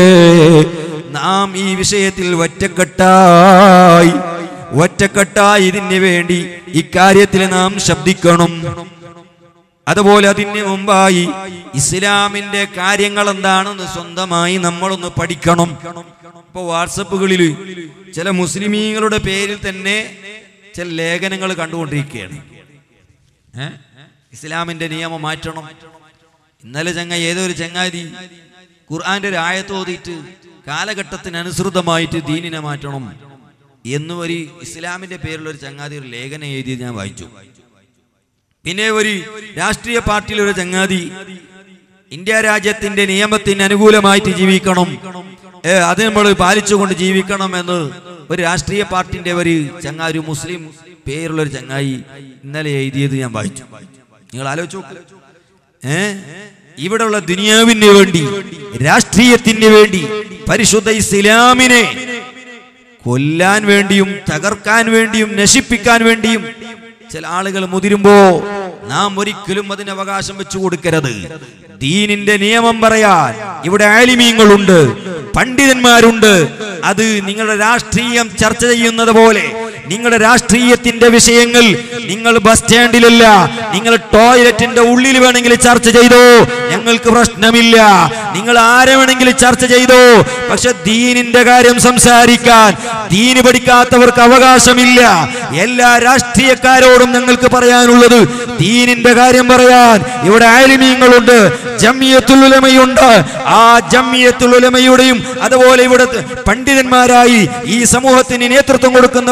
നാം ഈ വിഷയത്തിൽ ഒറ്റക്കെട്ടായി ഒറ്റക്കെട്ടായി ഇതിന് വേണ്ടി ഇക്കാര്യത്തിൽ നാം ശബ്ദിക്കണം. അതുപോലെ അതിന് മുമ്പായി ഇസ്ലാമിന്റെ കാര്യങ്ങൾ എന്താണെന്ന് സ്വന്തമായി നമ്മളൊന്ന് പഠിക്കണം. ഇപ്പൊ വാട്സപ്പുകളിൽ ചില മുസ്ലിമീങ്ങളുടെ പേരിൽ തന്നെ ചില ലേഖനങ്ങൾ കണ്ടുകൊണ്ടിരിക്കുകയാണ്. ഏഹ് ഇസ്ലാമിന്റെ നിയമം മാറ്റണം. ഇന്നലെ ചങ്ങ ഏതൊരു ചങ്ങാതി ഖുർആന്റെ ഒരു ആയത്ത് ഓതിയിട്ട് കാലഘട്ടത്തിനനുസൃതമായിട്ട് ദീനിനെ മാറ്റണം എന്നു ഒരു ഇസ്ലാമിന്റെ പേരിലുള്ള ഒരു ചങ്ങാതി ഒരു ലേഖനം എഴുതി ഞാൻ വായിച്ചു. പിന്നെ ഒരു രാഷ്ട്രീയ പാർട്ടിയിലൊരു ചങ്ങാതി ഇന്ത്യ രാജ്യത്തിന്റെ നിയമത്തിന് അനുകൂലമായിട്ട് ജീവിക്കണം, അത് നമ്മൾ പാലിച്ചുകൊണ്ട് ജീവിക്കണം എന്ന് ഒരു രാഷ്ട്രീയ പാർട്ടിന്റെ ഒരു ചങ്ങായി, ഒരു മുസ്ലിം പേരുള്ള ഒരു ചങ്ങായി ഇന്നലെ എഴുതിയത് ഞാൻ വായിച്ചു. നിങ്ങൾ ആലോചിച്ചു നോക്ക്. ഏ ഇവിടെയുള്ള ദുനിയാവിന് വേണ്ടി, രാഷ്ട്രീയത്തിന് വേണ്ടി, പരിശുദ്ധ ഇസ്ലാമിനെ കൊല്ലാൻ വേണ്ടിയും തകർക്കാൻ വേണ്ടിയും നശിപ്പിക്കാൻ വേണ്ടിയും ചില ആളുകൾ മുതിരുമ്പോ നാം ഒരിക്കലും അതിന് അവകാശം വെച്ചു കൊടുക്കരുത്. ദീനിന്റെ നിയമം പറയാൻ ഇവിടെ ആലിമീങ്ങളുണ്ട്, പണ്ഡിതന്മാരുണ്ട്. അത് നിങ്ങളുടെ രാഷ്ട്രീയം ചർച്ച ചെയ്യുന്നത് പോലെ നിങ്ങളുടെ രാഷ്ട്രീയത്തിന്റെ വിഷയങ്ങൾ നിങ്ങൾ ബസ് സ്റ്റാൻഡിലല്ല, നിങ്ങൾ ടോയ്ലറ്റിന്റെ ഉള്ളിൽ വേണമെങ്കിൽ ചർച്ച ചെയ്തോ, ഞങ്ങൾക്ക് പ്രശ്നമില്ല. നിങ്ങൾ ആരെ വേണമെങ്കിലും ചർച്ച ചെയ്തോ. പക്ഷെ ദീനിന്റെ കാര്യം സംസാരിക്കാൻ ദീന് പഠിക്കാത്തവർക്ക് അവകാശമില്ല. എല്ലാ രാഷ്ട്രീയക്കാരോടും ഞങ്ങൾക്ക് പറയാനുള്ളത് ദീനിന്റെ കാര്യം പറയാൻ ഇവിടെ ആലിമീങ്ങളുണ്ട്, ജംഇയ്യത്തുൽ ഉലമയുണ്ട്. ആ ജംഇയ്യത്തുൽ ഉലമയുടെയും അതുപോലെ ഇവിടെ പണ്ഡിതന്മാരായി ഈ സമൂഹത്തിന് നേതൃത്വം കൊടുക്കുന്നവരാരുണ്ട്?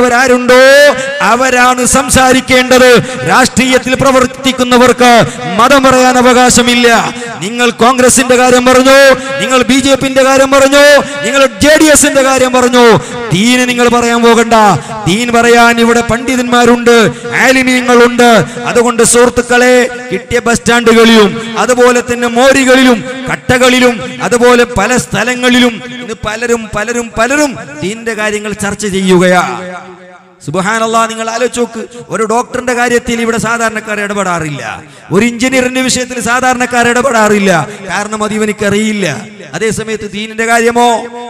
ഉണ്ടോ അവരാണ് സംസാരിക്കേണ്ടത്. രാഷ്ട്രീയത്തിൽ പ്രവർത്തിക്കുന്നവർക്ക് മതം പറയാൻ അവകാശമില്ല. നിങ്ങൾ കോൺഗ്രസിന്റെ കാര്യം പറഞ്ഞു, നിങ്ങൾ ബി ജെ പിന്റെ കാര്യം പറഞ്ഞു, നിങ്ങൾ ജെ ഡി എസിന്റെ കാര്യം പറഞ്ഞു, ദീന് നിങ്ങൾ പറയാൻ പോകണ്ട. ദീൻ പറയാൻ ഇവിടെ പണ്ഡിതന്മാരുണ്ട്, ആലിമീങ്ങളുണ്ട്. അതുകൊണ്ട് സുഹൃത്തുക്കളെ, കിട്ടിയ ബസ് സ്റ്റാൻഡുകളിലും അതുപോലെ തന്നെ മോരികളിലും കട്ടകളിലും അതുപോലെ പല സ്ഥലങ്ങളിലും ഇത് പലരും പലരും പലരും ദീനിന്റെ കാര്യങ്ങൾ ചർച്ച ചെയ്യുകയാണ്. സുബ്ഹാനല്ലാഹ്, നിങ്ങൾ ആലോചിച്ച് നോക്ക്. ഒരു ഡോക്ടറിന്റെ കാര്യത്തിൽ ഇവിടെ സാധാരണക്കാർ ഇടപെടാറില്ല, ഒരു എഞ്ചിനീയറിന്റെ വിഷയത്തിൽ സാധാരണക്കാർ ഇടപെടാറില്ല. കാരണം അത് ഇവനിക്ക് അറിയില്ല. അതേ സമയത്ത് ദീനിന്റെ കാര്യമോ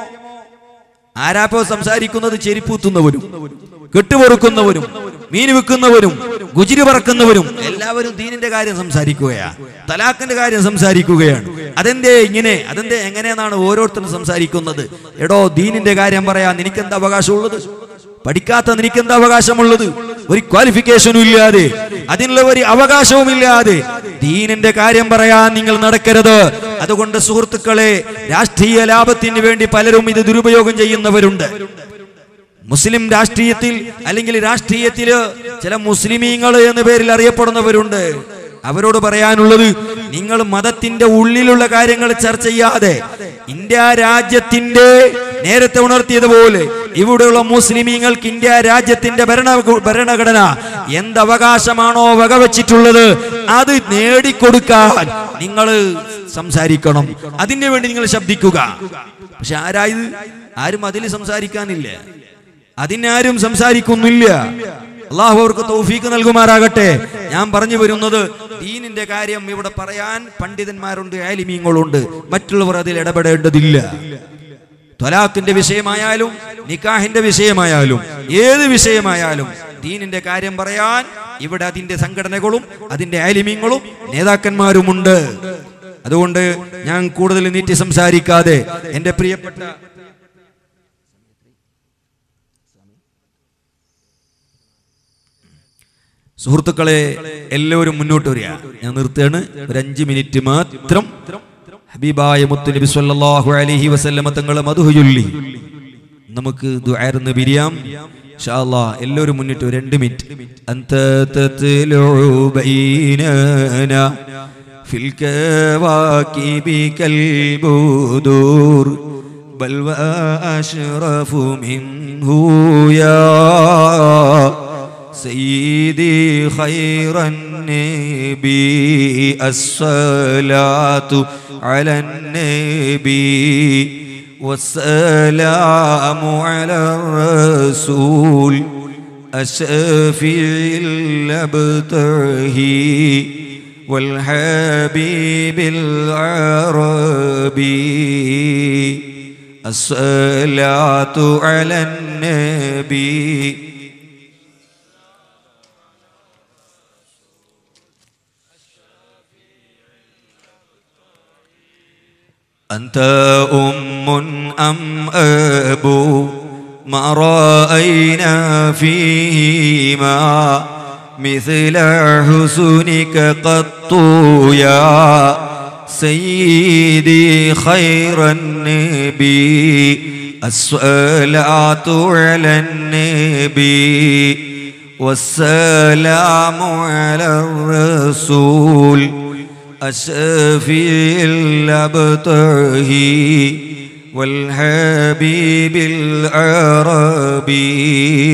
ആരാപ്പോ സംസാരിക്കുന്നത്? ചെരിപ്പൂത്തുന്നവരും കെട്ടുപൊറുക്കുന്നവരും മീൻ വിൽക്കുന്നവരും ഗുജിരി പറക്കുന്നവരും എല്ലാവരും ദീനിന്റെ കാര്യം സംസാരിക്കുകയാണ്, തലാഖിന്റെ കാര്യം സംസാരിക്കുകയാണ്. അതെന്തേ ഇങ്ങനെ, അതെന്തേ എങ്ങനെയെന്നാണ് ഓരോരുത്തരും സംസാരിക്കുന്നത്. എടോ, ദീനിന്റെ കാര്യം പറയാൻ നിനക്കെന്താ അവകാശമുള്ളത്? പഠിക്കാത്ത നിനക്കെന്താ അവകാശമുള്ളത്? ഒരു ക്വാളിഫിക്കേഷനും ഇല്ലാതെ, അതിനുള്ള ഒരു അവകാശവും ഇല്ലാതെ ദീനിന്റെ കാര്യം പറയാൻ നിങ്ങൾ നടക്കരുത്. അതുകൊണ്ട് സുഹൃത്തുക്കളെ, രാഷ്ട്രീയ ലാഭത്തിന് വേണ്ടി പലരും ഇത് ദുരുപയോഗം ചെയ്യുന്നവരുണ്ട്. മുസ്ലിം രാഷ്ട്രീയത്തിൽ അല്ലെങ്കിൽ രാഷ്ട്രീയത്തില് ചില മുസ്ലിമീങ്ങൾ എന്ന പേരിൽ അറിയപ്പെടുന്നവരുണ്ട്. അവരോട് പറയാനുള്ളത്, നിങ്ങൾ മതത്തിന്റെ ഉള്ളിലുള്ള കാര്യങ്ങൾ ചർച്ച ചെയ്യാതെ ഇന്ത്യ രാജ്യത്തിന്റെ നേരത്തെ ഉണർത്തിയതുപോലെ ഇവിടെയുള്ള മുസ്ലിമീങ്ങൾക്ക് ഇന്ത്യ രാജ്യത്തിന്റെ ഭരണ ഭരണഘടന എന്ത് അവകാശമാണോ വകവെച്ചിട്ടുള്ളത് അത് നേടിക്കൊടുക്കാൻ നിങ്ങൾ സംസാരിക്കണം. അതിനു വേണ്ടി നിങ്ങൾ ശബ്ദിക്കുക. പക്ഷെ ആരായത്? ആരും അതിൽ സംസാരിക്കാനില്ല, അതിനാരും സംസാരിക്കുന്നില്ല. അള്ളാഹു അവർക്ക് തൗഫീഖ് നൽകുമാറാകട്ടെ. ഞാൻ പറഞ്ഞു വരുന്നത്, ദീനിന്റെ കാര്യം ഇവിടെ പറയാൻ പണ്ഡിതന്മാരുണ്ട്, ആലിമീങ്ങളുണ്ട്. മറ്റുള്ളവർ അതിൽ ഇടപെടേണ്ടതില്ല. ത്വലാഖിന്റെ വിഷയമായാലും നിക്കാഹിന്റെ വിഷയമായാലും ഏത് വിഷയമായാലും ദീനിന്റെ കാര്യം പറയാൻ ഇവിടെ അതിന്റെ സംഘടനകളും അതിന്റെ ആലിമീങ്ങളും നേതാക്കന്മാരുമുണ്ട്. അതുകൊണ്ട് ഞാൻ കൂടുതൽ നീട്ടി സംസാരിക്കാതെ എന്റെ പ്രിയപ്പെട്ട സുഹൃത്തുക്കളെ, എല്ലാവരും മുന്നോട്ട് വരിക. ഞാൻ നിർത്തുകയാണ്. ഒരു അഞ്ച് മിനിറ്റ് മാത്രം ഹബീബായ മുത്തുനബി സ്വല്ലല്ലാഹു അലൈഹി വസല്ലമ തങ്ങളെ മദ്ഹ് ചൊല്ലി നമുക്ക് ദുആർന്ന് പിരിയാം ഇൻഷാ അല്ലാഹ്. എല്ലാവരും മുന്നിട്ട് രണ്ട് മിനിറ്റ്. അൻത തത്ലു ബൈനനാ ഫിൽ കവാകിബി കൽ ബുദൂർ ബൽ വഅശ്റഫു മിൻഹു യാ سيدي خير النبي الصلاة على النبي والسلام على الرسول الشفيع الأبتهي والحبيب العربي الصلاة على النبي أنت أم أم أبو ما رأينا فيهما مثل حسنك قط يا سيدي خير النبي الصلاة على النبي والسلام على الرسول الشفيع الأبتهي والحبيب العربي.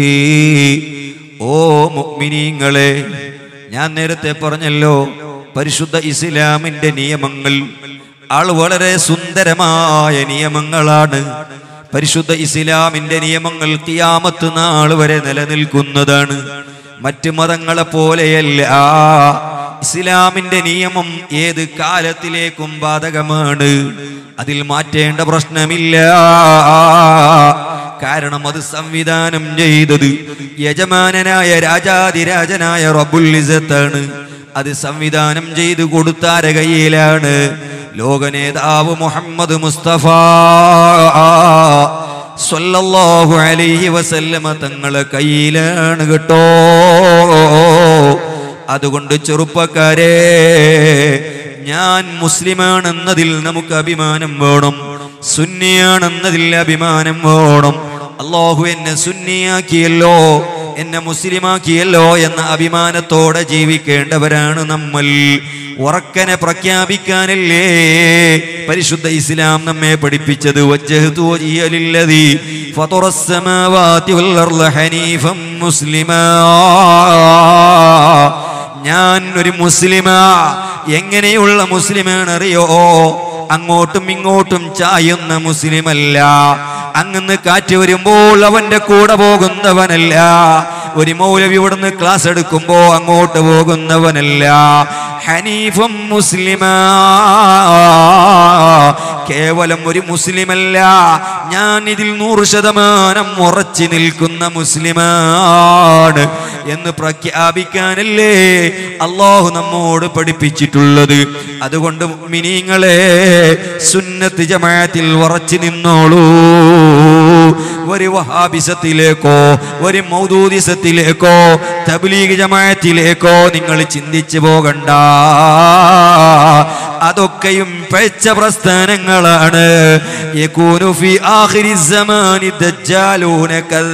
ഓ മുഅ്മിനീങ്ങളെ, ഞാൻ നേരത്തെ പറഞ്ഞല്ലോ, പരിശുദ്ധ ഇസ്ലാമിന്റെ നിയമങ്ങൾ ആൾ വളരെ സുന്ദരമായ നിയമങ്ങളാണ്. പരിശുദ്ധ ഇസ്ലാമിന്റെ നിയമങ്ങൾ ഖിയാമത്ത് നാൾ വരെ നിലനിൽക്കുന്നതാണ്. മറ്റ് മതങ്ങളെ പോലെയല്ല. ഇസ്ലാമിന്റെ നിയമം ഏത് കാലത്തിലേക്കും ബാധകമാണ്. അതിൽ മാറ്റേണ്ട പ്രശ്നമില്ല. കാരണം അത് സംവിധാനം ചെയ്തത് യജമാനനായ രാജാതിരാജനായ റബ്ബുൽ ഇസ്സത്താണ്. അത് സംവിധാനം ചെയ്തു കൊടുത്താര കയ്യിലാണ്. ലോക നേതാവ് മുഹമ്മദ് മുസ്തഫ സ്വല്ലല്ലാഹു അലൈഹി വസല്ലമ തങ്ങളെ കയ്യിലാണ് കേട്ടോ. അതുകൊണ്ട് ചെറുപ്പക്കാരെ, ഞാൻ മുസ്ലിമാണെന്നതിൽ നമുക്ക് അഭിമാനം വേണം, സുന്നിയാണെന്നതിൽ അഭിമാനം വേണം. അല്ലാഹു എന്നെ സുന്നിയാക്കിയല്ലോ. എന്നെ മുസ്ലിമാക്കിയല്ലോ എന്ന അഭിമാനത്തോടെ ജീവിക്കേണ്ടവരാണ് നമ്മൾ. ഉറക്കനെ പ്രഖ്യാപിക്കാനല്ലേ പരിശുദ്ധ ഇസ്ലാം നമ്മെ പഠിപ്പിച്ചത്. വജ്ജഹ്തു വജ്ഹിയ ലില്ലദീ ഫതറസ് സമാവാതി വൽ അർള ഹനീഫൻ മുസ്ലിമാ. ഞാൻ ഒരു മുസ്ലിമാ. എങ്ങനെയുള്ള മുസ്ലിമാണ് അറിയോ? അങ്ങോട്ടും ഇങ്ങോട്ടും ചായുന്ന മുസ്ലിമല്ല. അങ്ങന്ന് കാറ്റ് വരുമ്പോൾ അവന്റെ കൂടെ പോകുന്നവനല്ല. ഒരു മൗലവി ഇവിടുന്ന് ക്ലാസ് എടുക്കുമ്പോ അങ്ങോട്ട് പോകുന്നവനല്ല. ഹനീഫും മുസ്ലിമാ, കേവലം ഒരു മുസ്ലിമല്ല, ഞാൻ ഇതിൽ നൂറ് ശതമാനം ഉറച്ചു നിൽക്കുന്ന മുസ്ലിമാണ് എന്ന് പ്രഖ്യാപിക്കാനല്ലേ അല്ലാഹു നമ്മോട് പഠിപ്പിച്ചിട്ടുള്ളത്. അതുകൊണ്ട് മുഅ്മിനീങ്ങളെ സുന്നത്ത് ജമാഅത്തിൽ ഉറച്ചു നിന്നോളൂ. ഒരു വഹാബിസത്തിലേക്കോ ഒരു മൗദൂദിസത്തിലേക്കോ തബ്ലീഗ് ജമാഅത്തിലേക്കോ നിങ്ങൾ ചിന്തിച്ചു പോകണ്ട. അതൊക്കെയും പച്ച പ്രസ്ഥാനങ്ങളാണ്. യകൂനു ഫി ആഖിരി സമാനി ദജ്ജാലൂന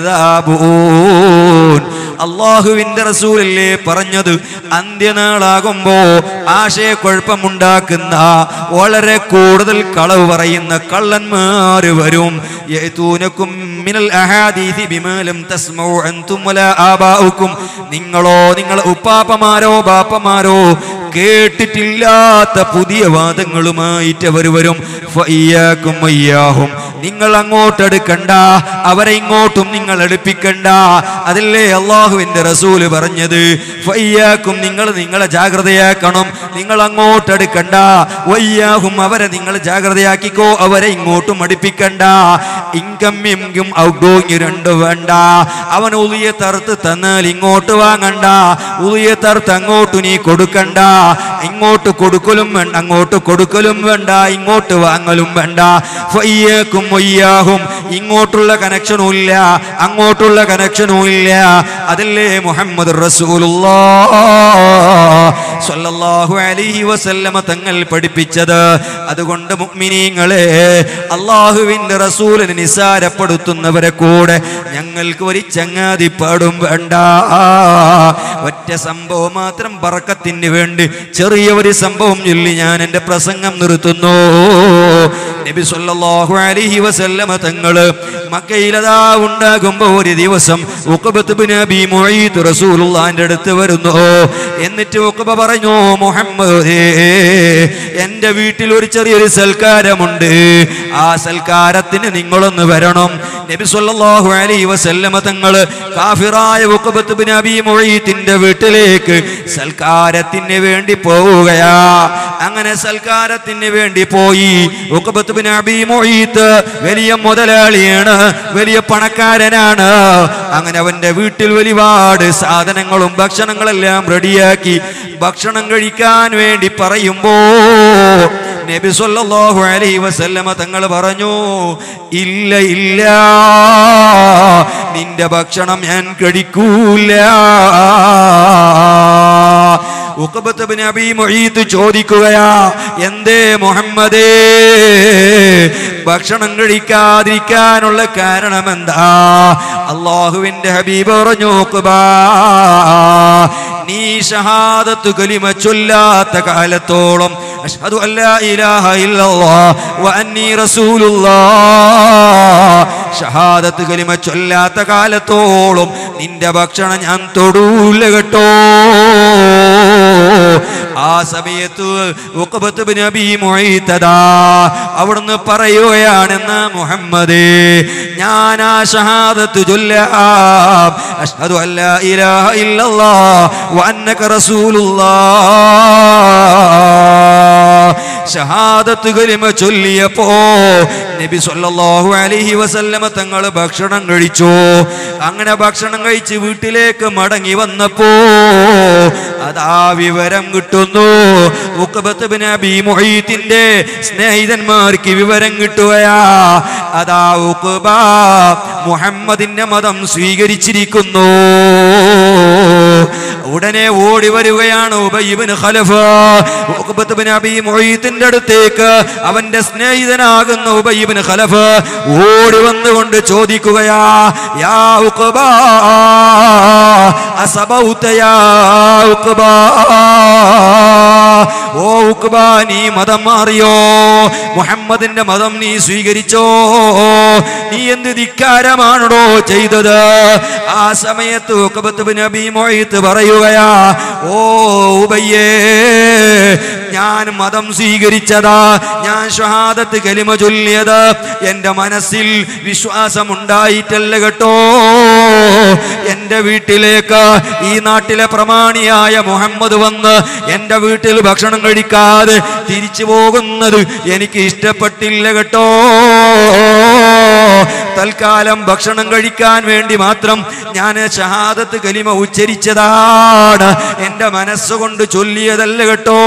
കദ്ദാബൂൻ. അല്ലാഹുവിന്റെ റസൂലല്ലേ പറഞ്ഞത്, അന്ത്യനാളാകുമ്പോ ആശയക്കുഴപ്പമുണ്ടാക്കുന്ന വളരെ കൂടുതൽ കളവ് പറയുന്ന കള്ളന്മാര് വരും. യഅതൂനകും മിനൽ അഹാദീസി ബിമാ ലം തസ്മഉ അൻതും വലാ ആബാഉകും. നിങ്ങളോ നിങ്ങളെ ഉപ്പാപ്പമാരോ ബാപ്പമാരോ കേട്ടിട്ടില്ലാത്ത പുതിയ വാദങ്ങളുമായിട്ട് അവർ വരും. ഫഇയ്യാകും വയ്യാഹും. നിങ്ങൾ അങ്ങോട്ടെടുക്കണ്ട, അവരെ ഇങ്ങോട്ടും നിങ്ങൾ അടുപ്പിക്കണ്ട. അതല്ലേ അള്ളാഹുവിന്റെ റസൂല് പറഞ്ഞത്. ഫഇയ്യാകും, നിങ്ങൾ നിങ്ങളെ ജാഗ്രതയാക്കണം, നിങ്ങൾ അങ്ങോട്ടെടുക്കണ്ട. വയ്യാഹും, അവരെ നിങ്ങൾ ജാഗ്രതയാക്കിക്കോ, അവരെ ഇങ്ങോട്ടും അടുപ്പിക്കണ്ട. ഇൻകമ്മിങ്ങും ഔട്ട്ഗോയിങ് രണ്ടു വേണ്ട. അവൻ ഉളിയ തറുത്ത് തന്നാൽ ഇങ്ങോട്ട് വാങ്ങണ്ട, ഉളിയ തറുത്ത് അങ്ങോട്ട് നീ കൊടുക്കണ്ട. ഇങ്ങോട്ട് കൊടുക്കലും വേണ്ട, അങ്ങോട്ട് കൊടുക്കലും വേണ്ട, ഇങ്ങോട്ട് വാങ്ങലും വേണ്ട. ഫഇയ്യാകും വയ്യാഹും, ഇങ്ങോട്ടുള്ള കണക്ഷനും ഇല്ല, അങ്ങോട്ടുള്ള കണക്ഷനും ഇല്ല. അതല്ലേ മുഹമ്മദ് റസൂലുള്ളാഹി സ്വല്ലല്ലാഹു അലൈഹി വസല്ലമ തങ്ങൾ പഠിപ്പിച്ചത്. അതുകൊണ്ട് മുഅ്മിനീങ്ങളെ, അല്ലാഹുവിന്റെ റസൂലിനെ നിസാരപ്പെടുത്തുന്നവരെ കൂടെ ഞങ്ങൾക്ക് ഒരു ചങ്ങാതിപ്പാടും വേണ്ട. ഒറ്റ സംഭവം മാത്രം ബറക്കത്തിന് വേണ്ടി ചെറിയ ഒരു സംഭവം ചൊല്ലി ഞാൻ എൻ്റെ പ്രസംഗം നിർത്തുന്നു. നബി സല്ലല്ലാഹു അലൈഹി വസല്ലമ തങ്ങള് മക്കയിലതാ ഉണ്ടാകുമ്പോ ഒരു ദിവസം ഉഖബത്ത് ഇബ്നു അബീ മുഈത്ത് റസൂലുള്ളാഹിന്റെ അടുത്ത് വരുന്നു. എന്നിട്ട് ഉഖബ പറഞ്ഞു, മുഹമ്മദേ, എൻ്റെ വീട്ടിൽ ഒരു ചെറിയൊരു സൽക്കാരമുണ്ട്, ആ സൽക്കാരത്തിന് നിങ്ങളൊന്ന് വരണം. നബി സല്ലല്ലാഹു അലൈഹി വസല്ലമ തങ്ങള് കാഫിറായ ഉഖബത്ത് ഇബ്നു അബീ മുഈത്തിന്റെ വീട്ടിലേക്ക് സൽക്കാരത്തിന് വേണ്ടി പോവുകയാ. അങ്ങനെ സൽക്കാരത്തിന് വേണ്ടി പോയി. ഉഖബത്ത് ഇബ്നു അബീ മുഈത്ത് വലിയ മുതലാളിയാണ്, വലിയ പണക്കാരനാണ്. അങ്ങനെ അവന്റെ വീട്ടിൽ ഒരുപാട് സാധനങ്ങളും ഭക്ഷണങ്ങളെല്ലാം റെഡിയാക്കി ഭക്ഷണം കഴിക്കാൻ വേണ്ടി പറയുമ്പോ നബി സല്ലല്ലാഹു അലൈഹി വസല്ലമ തങ്ങൾ പറഞ്ഞു, ഇല്ല ഇല്ല, നിന്റെ ഭക്ഷണം ഞാൻ കഴിക്കൂല. ഉഖബത്ത് ഇബ്നു അബീ മുഈത്ത് ചോദിക്കുകയാ, എന്തേ മുഹമ്മദേ, ഭക്ഷണം കഴിക്കാതിരിക്കാനുള്ള കാരണം എന്താ? അല്ലാഹുവിന്റെ ഹബീബ് പറഞ്ഞു, ഉഖബാ, നീ ഷഹാദത്ത് കലിമ ചൊല്ലാത്ത കാലത്തോളം, അഷ്ഹദു അല്ലാ ഇലാഹ ഇല്ലല്ലാഹ് വ അന്നി റസൂലുള്ളാഹ്, ഷഹാദത്ത് കലിമ ചൊല്ലാത്ത കാലത്തോളം നിന്റെ ഭക്ഷണം ഞാൻ തൊടൂല കേട്ടോ. ആ സമയത്ത് ഉഖബത്ത് ഇബ്നു അബീ മുഈത്ത് അവിടുന്ന് പറയുകയാണെന്ന്, മുഹമ്മദേ, ഞാൻ ആ ഷഹാദത്ത് ചൊല്ലാം, അഷ്ഹദു അല്ലാ ഇലാഹ ഇല്ലല്ലാഹ് വ അന്നക റസൂലുള്ളാഹ്, ഷഹാദത്ത് കലിമ ചൊല്ലിയപ്പോ നബി സല്ലല്ലാഹു അലൈഹി വസല്ലമ തങ്ങൾ ഭക്ഷണം കഴിച്ചു. അങ്ങനെ ഭക്ഷണം കഴിച്ച് വീട്ടിലേക്ക് മടങ്ങി വന്നപ്പോ അതാ വിവരം കിട്ടുന്നു, ഉഖബത്ത് ഇബ്നു അബീ മുഈത്തിന്റെ സ്നേഹിതന്മാർക്ക് വിവരം കിട്ടുകയാ. അതാ ഉഖബ മുഹമ്മദിന്റെ മതം സ്വീകരിച്ചിരിക്കുന്നു. ഉടനെ ഓടി വരികയാണ് ഉബയ്യ് ഇബ്നു ഖലഫ് ഉഖബത്ത് ഇബ്നു അബീ മുഈത്തിന്റെ അടുത്തേക്ക്. അവന്റെ സ്നേഹിതനാകുന്ന ഉബയ്യ് ഇബ്നു ഖലഫ് ഓടി വന്നുകൊണ്ട് ചോദിക്കുകയാ, യാ ഉഖബ അസബൗത യാ ഉഖബ, ഓ ഉഖബ നീ മതം മാറിയോ? മുഹമ്മദിന്റെ മതം നീ സ്വീകരിച്ചോ? നീ എന്ത് ധിക്കാരമാണോ ചെയ്തത്? ആ സമയത്ത് ഉഖബത്ത് ഇബ്നു അബീ മുഈത്ത് പറയുകയാ, ഓ ഉബയ്യേ, ഞാൻ മതം സ്വീകരിച്ചതാ, ഞാൻ ഷഹാദത്ത് കലിമ ചൊല്ലിയത് എന്റെ മനസ്സിൽ വിശ്വാസമുണ്ടായിട്ടല്ല കേട്ടോ. എന്റെ വീട്ടിലേക്ക് ഈ നാട്ടിലെ പ്രമാണിയായ മുഹമ്മദ് വന്ന് എന്റെ വീട്ടിൽ ഭക്ഷണം കഴിക്കാതെ തിരിച്ചു പോകുന്നത് എനിക്ക് ഇഷ്ടപ്പെട്ടില്ല കേട്ടോ. തൽക്കാലം ഭക്ഷണം കഴിക്കാൻ വേണ്ടി മാത്രം ഞാൻ ഷഹാദത്ത് കലിമ ഉച്ചരിച്ചതാണ്, എന്റെ മനസ്സുകൊണ്ട് ചൊല്ലിയതല്ല കേട്ടോ.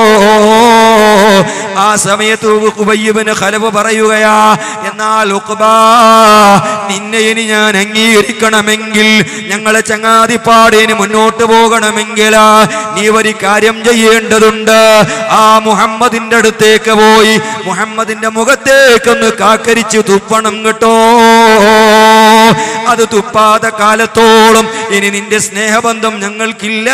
ആ സമയത്ത് ഉബയ്യ് ഇബ്നു ഖലഫ് പറയുകയാ, എന്നാൽ ഉഖബ, നിന്നെ ഇനി ഞാൻ അംഗീകരിക്കണമെങ്കിൽ, ഞങ്ങളെ ചങ്ങാതിപ്പാടിന് മുന്നോട്ട് പോകണമെങ്കിൽ നീ ഒരു കാര്യം ചെയ്യേണ്ടതുണ്ട്. ആ മുഹമ്മദിന്റെ അടുത്തേക്ക് പോയി മുഹമ്മദിന്റെ മുഖത്തേക്കൊന്ന് കാക്കരിച്ച് തുപ്പണം കേട്ടോ. അത് തുപ്പാതെ കാലത്തോളം ഇനി നിന്റെ സ്നേഹബന്ധം ഞങ്ങൾക്കില്ല.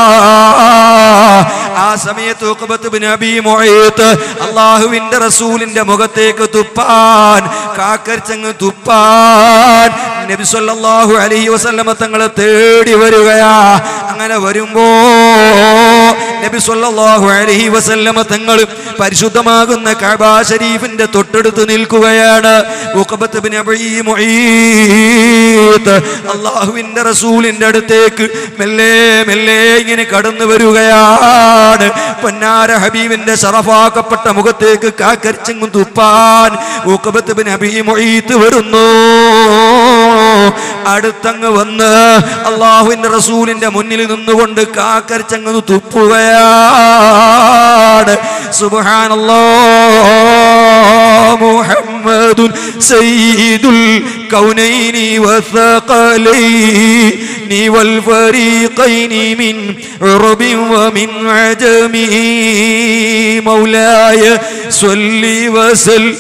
ആ സമയത്ത് ഉഖബത്ത് ഇബ്നു അബീ മുഈത്ത് അല്ലാഹുവിന്റെ റസൂലിന്റെ മുഖത്തേക്ക് തുപ്പാൻ, കാക്കരിച്ചങ്ങ് തുപ്പാൻ നബി സല്ലല്ലാഹു അലൈഹി വസല്ലമ തങ്ങളെ തേടി വരികയാ. അങ്ങനെ വരുമ്പോ നബി സല്ലല്ലാഹു അലൈഹി വസല്ലമ തങ്ങൾ പരിശുദ്ധമാകുന്ന കഅബ ശരീഫിന്റെ തൊട്ടടുത്ത് നിൽക്കുകയാണ്. ഉഖബത്ത് ഇബ്നു അബീ മുഈത്ത് അല്ലാഹുവിന്റെ റസൂലിന്റെ അടുത്തേക്ക് മെല്ലെ മെല്ലെ ഇങ്ങനെ കടന്നു വരികയാണ്. പൊന്നാര ഹബീബിന്റെ ശറഫാക്കപ്പെട്ട മുഖത്തേക്ക് കാക്കരിച്ചങ്ങ് തുപ്പാൻ ഉഖബത്ത് ഇബ്നു അബീ മുഈത്ത് വരുന്നു. അടുത്തങ്ങ് വന്ന് അല്ലാഹുവിന്റെ റസൂലിന്റെ മുന്നിൽ നിന്നുകൊണ്ട് കാക്കരിച്ചങ്ങ് തുപ്പുകയാണ്. സുബ്ഹാനല്ലാഹ്, മുഹമ്മദുൻ സയ്യിദുൽ കൗനൈനി വസഖലൈനി വൽ ഫരീഖൈനി മിൻ ഉർബി വമിൻ അജമി മൗലായ സ്വല്ലി വസല്ലം.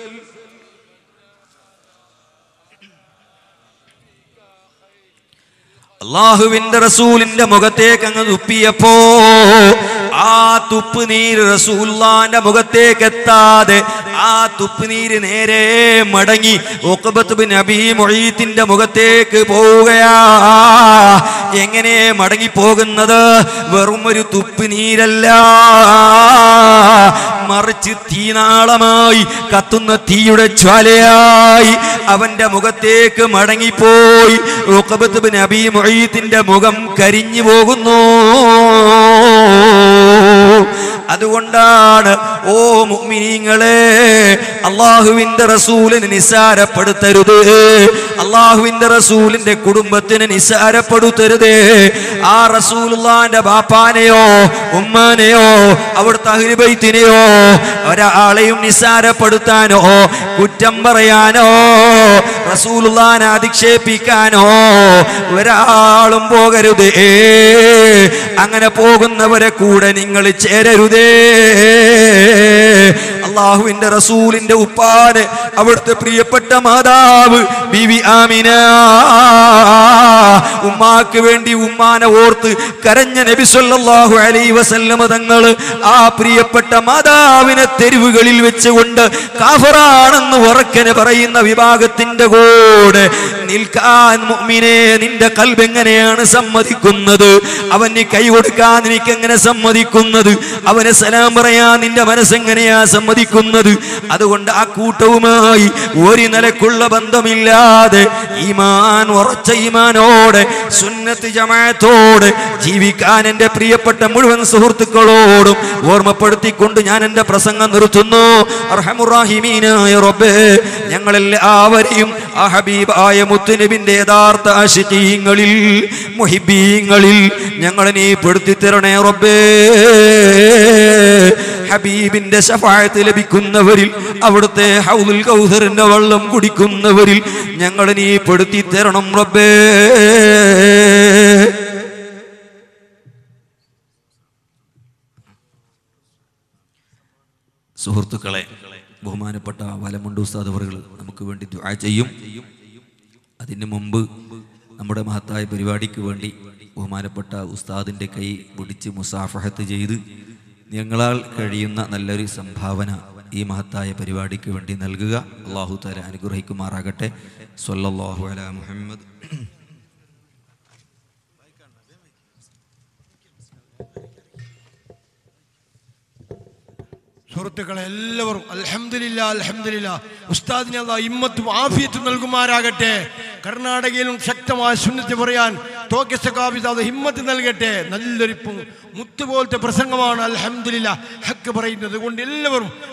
അല്ലാഹുവിന്റെ റസൂലിന്റെ മുഖത്തേക്ക് അങ്ങ് തുപ്പിയപ്പോ ആ തുപ്പ് നീര് റസൂലുള്ളാഹിന്റെ മുഖത്തേക്ക് എത്താതെ ആ തുപ്പ് നീര് നേരെ മടങ്ങി ഉഖബത്ത് ഇബ്നു അബീ മുഈത്തിന്റെ മുഖത്തേക്ക് പോവുകയാ. എങ്ങനെ മടങ്ങി പോകുന്നത്? വെറും ഒരു തുപ്പ് നീരല്ല, മറിച്ച് തീനാളമായി കത്തുന്ന തീയുടെ ജ്വാലയായി അവന്റെ മുഖത്തേക്ക് മടങ്ങിപ്പോയി. ഉഖബത്ത് ഇബ്നു അബീ മുഈത്തിന്റെ മുഖം കരിഞ്ഞു പോകുന്നു. അതുകൊണ്ടാണ് ഓ മുഅ്മിനീങ്ങളെ, അല്ലാഹുവിന്റെ റസൂലിനെ നിസ്സാരപ്പെടുത്തരുത്, അല്ലാഹുവിന്റെ റസൂലിന്റെ കുടുംബത്തിനെ നിസ്സാരപ്പെടുത്തരുത്. ആ റസൂലുള്ളാഹിന്റെ ബാപ്പാനെയോ ഉമ്മാനെയോ അവിടുത്തെ അഹ്ലു ബൈത്തിനെയോ ഒരാളെയും നിസ്സാരപ്പെടുത്താനോ കുറ്റം പറയാനോ റസൂലുള്ളാഹിനെ അധിക്ഷേപിക്കാനോ ഒരാളും പോകരുതേ. അങ്ങനെ പോകുന്നവരെ കൂടെ നിങ്ങൾ ചേരരുതേ. അല്ലാഹുവിന്റെ റസൂലിന്റെ ഉപ്പാന് അവിടുത്തെ പ്രിയപ്പെട്ട മാതാവ് ബീവി ആമിന, ഉമ്മാക്ക് വേണ്ടി ഉമ്മാനെ ഓർത്ത് കരഞ്ഞ നബി സല്ലല്ലാഹു അലൈഹി വസല്ലമ തങ്ങൾ ആ പ്രിയപ്പെട്ട മാതാവിനെ തെരുവുകളിൽ വെച്ചുകൊണ്ട് കാഫറാണെന്ന് ഉറക്കനെ പറയുന്ന വിഭാഗത്തിന്റെ കൂടെ നിൽക്കാൻ മുഅ്മിനേ നിന്റെ ഖൽബ് എങ്ങനെയാണ് സമ്മതിക്കുന്നത്? അവന് കൈ കൊടുക്കാൻ നിനക്ക് എങ്ങനെ സമ്മതിക്കുന്നത്? അവനെ സലാം പറയാൻ നിന്റെ മനസ്സെങ്ങനെയാ സമ്മതിക്കുന്നത്? അതുകൊണ്ട് ആ കൂട്ടവുമായി ഒരു നിലക്കുള്ള ബന്ധമില്ലാതെ ഈമാൻ ഉറച്ച ഈമാനോടെ സുന്നത്ത് ജമാഅത്തോടെ ജീവിക്കാൻ എൻ്റെ പ്രിയപ്പെട്ട മുഴുവൻ സുഹൃത്തുക്കളോടും ഓർമ്മപ്പെടുത്തിക്കൊണ്ട് ഞാൻ എൻ്റെ പ്രസംഗം നിർത്തുന്നു. അർഹമുറാഹിമീനായ റബ്ബേ, ഞങ്ങളെല്ലാവരെയും ആ ഹബീബായ മുത്തുനബിന്റെ യഥാർത്ഥ ആശിഖീങ്ങളിൽ മുഹിബീങ്ങളിൽ ഞങ്ങളെ നീ പെടുത്തി തരണേ റബ്ബേ. ഹബീബിന്റെ ശഫാഅത്ത് ലഭിക്കുന്നവരിൽ, അവിടുത്തെ ഹൗദുൽ കൗസറിന്റെ വെള്ളം കുടിക്കുന്നവരിൽ ഞങ്ങളെ നീ പെടുത്തി തരണം റബ്ബേ. സുഹൃത്തുക്കളെ, ബഹുമാനപ്പെട്ട വലമുണ്ട് ഉസ്താദ് അവറുകൾ നമുക്ക് വേണ്ടി ദുആ ചെയ്യും. അതിന് മുമ്പ് നമ്മുടെ മഹത്തായ പരിപാടിക്ക് വേണ്ടി ബഹുമാനപ്പെട്ട ഉസ്താദിൻ്റെ കൈ പിടിച്ച് മുസാഫഹത്ത് ചെയ്ത് ഞങ്ങളാൽ കഴിയുന്ന നല്ലൊരു സംഭാവന ഈ മഹത്തായ പരിപാടിക്ക് വേണ്ടി നൽകുക. അല്ലാഹു തആല അനുഗ്രഹിക്കുമാറാകട്ടെ. സ്വല്ലല്ലാഹു അലാ മുഹമ്മദ്. സുഹൃത്തുക്കളെ എല്ലാവരും അൽഹംദുലില്ലാ അൽഹംദുലില്ലാ ഉസ്താദിനെ അല്ലാഹു ഇമ്മത്തും ആഫിയത്തും നൽകുമാറാകട്ടെ. കർണാടകയിലും ശക്തമായ സുന്നത്ത് പറയാൻ തോക്കെ സഖാബിദാദ് ഹിമ്മത്ത് നൽകട്ടെ. നല്ലൊരു മുത്തുപോലത്തെ പ്രസംഗമാണ് അൽഹംദുലില്ലാ ഹക്ക് പറയുന്നത് കൊണ്ട് എല്ലാവരും